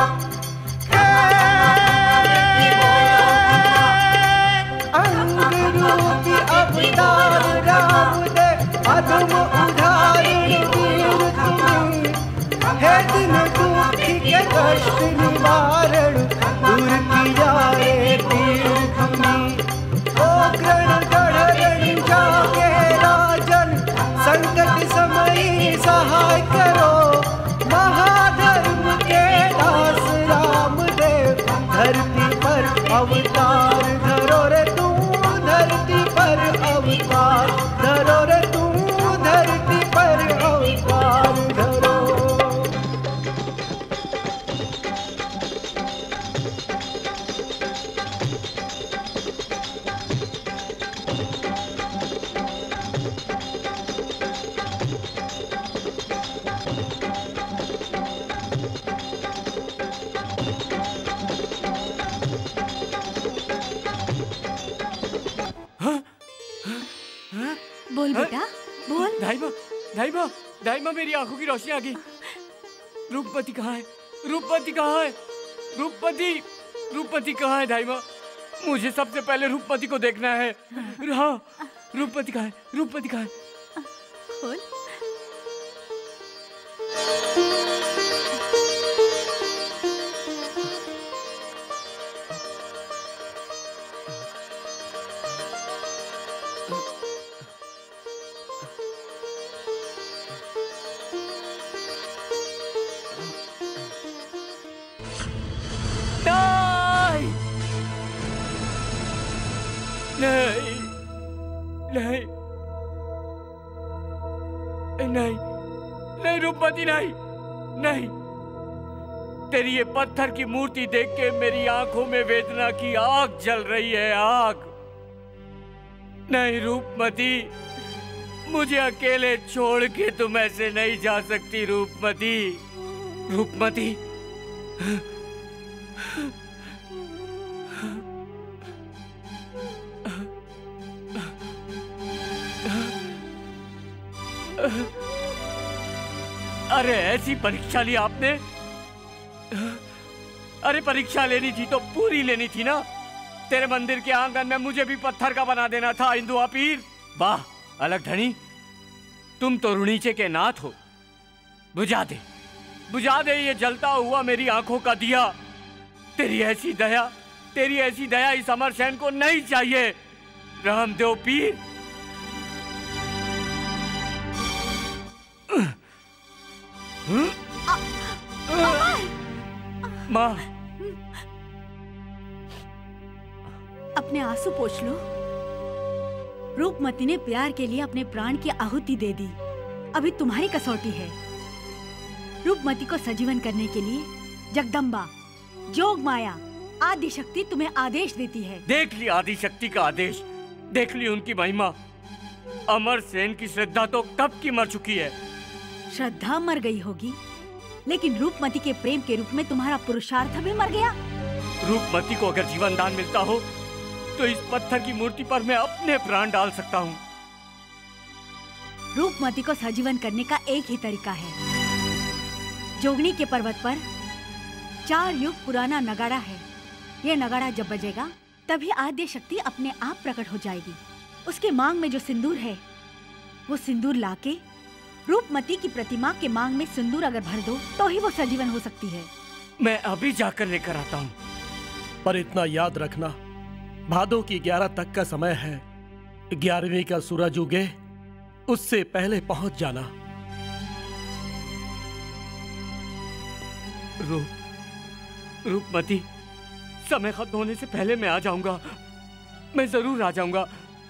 अंग रूपी अवतार राम दे, अधम उदाहरण वीर तुम्ही। हे दिन दुखी के कष्ट निवारण, दूर किया रे पीर तुम्ही। ओ ग्रण गढ़ जाके राजन, संकट समय सहाय करो। महाधर्म के दास रामदेव, धरती पर अवतार धरो रे तू। धरती पर अवतार धरो रे तू, धरती पर अवतार धरो। बोल बेटा बोल। दाइमा दाइमा दाइमा, मेरी आंखों की रोशनी आ गई। रूपमती कहाँ है? रूपमती कहाँ है? रूपमती रूपमती कहाँ है दाइमा? मुझे सबसे पहले रूपमती को देखना है। हाँ, रूपमती कहाँ है? रूपमती कहाँ है? खोल। नहीं नहीं नहीं नहीं रूपमती, नहीं नहीं। तेरी ये पत्थर की मूर्ति देख के मेरी आंखों में वेदना की आग जल रही है, आग। नहीं रूपमती, मुझे अकेले छोड़ के तुम ऐसे नहीं जा सकती रूपमती। रूपमती अरे ऐसी परीक्षा ली आपने? अरे परीक्षा लेनी थी तो पूरी लेनी थी ना। तेरे मंदिर के आंगन में मुझे भी पत्थर का बना देना था हिंदुआ पीर। वाह अलग धनी, तुम तो रुणीचे के नाथ हो। बुझा दे ये जलता हुआ मेरी आंखों का दिया। तेरी ऐसी दया इस अमरसेन को नहीं चाहिए। रामदेव पीर, माँ अपने आंसू पोंछ लो। रूपमती ने प्यार के लिए अपने प्राण की आहुति दे दी। अभी तुम्हारी कसौटी है। रूपमती को सजीवन करने के लिए जगदम्बा, जोग माया, आदि शक्ति तुम्हें आदेश देती है। देख ली आदि शक्ति का आदेश, देख ली उनकी महिमा। अमरसेन की श्रद्धा तो कब की मर चुकी है। श्रद्धा मर गई होगी, लेकिन रूपमती के प्रेम के रूप में तुम्हारा पुरुषार्थ भी मर गया। रूपमती को अगर जीवन दान मिलता हो तो इस पत्थर की मूर्ति पर मैं अपने प्राण डाल सकता हूँ। रूपमती को सजीवन करने का एक ही तरीका है। जोगनी के पर्वत पर 4 युग पुराना नगाड़ा है। ये नगाड़ा जब बजेगा तभी आद्य शक्ति अपने आप प्रकट हो जाएगी। उसके मांग में जो सिंदूर है वो सिंदूर लाके रूपमती की प्रतिमा के मांग में सिंदूर अगर भर दो तो ही वो सजीवन हो सकती है। मैं अभी जाकर लेकर आता हूँ। पर इतना याद रखना, भादों की 11 तक का समय है। 11वीं का सूरज उगे उससे पहले पहुंच जाना। रूपमती, समय खत्म होने से पहले मैं आ जाऊंगा। मैं जरूर आ जाऊंगा।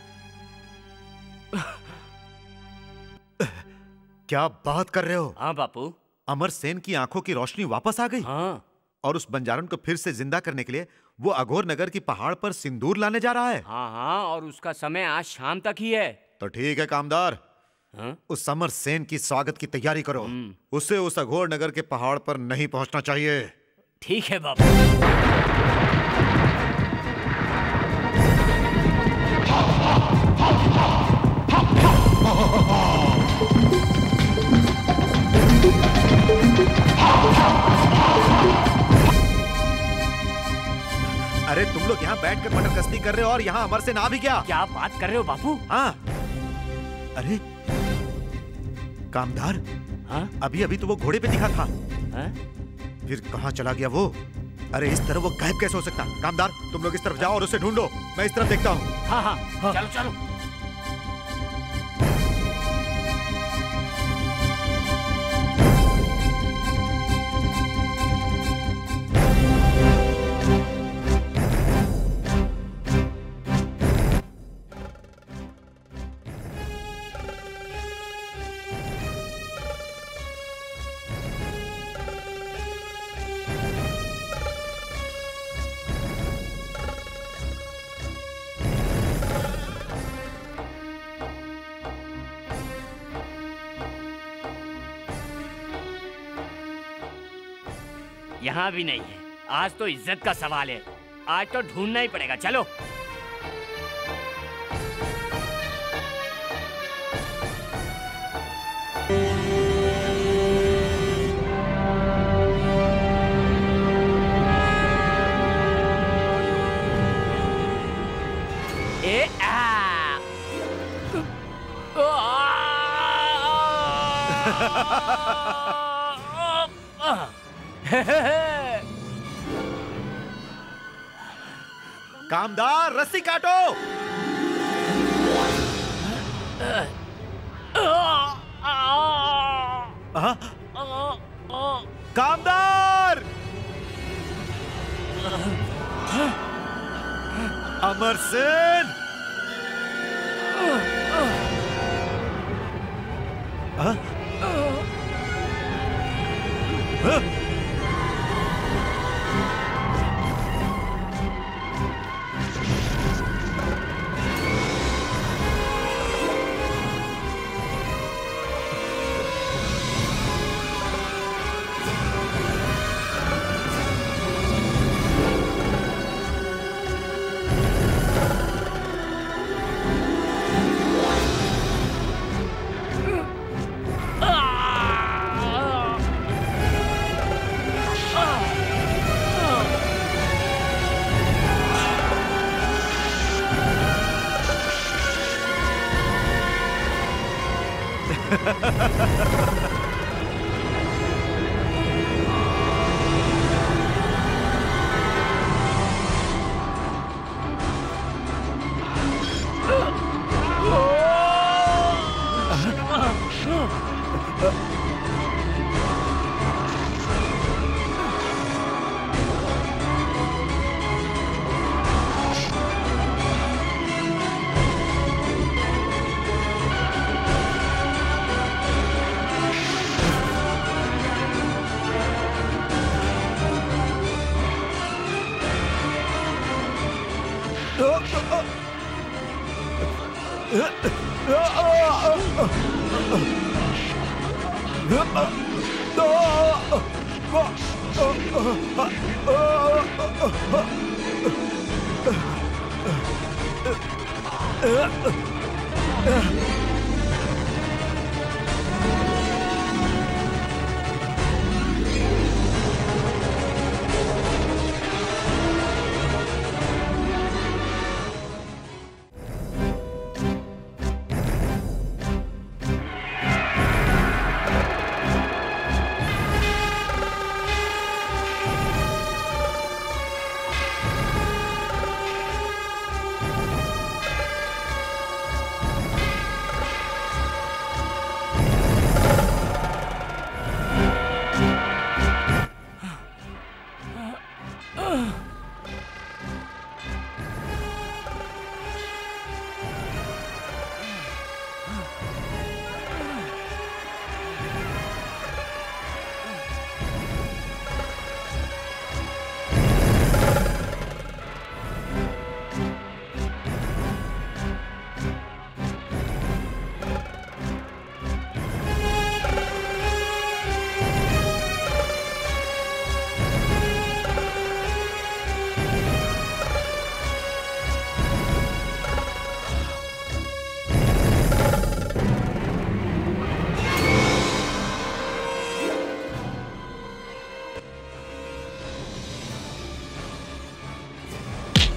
क्या बात कर रहे हो? हाँ बापू। अमरसेन की आंखों की रोशनी वापस आ गई। हाँ। और उस बंजारन को फिर से जिंदा करने के लिए वो अघोर नगर की पहाड़ पर सिंदूर लाने जा रहा है। हाँ हाँ, और उसका समय आज शाम तक ही है। तो ठीक है कामदार, हाँ? उस अमरसेन की स्वागत की तैयारी करो। उसे उस अघोर नगर के पहाड़ पर नहीं पहुंचना चाहिए। ठीक है बापू। अरे तुम लोग यहाँ बैठकर मटर कश्ती कर रहे हो और यहाँ अमरसेन आ भी गया। क्या बात कर रहे हो बापू? हाँ। अरे कामदार, हाँ? अभी तो वो घोड़े पे दिखा था। हाँ? फिर कहाँ चला गया वो? अरे इस तरह वो गायब कैसे हो सकता? कामदार, तुम लोग इस तरफ जाओ और उसे ढूंढो, मैं इस तरफ देखता हूँ। हाँ हाँ, हाँ। चलो चलो। यहाँ भी नहीं है। आज तो इज्जत का सवाल है। आज तो ढूंढना ही पड़ेगा। चलो। कामदार, रस्सी काटो। कामदार, अमरसेन।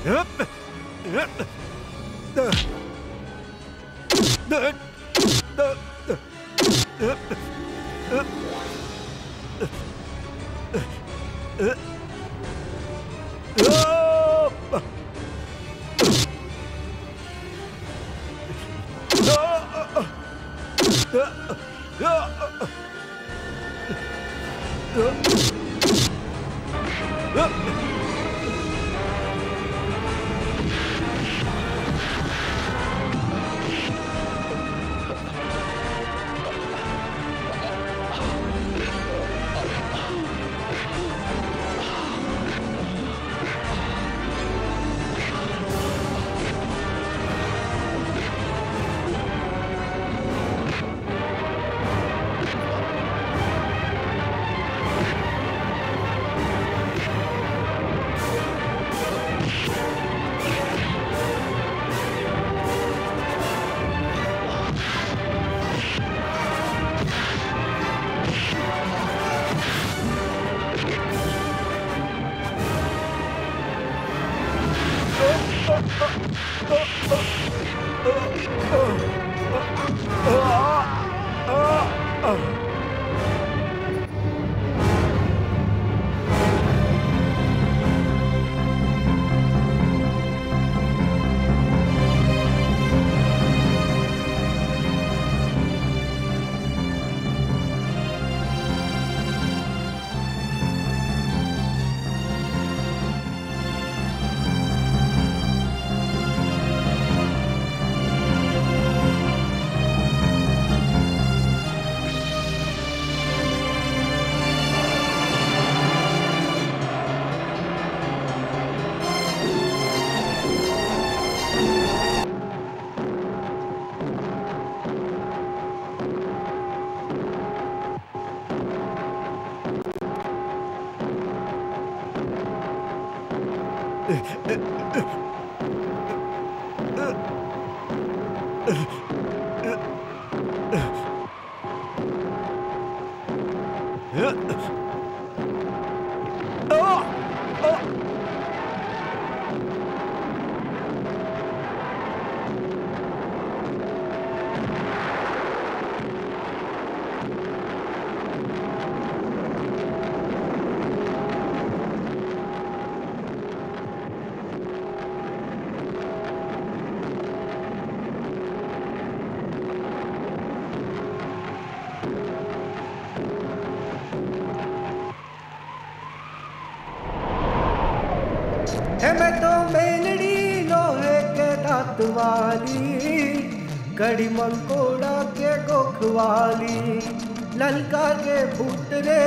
मैं तो मेलड़ी लोहे के दांत वाली, कड़ी मंकोड़ा के गोख वाली, ललका के पुतरे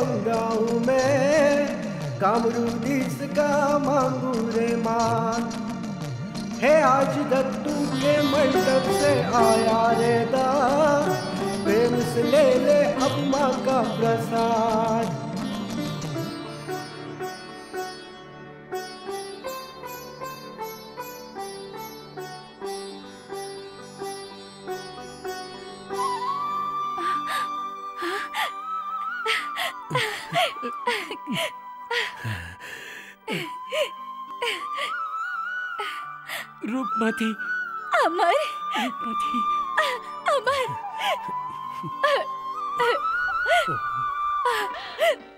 मंगाऊ मैं, कामरू दिस का मांगू रे मान। है आज दत्तू के मंडप से आया रे दा, प्रेम से ले ले अम्मा का प्रसाद। रूपमती, अमर, रूपमती, अमर।